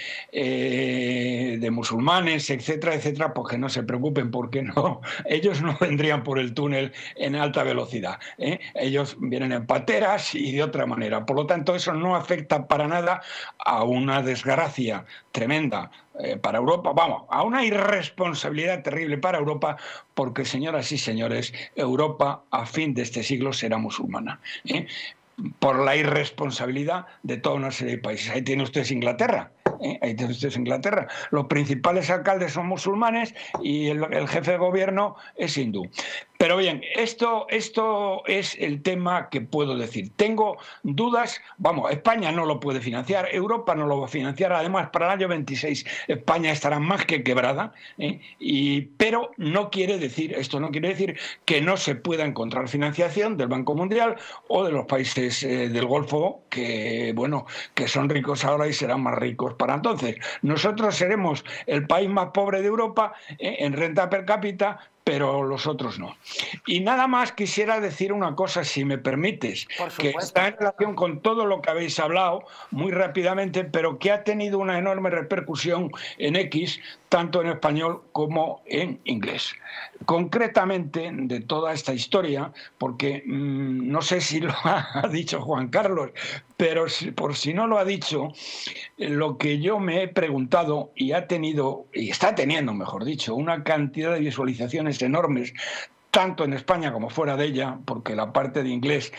eh, de musulmanes, etcétera, etcétera, pues que no se preocupen, porque no, ellos no vendrían por el túnel en alta velocidad, ¿eh? Ellos vienen en pateras y de otra manera, por lo tanto eso no afecta para nada a una desgracia tremenda eh, para Europa, vamos, a una irresponsabilidad terrible para Europa, porque, señoras y señores, Europa a fin de este siglo será musulmana, ¿eh? por la irresponsabilidad de toda una serie de países. Ahí tiene usted Inglaterra. ¿Eh? Ahí tiene usted Inglaterra. Los principales alcaldes son musulmanes y el, el jefe de gobierno es hindú. Pero bien, esto, esto es el tema que puedo decir. Tengo dudas, vamos, España no lo puede financiar, Europa no lo va a financiar, además para el año veintiséis España estará más que quebrada, ¿eh? y, pero no quiere decir, esto no quiere decir que no se pueda encontrar financiación del Banco Mundial o de los países eh, del Golfo, que, bueno, que son ricos ahora y serán más ricos para entonces. Nosotros seremos el país más pobre de Europa eh, en renta per cápita, pero los otros no. Y nada más quisiera decir una cosa, si me permites, que está en relación con todo lo que habéis hablado, muy rápidamente, pero que ha tenido una enorme repercusión en X, tanto en español como en inglés. Concretamente, de toda esta historia, porque mmm, no sé si lo ha dicho Juan Carlos, pero si, por si no lo ha dicho, lo que yo me he preguntado, y ha tenido, y está teniendo, mejor dicho, una cantidad de visualizaciones enormes, tanto en España como fuera de ella, porque la parte de inglés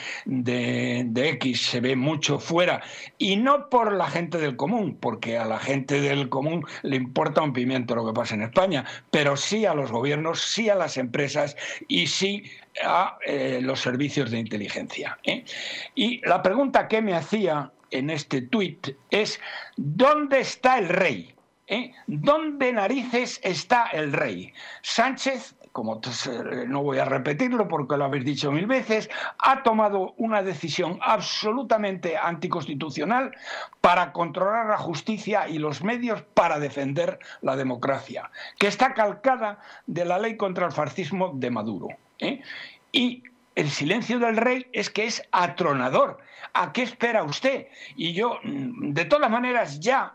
de, de X se ve mucho fuera, y no por la gente del común, porque a la gente del común le importa un pimiento lo que pasa en España, pero sí a los gobiernos, sí a las empresas y sí a eh, los servicios de inteligencia, ¿eh? Y la pregunta que me hacía en este tuit es: ¿dónde está el rey? ¿Eh? ¿Dónde narices está el rey? Sánchez, como no voy a repetirlo porque lo habéis dicho mil veces, ha tomado una decisión absolutamente anticonstitucional para controlar la justicia y los medios para defender la democracia, que está calcada de la ley contra el fascismo de Maduro, ¿eh? Y el silencio del rey es que es atronador. ¿A qué espera usted? Y yo, de todas maneras, ya,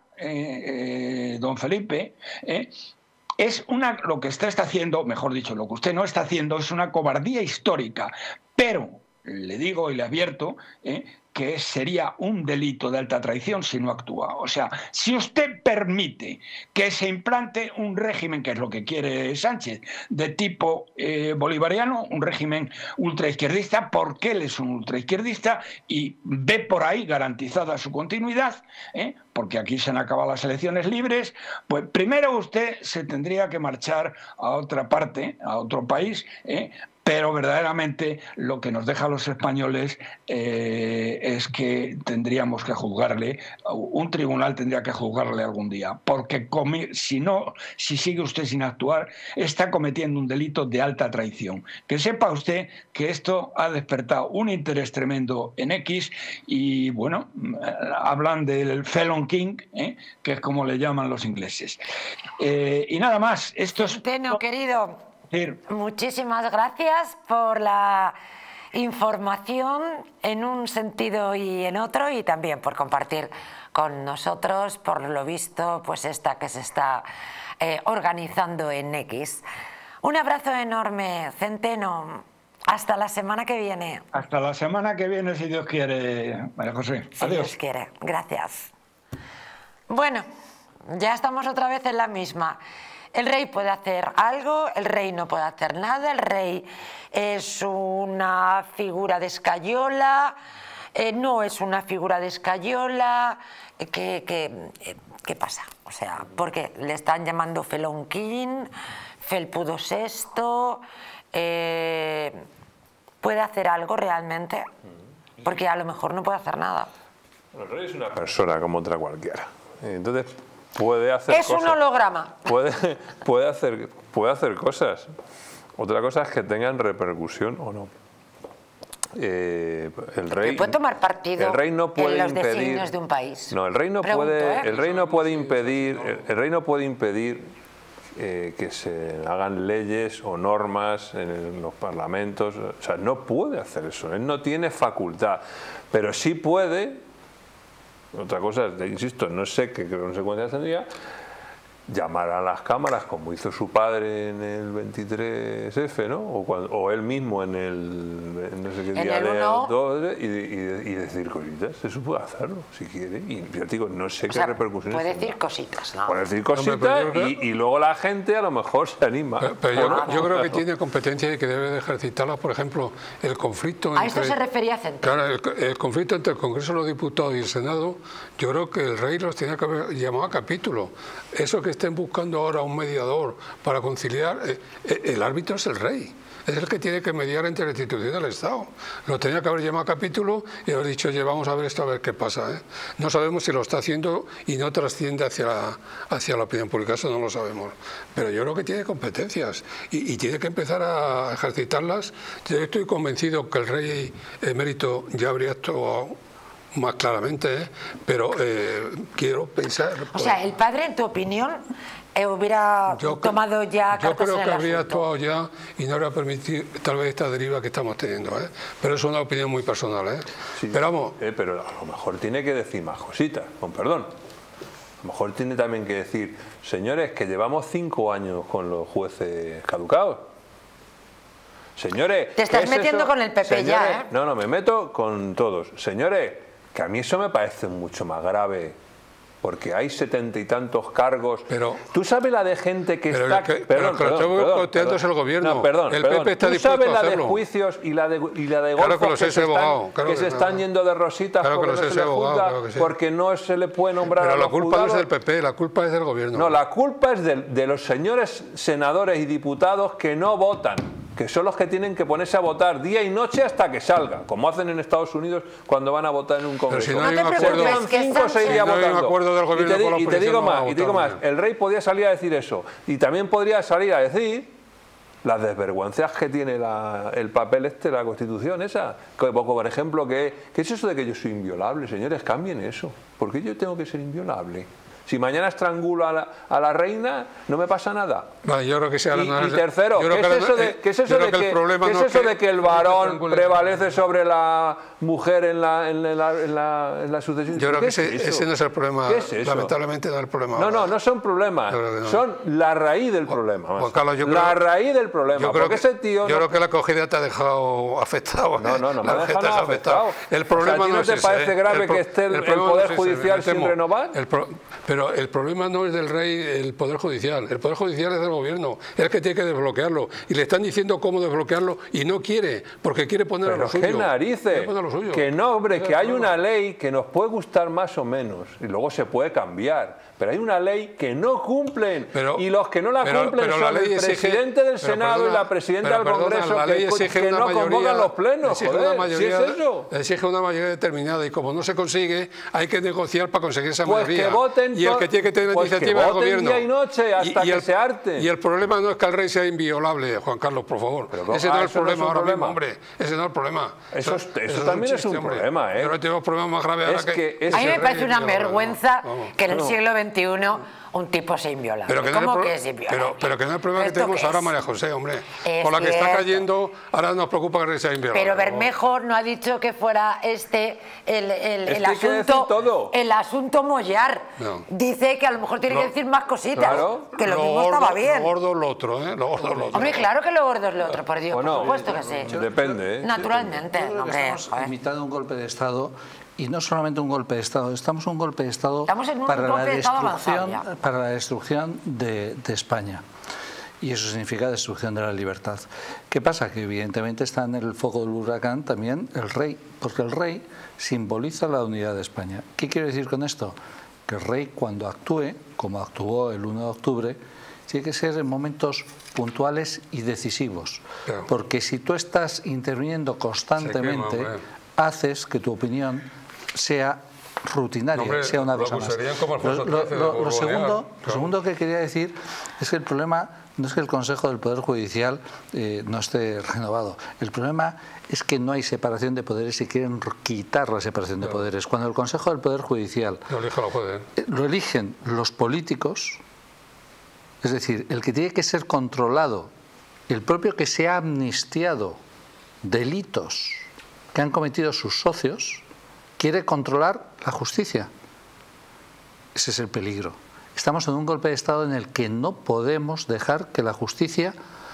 eh, eh, don Felipe, eh, es una, lo que usted está haciendo, mejor dicho, lo que usted no está haciendo es una cobardía histórica, pero le digo y le advierto ¿eh? que sería un delito de alta traición si no actúa. O sea, si usted permite que se implante un régimen, que es lo que quiere Sánchez, de tipo eh, bolivariano, un régimen ultraizquierdista, porque él es un ultraizquierdista y ve por ahí garantizada su continuidad, ¿eh? porque aquí se han acabado las elecciones libres, pues primero usted se tendría que marchar a otra parte, a otro país, ¿eh? pero verdaderamente lo que nos deja a los españoles eh, es que tendríamos que juzgarle, un tribunal tendría que juzgarle algún día, porque si no, si sigue usted sin actuar, está cometiendo un delito de alta traición. Que sepa usted que esto ha despertado un interés tremendo en X y, bueno, hablan del felon king, ¿eh? que es como le llaman los ingleses. Eh, y nada más, esto es... Centeno, querido, muchísimas gracias por la información en un sentido y en otro, y también por compartir con nosotros, por lo visto, pues esta que se está eh, organizando en X. Un abrazo enorme, Centeno. Hasta la semana que viene. Hasta la semana que viene, si Dios quiere, María José. Si Adiós. Dios quiere. Gracias. Bueno, ya estamos otra vez en la misma. El rey puede hacer algo, el rey no puede hacer nada, el rey es una figura de escayola, eh, no es una figura de escayola, ¿qué, qué, qué pasa? O sea, porque le están llamando felonquín, felpudo sexto, eh, ¿puede hacer algo realmente? Porque a lo mejor no puede hacer nada. El rey es una persona como otra cualquiera, entonces... Puede hacer es cosas. un holograma. Puede, puede, hacer, puede hacer cosas. Otra cosa es que tengan repercusión o no. Eh, el rey puede tomar partido el rey no puede en los impedir, designios de un país. No, el rey no Pregunto, puede, ¿eh? el rey no puede impedir, el, el rey no puede impedir eh, que se hagan leyes o normas en, el, en los parlamentos. O sea, no puede hacer eso. Él no tiene facultad, pero sí puede. Otra cosa, insisto, no sé qué consecuencias tendría, llamar a las cámaras como hizo su padre en el veintitrés efe, ¿no? O, cuando, o él mismo en el en no sé qué día de dos, y, y, y decir cositas. Eso puede hacerlo si quiere. Y yo digo, no sé o qué sea, repercusiones puede tendrá. decir cositas, ¿no? Puede decir cositas y, y luego la gente a lo mejor se anima. Pero, pero yo, yo creo que tiene competencia y que debe de ejercitarla, por ejemplo, el conflicto entre... A esto se refería Centeno. Claro, el, el conflicto entre el Congreso de los Diputados y el Senado, yo creo que el rey los tenía que haber llamado a capítulo. Eso que estén buscando ahora un mediador para conciliar, eh, el árbitro es el rey. Es el que tiene que mediar entre la institución del Estado. Lo tenía que haber llamado a capítulo y haber dicho, oye, vamos a ver esto, a ver qué pasa. ¿eh? No sabemos si lo está haciendo y no trasciende hacia la, hacia la opinión pública, eso no lo sabemos. Pero yo creo que tiene competencias y, y tiene que empezar a ejercitarlas. Yo estoy convencido que el rey emérito ya habría actuado más claramente, ¿eh? pero eh, quiero pensar... O sea, el padre, en tu opinión, eh, hubiera yo, tomado ya Yo cartas creo en que el habría asunto. actuado ya y no habría permitido tal vez esta deriva que estamos teniendo, ¿eh? pero es una opinión muy personal. ¿eh? Sí, pero vamos... Eh, pero a lo mejor tiene que decir más cositas, con perdón. A lo mejor tiene también que decir, señores, que llevamos cinco años con los jueces caducados. Señores... Te estás ¿qué es metiendo eso? con el P P Señores, ya, ¿eh? No, no, me meto con todos. Señores, que a mí eso me parece mucho más grave, porque hay setenta y tantos cargos. Pero, ¿tú sabes la de gente que pero está... el que, perdón, pero perdón, que perdón, costeando perdón. es el gobierno. No, perdón, el perdón. P P está ¿Tú dispuesto sabes a la de hacerlo? juicios y la de, y la de Claro golfos que lo sé, que, soy se están, abogado, claro que que se sí. están yendo de rositas Claro que porque lo no sé, se le soy abogado, juzga, claro que sí. porque no se le puede nombrar Pero a la los culpa no es juzgados? del P P, la culpa es del gobierno. No, la culpa es de, de los señores senadores y diputados que no votan, que son los que tienen que ponerse a votar día y noche hasta que salga, como hacen en Estados Unidos cuando van a votar en un congreso. Pero si no hay un acuerdo, se quedan cinco o seis días no hay un votando. acuerdo del gobierno y te, con la y te digo oposición, no va más, a y te digo votar, más, el rey podía salir a decir eso y también podría salir a decir las desvergüenzas que tiene la, el papel este, la Constitución esa. Que, por ejemplo, que, ¿qué es eso de que yo soy inviolable? Señores, cambien eso. ¿Por qué yo tengo que ser inviolable? Si mañana estrangulo a la, a la reina, no me pasa nada. Vale, yo creo que sea y, y tercero, ¿qué es eso de, ¿qué es eso de que, que, ¿qué es eso de que el varón prevalece sobre la mujer en la, en la, en la, en la sucesión? Yo creo que ese, ese no es el problema. ¿Qué es eso? Lamentablemente no es el problema. No, no, no son problemas. No. Son la raíz del problema. Juan Carlos, yo creo, la raíz del problema. Yo creo, porque que, ese tío yo no... creo que la acogida te ha dejado afectado. No, no, no me ha dejado afectado. afectado. El problema o sea, ¿a ti no, no te es parece ese, grave el pro, que esté el, el, el Poder no Judicial sin renovar? El pro, pero el problema no es del rey, el Poder Judicial. El Poder Judicial es del gobierno. Es el que tiene que desbloquearlo. Y le están diciendo cómo desbloquearlo y no quiere, porque quiere poner pero a lo suyo. ¿Qué narices? Lo suyo. Que no, hombre, que hay una ley que nos puede gustar más o menos y luego se puede cambiar. Pero hay una ley que no cumplen pero, y los que no la pero, cumplen pero son la ley el exige, presidente del Senado perdona, y la presidenta del perdona, Congreso la ley que, que no mayoría, convocan los plenos. Exige joder, una mayoría, ¿sí es eso? Exige una mayoría determinada y como no se consigue hay que negociar para conseguir esa pues mayoría. Que voten y el que tiene que tener la pues iniciativa es el gobierno. Día y noche hasta y, y que el, se harten. Y el problema no es que el rey sea inviolable, Juan Carlos, por favor. Pero, ese ah, no es el problema no es ahora problema. mismo, hombre. Ese no es el problema. Eso, eso, eso también es un, es un problema, ¿eh? Yo no tengo problemas más graves ahora es que... que es a mí me parece una vergüenza no, que en el no. siglo veintiuno un tipo sea inviolable. Pero que ¿Cómo no que es inviolable? Pero, pero que no es el problema que tenemos ahora, María José, hombre. Es Por la que cierto. está cayendo, ahora nos preocupa que el rey sea inviolable. Pero Bermejo no ha dicho que fuera este el, el, es el que asunto todo. el asunto Mollar. No. Dice que a lo mejor tiene lo, que decir más cositas. Claro. Que lo, lo mismo gordo, estaba bien. Lo gordo es lo otro, ¿eh? Lo gordo es lo otro. Hombre, claro que lo gordo es lo otro, por Dios, bueno, por supuesto que sí. Yo, depende, ¿eh? Naturalmente. Yo creo que hombre, estamos joder. imitando un golpe de Estado. Y no solamente un golpe de Estado, estamos en un golpe de Estado Estamos en un para, golpe la de Estado destrucción, avanzado ya. para la destrucción de, de España. Y eso significa destrucción de la libertad. ¿Qué pasa? Que evidentemente está en el foco del huracán también el rey, porque el rey simboliza la unidad de España. ¿Qué quiero decir con esto? Que el rey cuando actúe, como actuó el uno de octubre, tiene que ser en momentos puntuales y decisivos. Claro. Porque si tú estás interviniendo constantemente, quema, haces que tu opinión sea rutinaria, hombre, sea una cosa más. Lo, lo, lo, lo, segundo, claro. lo segundo que quería decir es que el problema no es que el Consejo del Poder Judicial eh, no esté renovado. El problema es que no hay separación de poderes y quieren quitar la separación claro. de poderes. Cuando el Consejo del Poder Judicial lo, elige lo, poder. Eh, lo eligen los políticos, es decir, el que tiene que ser controlado, el propio que se ha amnistiado delitos que han cometido sus socios, quiere controlar la justicia. Ese es el peligro. Estamos en un golpe de Estado en el que no podemos dejar que la justicia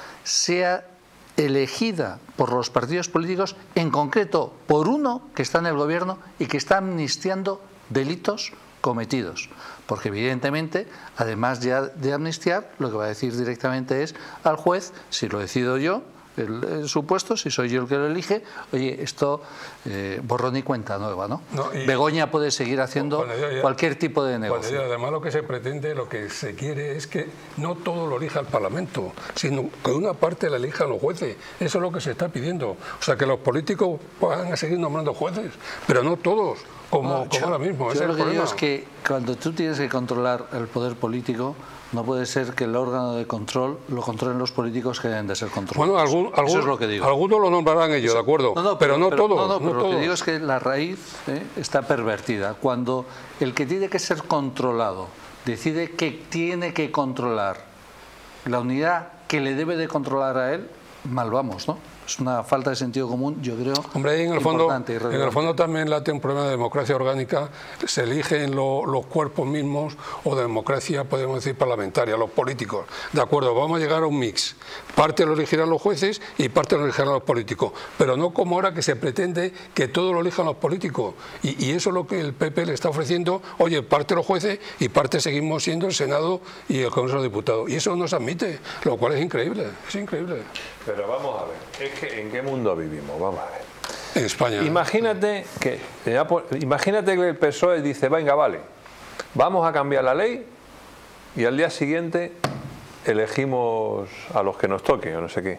sea elegida por los partidos políticos, en concreto por uno que está en el gobierno y que está amnistiando delitos cometidos. Porque evidentemente, además ya de amnistiar, lo que va a decir directamente es al juez, si lo decido yo, el, el supuesto, si soy yo el que lo elige, oye, esto eh, borrón y cuenta nueva, ¿no? no y, Begoña puede seguir haciendo bueno, ya, ya, cualquier tipo de negocio. Bueno, ya, además lo que se pretende, lo que se quiere es que no todo lo elija el Parlamento, sino que una parte la elijan los jueces. Eso es lo que se está pidiendo. O sea, que los políticos van a seguir nombrando jueces, pero no todos, como, no, como yo, ahora mismo. Yo es lo el que problema. digo es que cuando tú tienes que controlar el poder político, no puede ser que el órgano de control lo controlen los políticos que deben de ser controlados. Bueno, algún, algún, Eso es lo que digo. Algunos lo nombrarán ellos, de acuerdo, no, no, pero, pero no pero, todos. No, no, pero no lo todos. que digo es que la raíz eh, está pervertida. Cuando el que tiene que ser controlado decide que tiene que controlar la unidad que le debe de controlar a él, mal vamos, ¿no? Es una falta de sentido común, yo creo. Hombre, ahí en el fondo, en el fondo también late un problema de democracia orgánica. Se eligen lo, los cuerpos mismos o de democracia, podemos decir, parlamentaria, los políticos. De acuerdo, vamos a llegar a un mix. Parte lo elegirán los jueces y parte lo elegirán los políticos. Pero no como ahora que se pretende que todo lo elijan los políticos. Y, y eso es lo que el P P le está ofreciendo. Oye, parte los jueces y parte seguimos siendo el Senado y el Congreso de Diputados. Y eso no se admite, lo cual es increíble. Es increíble. Pero vamos a ver, es que ¿en qué mundo vivimos? Vamos a ver. En España. Imagínate que, imagínate que el P S O E dice, venga, vale, vamos a cambiar la ley y al día siguiente elegimos a los que nos toque o no sé qué.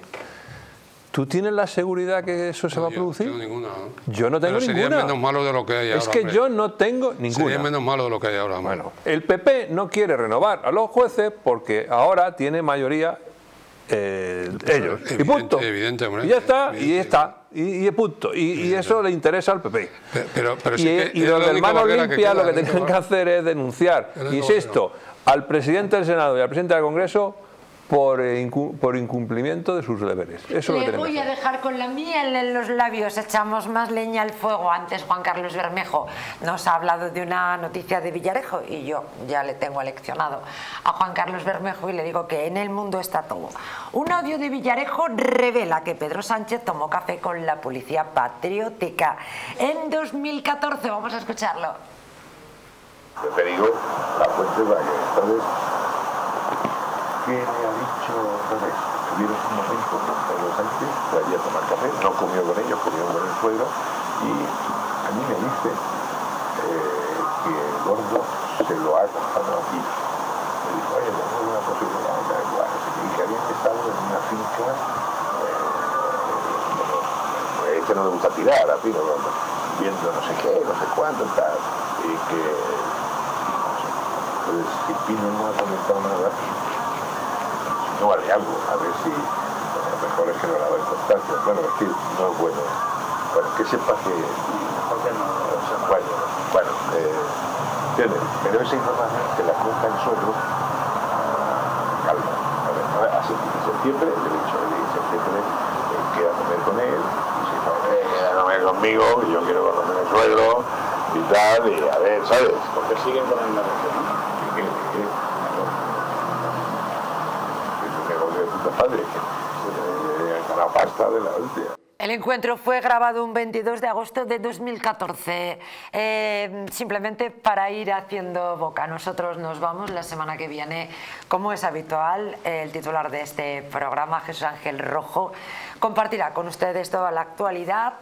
¿Tú tienes la seguridad que eso se no, va a producir? Yo no tengo ninguna. ¿no? Yo no tengo Pero sería ninguna. menos malo de lo que hay ahora. Es que hombre. yo no tengo ninguna. Sería menos malo de lo que hay ahora. Hombre. Bueno, el P P no quiere renovar a los jueces porque ahora tiene mayoría eh, ellos. Evidente, y punto. Evidente, hombre. Y ya está, Evidente. y está. y, y punto. Y, y eso le interesa al P P. Pero, pero, pero y sí que y los del Manos Limpias lo que tienen que hacer es denunciar, es insisto, al presidente del Senado y al presidente del Congreso por, por incumplimiento de sus deberes. Eso Le voy a dejar con la miel en los labios, echamos más leña al fuego. Antes Juan Carlos Bermejo nos ha hablado de una noticia de Villarejo y yo ya le tengo aleccionado a Juan Carlos Bermejo y le digo que en el mundo está todo. Un audio de Villarejo revela que Pedro Sánchez tomó café con la policía patriótica en dos mil catorce. Vamos a escucharlo. Yo te digo, la fuente vaya, ¿sabes? ¿Qué me ha dicho Revés? Tuvieron un momento con Pedro Sánchez, fue allí a tomar café, no comió con ellos, comió con el suegro, y a mí me dice eh, que el gordo se lo ha contado aquí. Me dijo, oye, tengo una posibilidad de tal igual, y que habían estado en una finca, eh, bueno, que no le gusta tirar, a Pino, viendo no sé qué, no sé cuánto, tal, y que, no sé, entonces, si Pino no ha comentado nada, no vale algo, a ver si bueno, mejor es que no la doy constancia. Bueno, es que no es bueno. Bueno, que sepa que... Bueno, bueno, eh, ¿entiendes? Pero esa información que la cuenta el suegro, calma. A ver, a ver, a septiembre, le he dicho, en septiembre eh, queda a comer con él, y si no, eh, queda a comer conmigo, y yo quiero comer con el suegro, y tal, y a ver, ¿sabes? Porque siguen con el negocio, ¿no? ¿Qué, qué, qué? Padre, que la pasta de la hostia. El encuentro fue grabado un veintidós de agosto de dos mil catorce, eh, simplemente para ir haciendo boca. Nosotros nos vamos la semana que viene, como es habitual. El titular de este programa, Jesús Ángel Rojo, compartirá con ustedes toda la actualidad,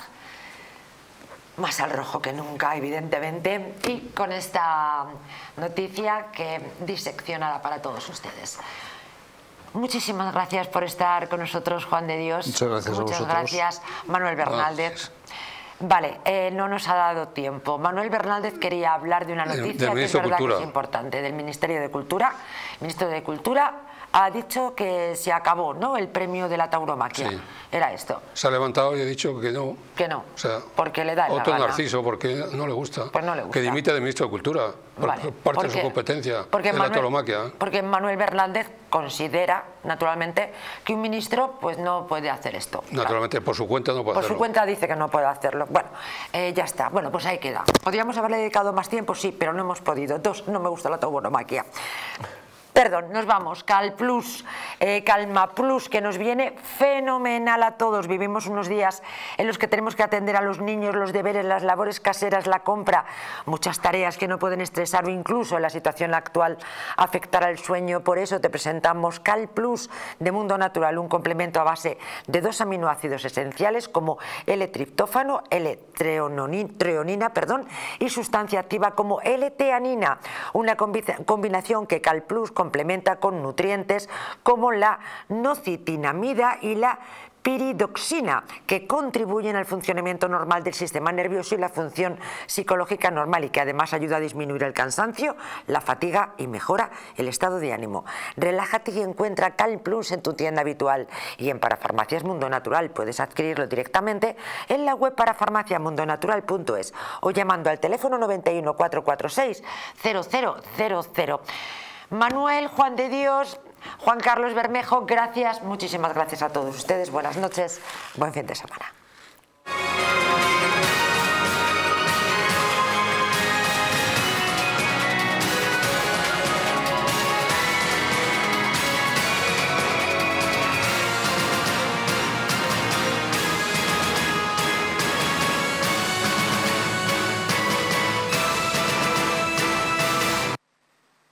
más al rojo que nunca, evidentemente, y con esta noticia que diseccionará para todos ustedes. Muchísimas gracias por estar con nosotros, Juan de Dios. Muchas gracias a vosotros. Muchas gracias, Manuel Bernaldez. Vale, eh, no nos ha dado tiempo. Manuel Bernaldez quería hablar de una noticia que es verdad que es importante, del Ministerio de Cultura. El Ministro de Cultura ha dicho que se acabó, ¿no?, el premio de la tauromaquia. Sí. Era esto. Se ha levantado y ha dicho que no. Que no, o sea, porque le da la Otto gana. Narciso, porque no le gusta. Pues no le gusta. Que dimite de Ministro de Cultura, por vale. parte porque, de su competencia porque en Manuel, la tauromaquia. Porque Manuel Bernaldez considera, naturalmente, que un ministro pues no puede hacer esto. Naturalmente, claro. Por su cuenta no puede por hacerlo. Por su cuenta dice que no puede hacerlo. Bueno, eh, ya está. Bueno, pues ahí queda. ¿Podríamos haberle dedicado más tiempo? Sí, pero no hemos podido. Dos, no me gusta la tauromaquia. Perdón, nos vamos. Cal Plus, eh, Calma Plus, que nos viene fenomenal a todos. Vivimos unos días en los que tenemos que atender a los niños, los deberes, las labores caseras, la compra, muchas tareas que no pueden estresar o incluso en la situación actual afectar al sueño. Por eso te presentamos Cal Plus de Mundo Natural, un complemento a base de dos aminoácidos esenciales como L-triptófano, L-treonina, perdón, y sustancia activa como L-teanina, una combinación que Cal Plus complementa con nutrientes como la nocitinamida y la piridoxina, que contribuyen al funcionamiento normal del sistema nervioso y la función psicológica normal, y que además ayuda a disminuir el cansancio, la fatiga y mejora el estado de ánimo. Relájate y encuentra Cal Plus en tu tienda habitual, y en Parafarmacias Mundo Natural puedes adquirirlo directamente en la web parafarmacia mundo natural punto es o llamando al teléfono noventa y uno, cuatrocientos cuarenta y seis, cero cero cero cero. Manuel, Juan de Dios, Juan Carlos Bermejo, gracias, muchísimas gracias a todos ustedes, buenas noches, buen fin de semana.